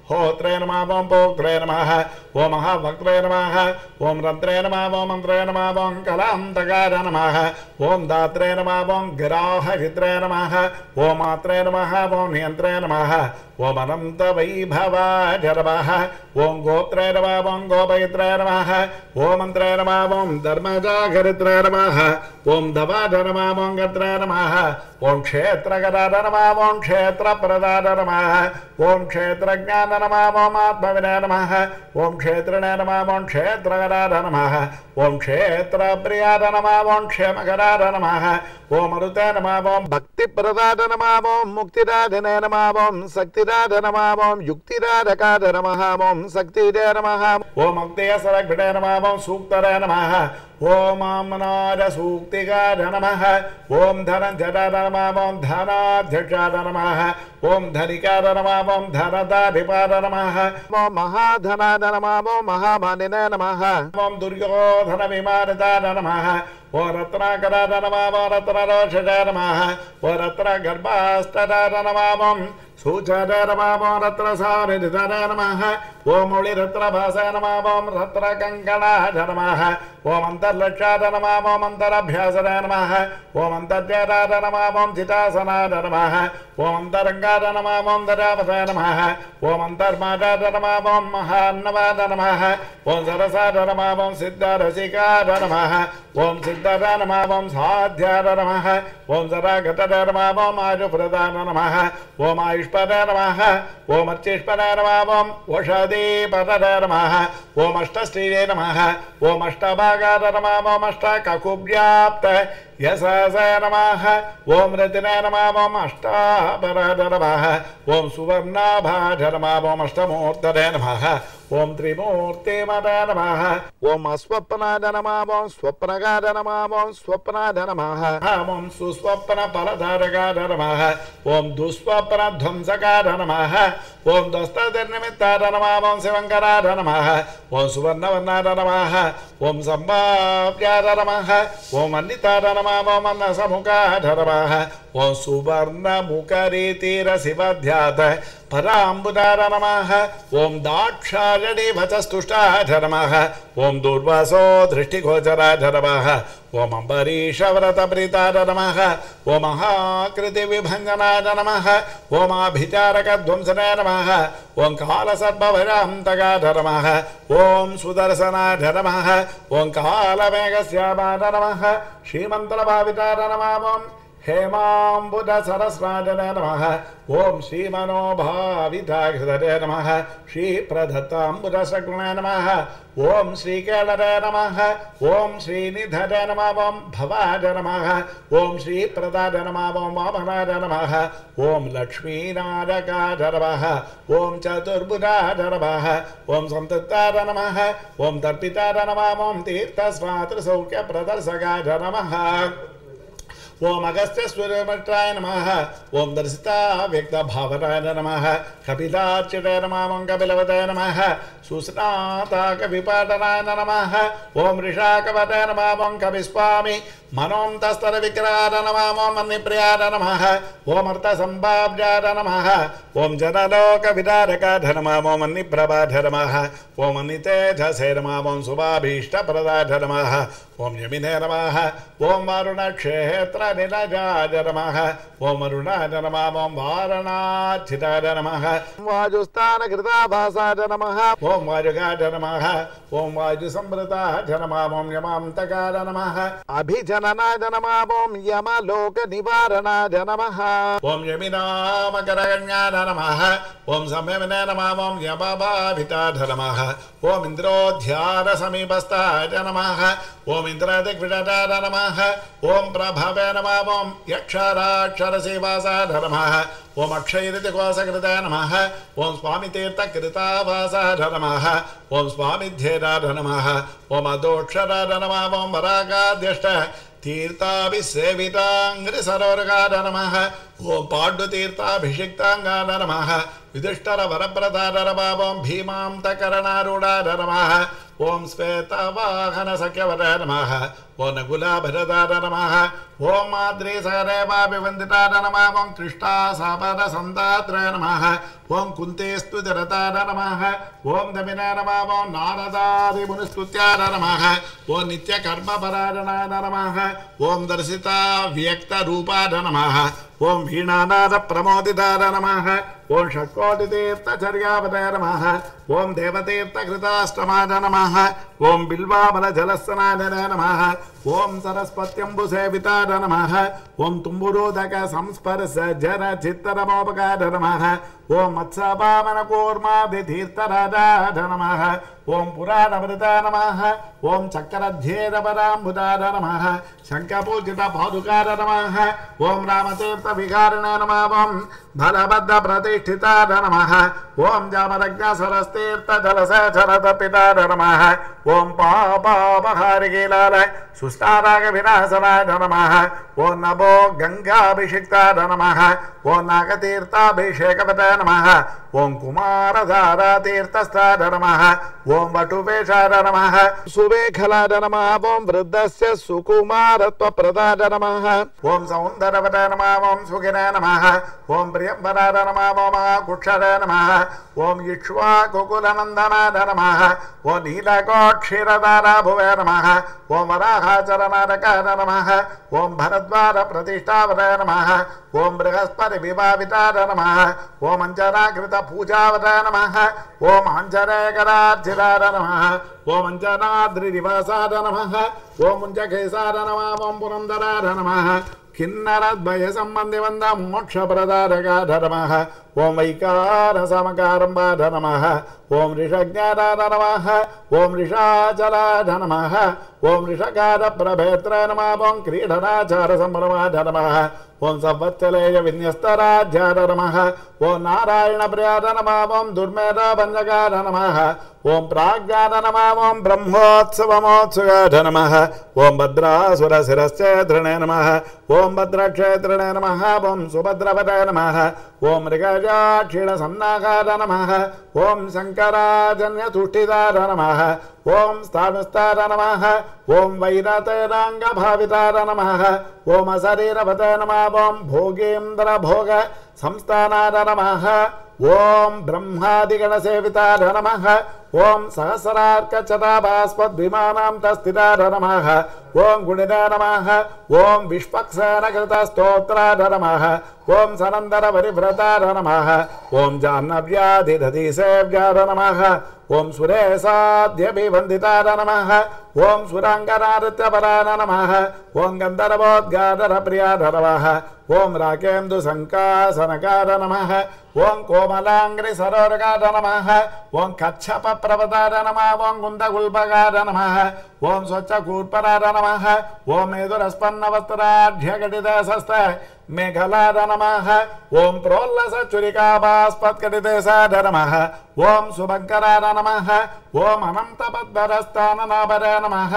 होत्रे नमः ओम पोक्त्रे नमः ओम महाभक्त्रे नमः ओम रन्त्रे नमः ओम मन्त्रे नमः ओम कलान्तकाय नमः ओम दात्रे नमः ओम गिराहहित्रे नमः ओम मात्रे नमः ओम नियन्त्रे नमः ओम अनंत वैभवाय नमः ओम गोत्रे नमः ओम गोपयित्रे नमः ओम मन्त्रे नमः ओम धर्मजागरित्रे नमः ओम धवाय नमः ओम गत्रे नमः ओम क्षेत्रगदाय नमः ओम क्षेत्रप्रदाय नमः ओम क्षेत्रज्ञान नमः ओम आत्मविनय नमः ओम क्षेत्रिणे नमः ओम क्षेत्रगदाय नमः ओम क्षेत्रप्रियाय नमः ओम क्षेमकराय नमः ओम मरुते नमः ओम भक्तिप्रदाय नमः ओम मुक्तिदायिने नमः ओम शक्तिदाय नमः ओम युक्तिदायकाय नमः ओम शक्तिदे नमः ओम अग्नेयसरग्भिडे नमः ओम सूक्तरे नमः ओम अमनाद सूक्तिकाय नमः ओम धनञ्जयाय नमः ओम धनाध्यक्षाय नमः ओम धनिकाय नमः ओम धनदाधिपाय नमः ओम महाधनाय नमः ओम महामानिने नमः ओम दुर्योधन विमानिताय नमः ओम रत्नाकराय नमः ओम रत्नरोषजाय नमः ओम रत्नगर्भास्तदाय नमः ओम सूचाय नमः ओम रत्नसानिधिताय नमः ओम मौलिरत्नभासाय नमः ओम रत्नकङ्कणाय नमः ओम अंतर्लक्षाय नमः ओम अंतरभ्यासाय नमः ओम अंतर्जयाय नमः ओम चितासनाय नमः ओम अंतरंगाय नमः ओम दरावसाय नमः ओम अंतर्मादाय नमः ओम महान्नवाय नमः ओम सरसाय नमः ओम सिद्धरसिकाय नमः ओम सिद्धाय नमः ओम साध्याय नमः ओम सरागताय नमः ओम आयुप्रदाय नमः ओम आयुष्पदाय नमः ओम अर्चिष्पदाय नमः ओम ओषधिपदाय नमः ओम अष्टश्रीये नमः ओम अष्टभागाय नमः ओम अष्टककुव्याप्त यशसाय नमः ओम रतिनाय नमः ओम अष्टापराय नमः ओम सुवर्णाभाय नमः ओम अष्टमूर्तये नमः ओम त्रिमूर्तिमदाय नमः ओम अस्वप्नाय नमः ओम स्वप्नगाय नमः ओम स्वप्नाय नमः ओम सुस्वप्नफलधारकाय नमः ओम दुःस्वप्नध्वंसकाय नमः ओम दुस्तनिमित्ताय नमः ओम शिवङ्कराय नमः ओम सुवर्णवर्णाय नमः ओम सम्भाव्याय नमः ओम अन्निताय नमः ओम अन्नसमुखाय नमः ओम सुवर्णमुखरीतिरसिवध्यात पराम्बुदाय नमः ओम दाक्षायणी वचस्तुष्टाय नमः ओम दुर्वासो दृष्टिगोचराय नमः ओम अम्बरीषव्रतप्रीताय नमः ओम महाकृतिविभञ्जनाय नमः ओम अभिचारकध्वंसनाय नमः ओम कालसर्पभयान्तकाय नमः ओम सुदर्शनाय नमः ओम कालमेघश्यामाय नमः श्रीमन्त्रभाविताय नमः ओम हेमाम्बुज सरस्राजने नमः ओम श्रीमनोभाविताय नमः श्रीप्रदत्ताम्बुज शकुने नमः ओम श्रीकेलरे नमः ओम श्रीनिधरे नमः ओम भवाय नमः ओम श्रीप्रदाय नमः ओम वामनाय नमः ओम लक्ष्मीनारकाय नमः ओम चतुर्भुजाय नमः ओम संतताय नमः ओम तर्पिताय नमः ओम तीर्थस्वातृसौख्यप्रदर्शकाय नमः ओम अगस्त्यस्वरमत्राय नमः ओम दर्शिता व्यक्तभावनाय नमः कपिलार्चिताय नमः ओम कपिलवताय नमः सुस्नाताकविपाटनाय नमः ओम ऋषाकवताय नमः ओम कविस्वामी मनोन्तस्तरविक्राय नमः ओम मन्निप्रियाय नमः ओम अर्थसम्भाव्याय नमः ओम जनलोकविदारकाय नमः ओम मन्निप्रभाय नमः ओम मन्नितेजसे नमः ओम शुभाभीष्टप्रदाय नमः ओम यमिने नमः ओम वरुणक्षेत्र निलजाय नमः ओम अरुणाय नमः ओम वारणाचिताय नमः वायुस्थानकृताभासाय नमः ओम वायुगाय नमः ओम वायुसंवृताय नमः ओम यमान्तकाय नमः अभिजननाय नमः ओम यमलोकनिवारणाय नमः ओम यमिनामकरगण्याय नमः ओम संयमिने नमः ओम यमभाविताय नमः ओम इन्द्रोध्यानसमीपस्थाय नमः ओम इंद्रादिग्विजयाय नमः ओम प्रभवे नमः ओम यक्षराक्षरसेवासाय नमः ओम अक्षयरितिकोसकृताय नमः ओम स्वामितीर्थकृतावासाय नमः ओम स्वामिध्येयाय नमः ओम अदोक्षराय नमः ओम वरागाद्यष्ट तीर्थाभिसेविताङ्घ्रिसरोरगाय नमः ओम पाण्डुतीर्थाभिषिक्ताङ्गाय नमः युधिष्ठिरवरप्रदाय नमः ओम भीमान्तकरणारूढाय नमः ओम श्वेतवाहनसख्यवराय नमः ఓం నకులాభరదార నమః ఓం మాద్రీ సరేవాభివందితార నమః ఓం కృష్ణాసాపర సందాత్రాయ నమః ఓం కుంతేస్తు జరతార నమః ఓం దమినా నమః ఓం నారదాది మునిస్తుత్యార నమః ఓం నిత్యకర్మపరాయణాయ నమః ఓం దర్శితా వ్యక్త రూపార నమః ఓం వీణానాద ప్రమోదితార నమః ఓం షట్కోటితీర్థచర్యావతాయ నమః ఓం దేవతీర్థకృతాష్టమాయ నమః ఓం బిల్వామల జలస్నాయ నమః ఓం సరస్వత్యంబుసేవితాయ నమః ఓం తుంబురోదక సంస్పర్శ జర చిత్తరమోపకార నమః ఓం మత్స్యపావన కూర్మాది తీర్థరాజాయ నమః ఓం పురాణమృతాయ నమః ఓం చక్రధ్యేరపరాంబుదాయ నమః శంఖపూజిత పాదుకార నమః ఓం రామతీర్థ వికారిణ నమః ఓం బలభద్ర ప్రతిష్ఠితాయ నమః ఓం జామరజ్ఞ సరస్తీర్థ జలసచరతపితాయ నమః ఓం పాపాపహారికీలాల సుష్టారాగ వినాశనాయ నమః ఓం నభో గంగాభిషిక్తాయ నమః ఓం నాగతీర్థాభిషేకవతాయ నమః ఓం కుమారధారాతీర్థస్థాయ నమః ఓం వటువేషాయ నమః సువేఖలాయ నమః ఓం వృద్ధస్య సుకుమారత్వప్రదాయ నమః ఓం సౌందరవతాయ నమః ఓం సుఖినాయ నమః ఓం ప్రియంవరాయ నమః ఓం మహాకుక్షరాయ నమః ఓం ఇక్ష్వాకుకులనందనాయ నమః ఓం నీలకోక్షీరధారాభువే నమః ఓం వరాహాచరణారకాయ నమః ఓం భరద్వార ప్రతిష్టావతాయ నమః ఓం బృహస్పతి విభావితాయ నమః ఓం అంజనాకృత పూజావతాయ నమః ఓం అంజనేకరార్చితాయ నమః ఓం అంజనాద్రి నివాసాయ నమః ఓం ముంజకేశాయ నమః ఓం పురందరాయ నమః కిన్నరద్వయ సంబంధి వంద మోక్షప్రదారకాయ నమః ఓం వైకార సమకారంబాయ నమః ఓం ఋషజ్ఞానాయ నమః ఓం ఋషాచలాయ నమః ఓం ఋషకార ప్రభేత్రాయ నమః ఓం క్రీడనాచార సంభ్రమాయ నమః ఓం సంవత్సలేయ విన్యస్తరాజ్యాయ నమః ఓం నారాయణ ప్రియాయ నమః ఓం దుర్మేధ భంజకాయ నమః ఓం ప్రాజ్ఞాయ నమః ఓం బ్రహ్మోత్సవమోత్సుకాయ నమః ఓం భద్రాసుర శిరశ్చేత్రణే నమః ఓం భద్రక్షేత్రణే నమః ఓం సుభద్రవతాయ నమః ఓం మృగజాక్షీణ సన్నాకాయ నమః ఓం శంకరాజన్యతుష్టిదాయ నమః ఓం స్థానుస్తాయ నమః ఓం వైరతేరాంగభావితాయ నమః ఓం అశరీరవతాయ నమః ఓం భోగేంద్ర భోగ సంస్థానాయ నమః ఓం బ్రహ్మాదిగణసేవితాయ నమః ఓం సహస్రార్కచటాభాస్పద్విమానాం తస్థితాయ నమః ఓం గుణినాయ నమః ఓం విష్పక్సేనకృతస్తోత్రాయ నమః ఓం సనందర పరివ్రతాయ నమః ఓం జాహ్నవ్యాధిదధిసేవ్యాయ నమః ఓం సురేశాద్యభివందితాయ నమః ఓం సురాంగనానృత్యపరాయ నమః ఓం గంధర్వోద్గాధర ప్రియాయ నమః ఓం రాకేందు సంకాసనకాయ నమః ఓం కోమలాంగ్రి సరోరకాయ నమః ఓం కచ్చప ప్రవతాయ నమః ఓం గుందగుల్పకాయ నమః ఓం స్వచ్ఛకూర్పరాయ నమః ఓం మేధురస్పన్నవస్త్రాఢ్యఘటితశస్త మేఘలాయ నమః ఓం ప్రోల్లస చురికాభాస్పత్కటితేశాయ నమః ఓం సుభంకరాయ నమః ఓం అనంతపద్మరస్థాననాభరాయ నమః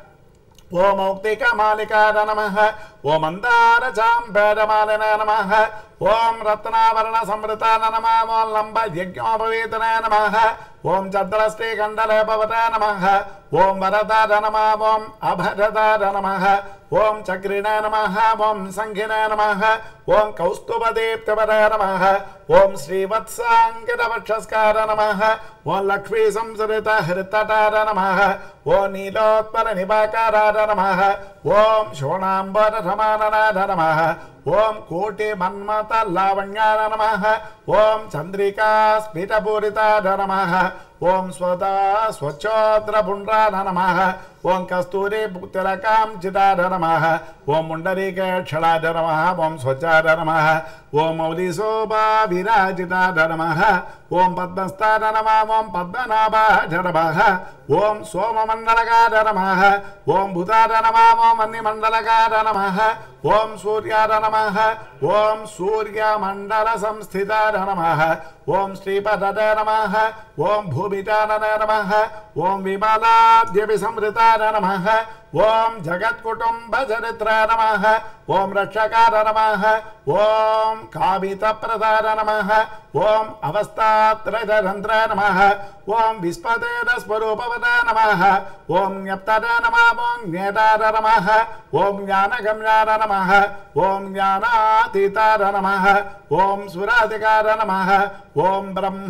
ఓం మౌక్తికమాలికాయ నమః ఓం మందారచాంబేరమాలినాయ నమః ఓం రత్నావరణ సంవృతాయ నమః ఓం లంబ యజ్ఞోపవీతనాయ నమః ఓం చంద్రశ్రీకండలేపవతాయ నమః ఓం వరదాయ నమః ఓం అభరదాయ నమః ఓం చక్రిణాయ నమః ఓం సంఘినాయ నమః ఓం కౌస్తుభదీప్తిపదాయ నమః ఓం శ్రీవత్సాంకితవక్షస్కార నమః ఓం లక్ష్మీ సంసృత హృతటార నమః ఓం నీలోత్పల నిభాకారార నమః ఓం శోణాంబరసమాననాథ నమః ఓం కోటి మన్మత లావణ్యార నమః ఓం చంద్రికా స్ఫిటపూరితార నమః ఓం స్వదా స్వచ్ఛోద్రపుండ్రార నమః ఓం కస్తూరి తిలకాంచితార నమః ఓం ముండరీకేక్షణార నమః ఓం స్వచ్ఛార నమః ఓం మౌలిశోభా విరాజితార నమః ఓం పద్మస్థార నమః ఓం పద్మనాభాయ నమః ఓం సోమమండలకార నమః ఓం భూతార నమః ఓం వన్నిమండలకార నమః ఓం సూర్యార నమః ఓం సూర్యమండల సంస్థితార నమః ఓం శ్రీపదయ నమః ఓం భూమితార నమః ఓం విమలాద్యపి సంవృతార నమః ఓం జగత్కుటుంబచరిత్ర నమః ఓం రక్షకార నమః ఓం కామితప్రదార నమః ఓం అవస్థాత్రయంత్ర నమః ఓం విస్పదేన స్వరూపవద నమః ఓం జ్ఞప్తర నమః ఓం జ్ఞేతార నమః ఓం జ్ఞానగమ్యార నమః ఓం జ్ఞానాతీతార నమః ఓం సురాధికార నమః ఓం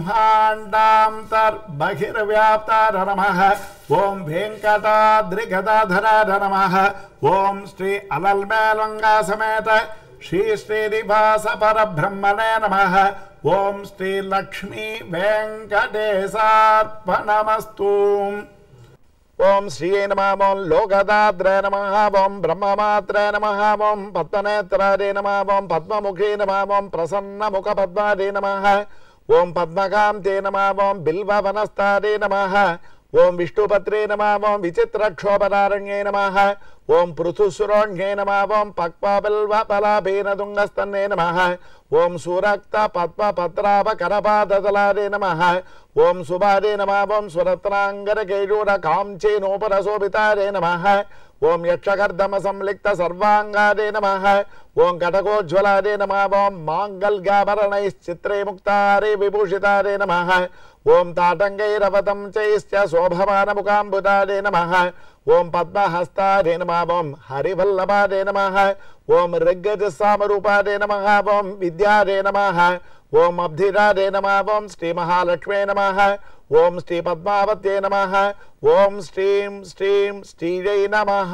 బ్రహ్మాండాంతర్బహిర్వ్యాప్తార నమః ఓం వెంకటాద్రిగదాధరార నమః ఓం శ్రీ అలల్మేలంగా సమేత శ్రీ శ్రీనివాస పరబ్రహ్మణే నమః ఓం శ్రీ లక్ష్మీ వెంకటేశార్పణమస్తు ఓం శ్రీ నమః ఓం లోకదాద్రే నమః ఓం బ్రహ్మమాత్రే నమః ఓం పద్మనేత్రారే నమః ఓం పద్మముఖే నమః ఓం ప్రసన్నముఖ పద్మారే నమః ఓం పద్మకాంతే నమః ఓం బిల్వవనస్తారే నమః ఓం విష్ణుపత్రే నమః ఓం విచిత్రక్షోభనారణ్యే నమః ఓం పృథుసురోణ్యే నమః ఓం పక్వబిల్వపలాభేన తుంగస్తన్నే నమః ఓం సురక్త పద్మపత్రాభ కరపాదతలారే నమః ఓం సుబారే నమః ఓం సురత్నాంగర కేయూర కాంచేనోపరశోభితారే నమః ఓం యక్షకర్దమ సంలిక్త సర్వాంగారే నమః ఓం కటకోజ్వలారే నమః ఓం మాంగళ్యాభరణైశ్చిత్రే ముక్తారే విభూషితారే నమః ఓం తాటంగైరవతం చైశ్చ శోభమానముఖాంబుదారే నమః ఓం పద్మహస్తారే నమః ఓం హరివల్లభారే నమః ఓం ఋగ్గజసామరూపారే నమః ఓం విద్యారే నమః ఓం అబ్ధిరారే నమః ఓం శ్రీ మహాలక్ష్మే నమః ఓం శ్రీ పద్మావత్యే నమః ఓం శ్రీం శ్రీం శ్రీజై నమః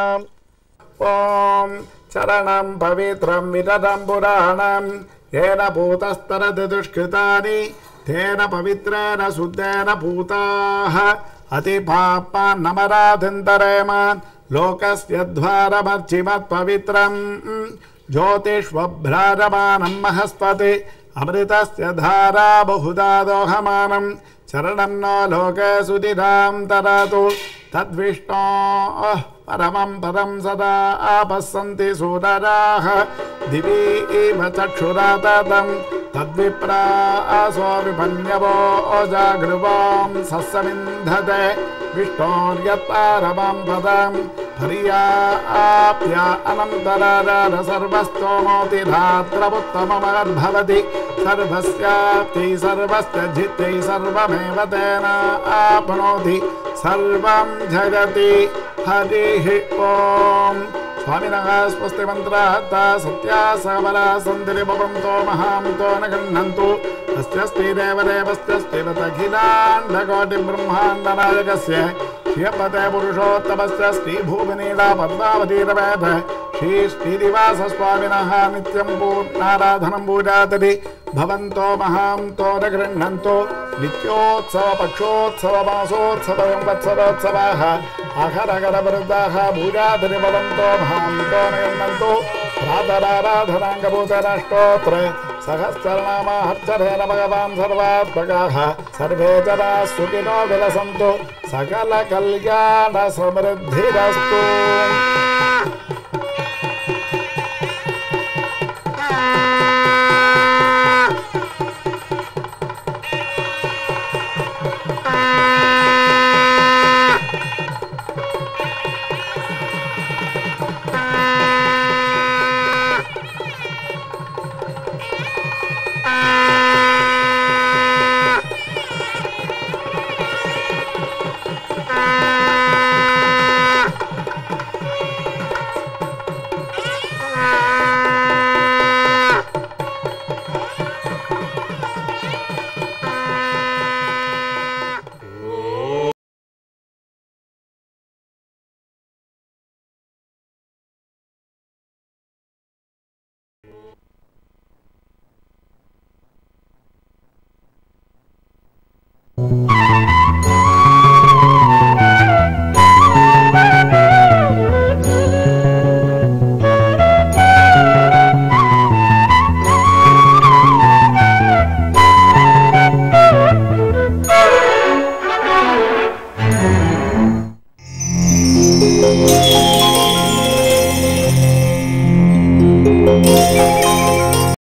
ఓం చరణం పవిత్రం విదదం పురాణం ఏన భూతస్తరతి దుష్కృతాని తేన పవిత్రేణ శుద్ధేన భూతాః అతి పాపాన్నమరాధింతరేమ లోకస్య ద్వారమర్చిమత్ పవిత్రం జ్యోతిష్వభ్రాజమానం మహస్పతి అమృతస్య ధారా బహుదా దోహమానం చరణం నో లోకే సుధిరాం తరతు తద్విష్ణోః పరమం పదం సదా ఆపస్సంతి సూరరాః దివి ఇవ చక్షురాతతం తద్విప్రాసో విపన్యవో జాగృవాం సస్సమింధతే విష్ణోర్యత్పారమం పదం పర్యాప్య అనంతరార సర్వస్తోమోతి ధాత్రముత్తమమద్భవతి సర్వస్యాప్తి సర్వస్య జిత్యై సర్వమేవ తేన ఆప్నోతి సర్వం జగతి హరిః ఓం స్వామినః స్వస్తి మంత్రార్థ సత్యా సబలా సంతిరి భవంతో మహాంతో న గృహ్ణन्तు అస్య శ్రీ దేవదేవస్య శ్రీమదఖిలాండకోటి బ్రహ్మాండ నాయకస్య శ్రీపతే పురుషోత్తమస్య శ్రీ భూమినీలా పద్మావతీరవేద శ్రీ శ్రీనివాస స్వామినః నిత్యం పూర్ణారాధనం పూజాతరి భవంతో మహాంతో న గృహ్ణन्तు నిత్యోత్సవ పక్షోత్సవ మాసోత్సవ సంవత్సరోత్సవాః అహరగర వృద్ధాః పూజాతరి భవంతో మహాంతో న గృహ్ణन्तు ప్రాతరారాధనాంగభూతరాష్టోత్ర సహస్రనామార్చరేణ భగవాన్ సర్వాత్మకాః సర్వే జనాః సుఖినో విలసन्तు సకల కళ్యాణ సమృద్ధిరస్తు.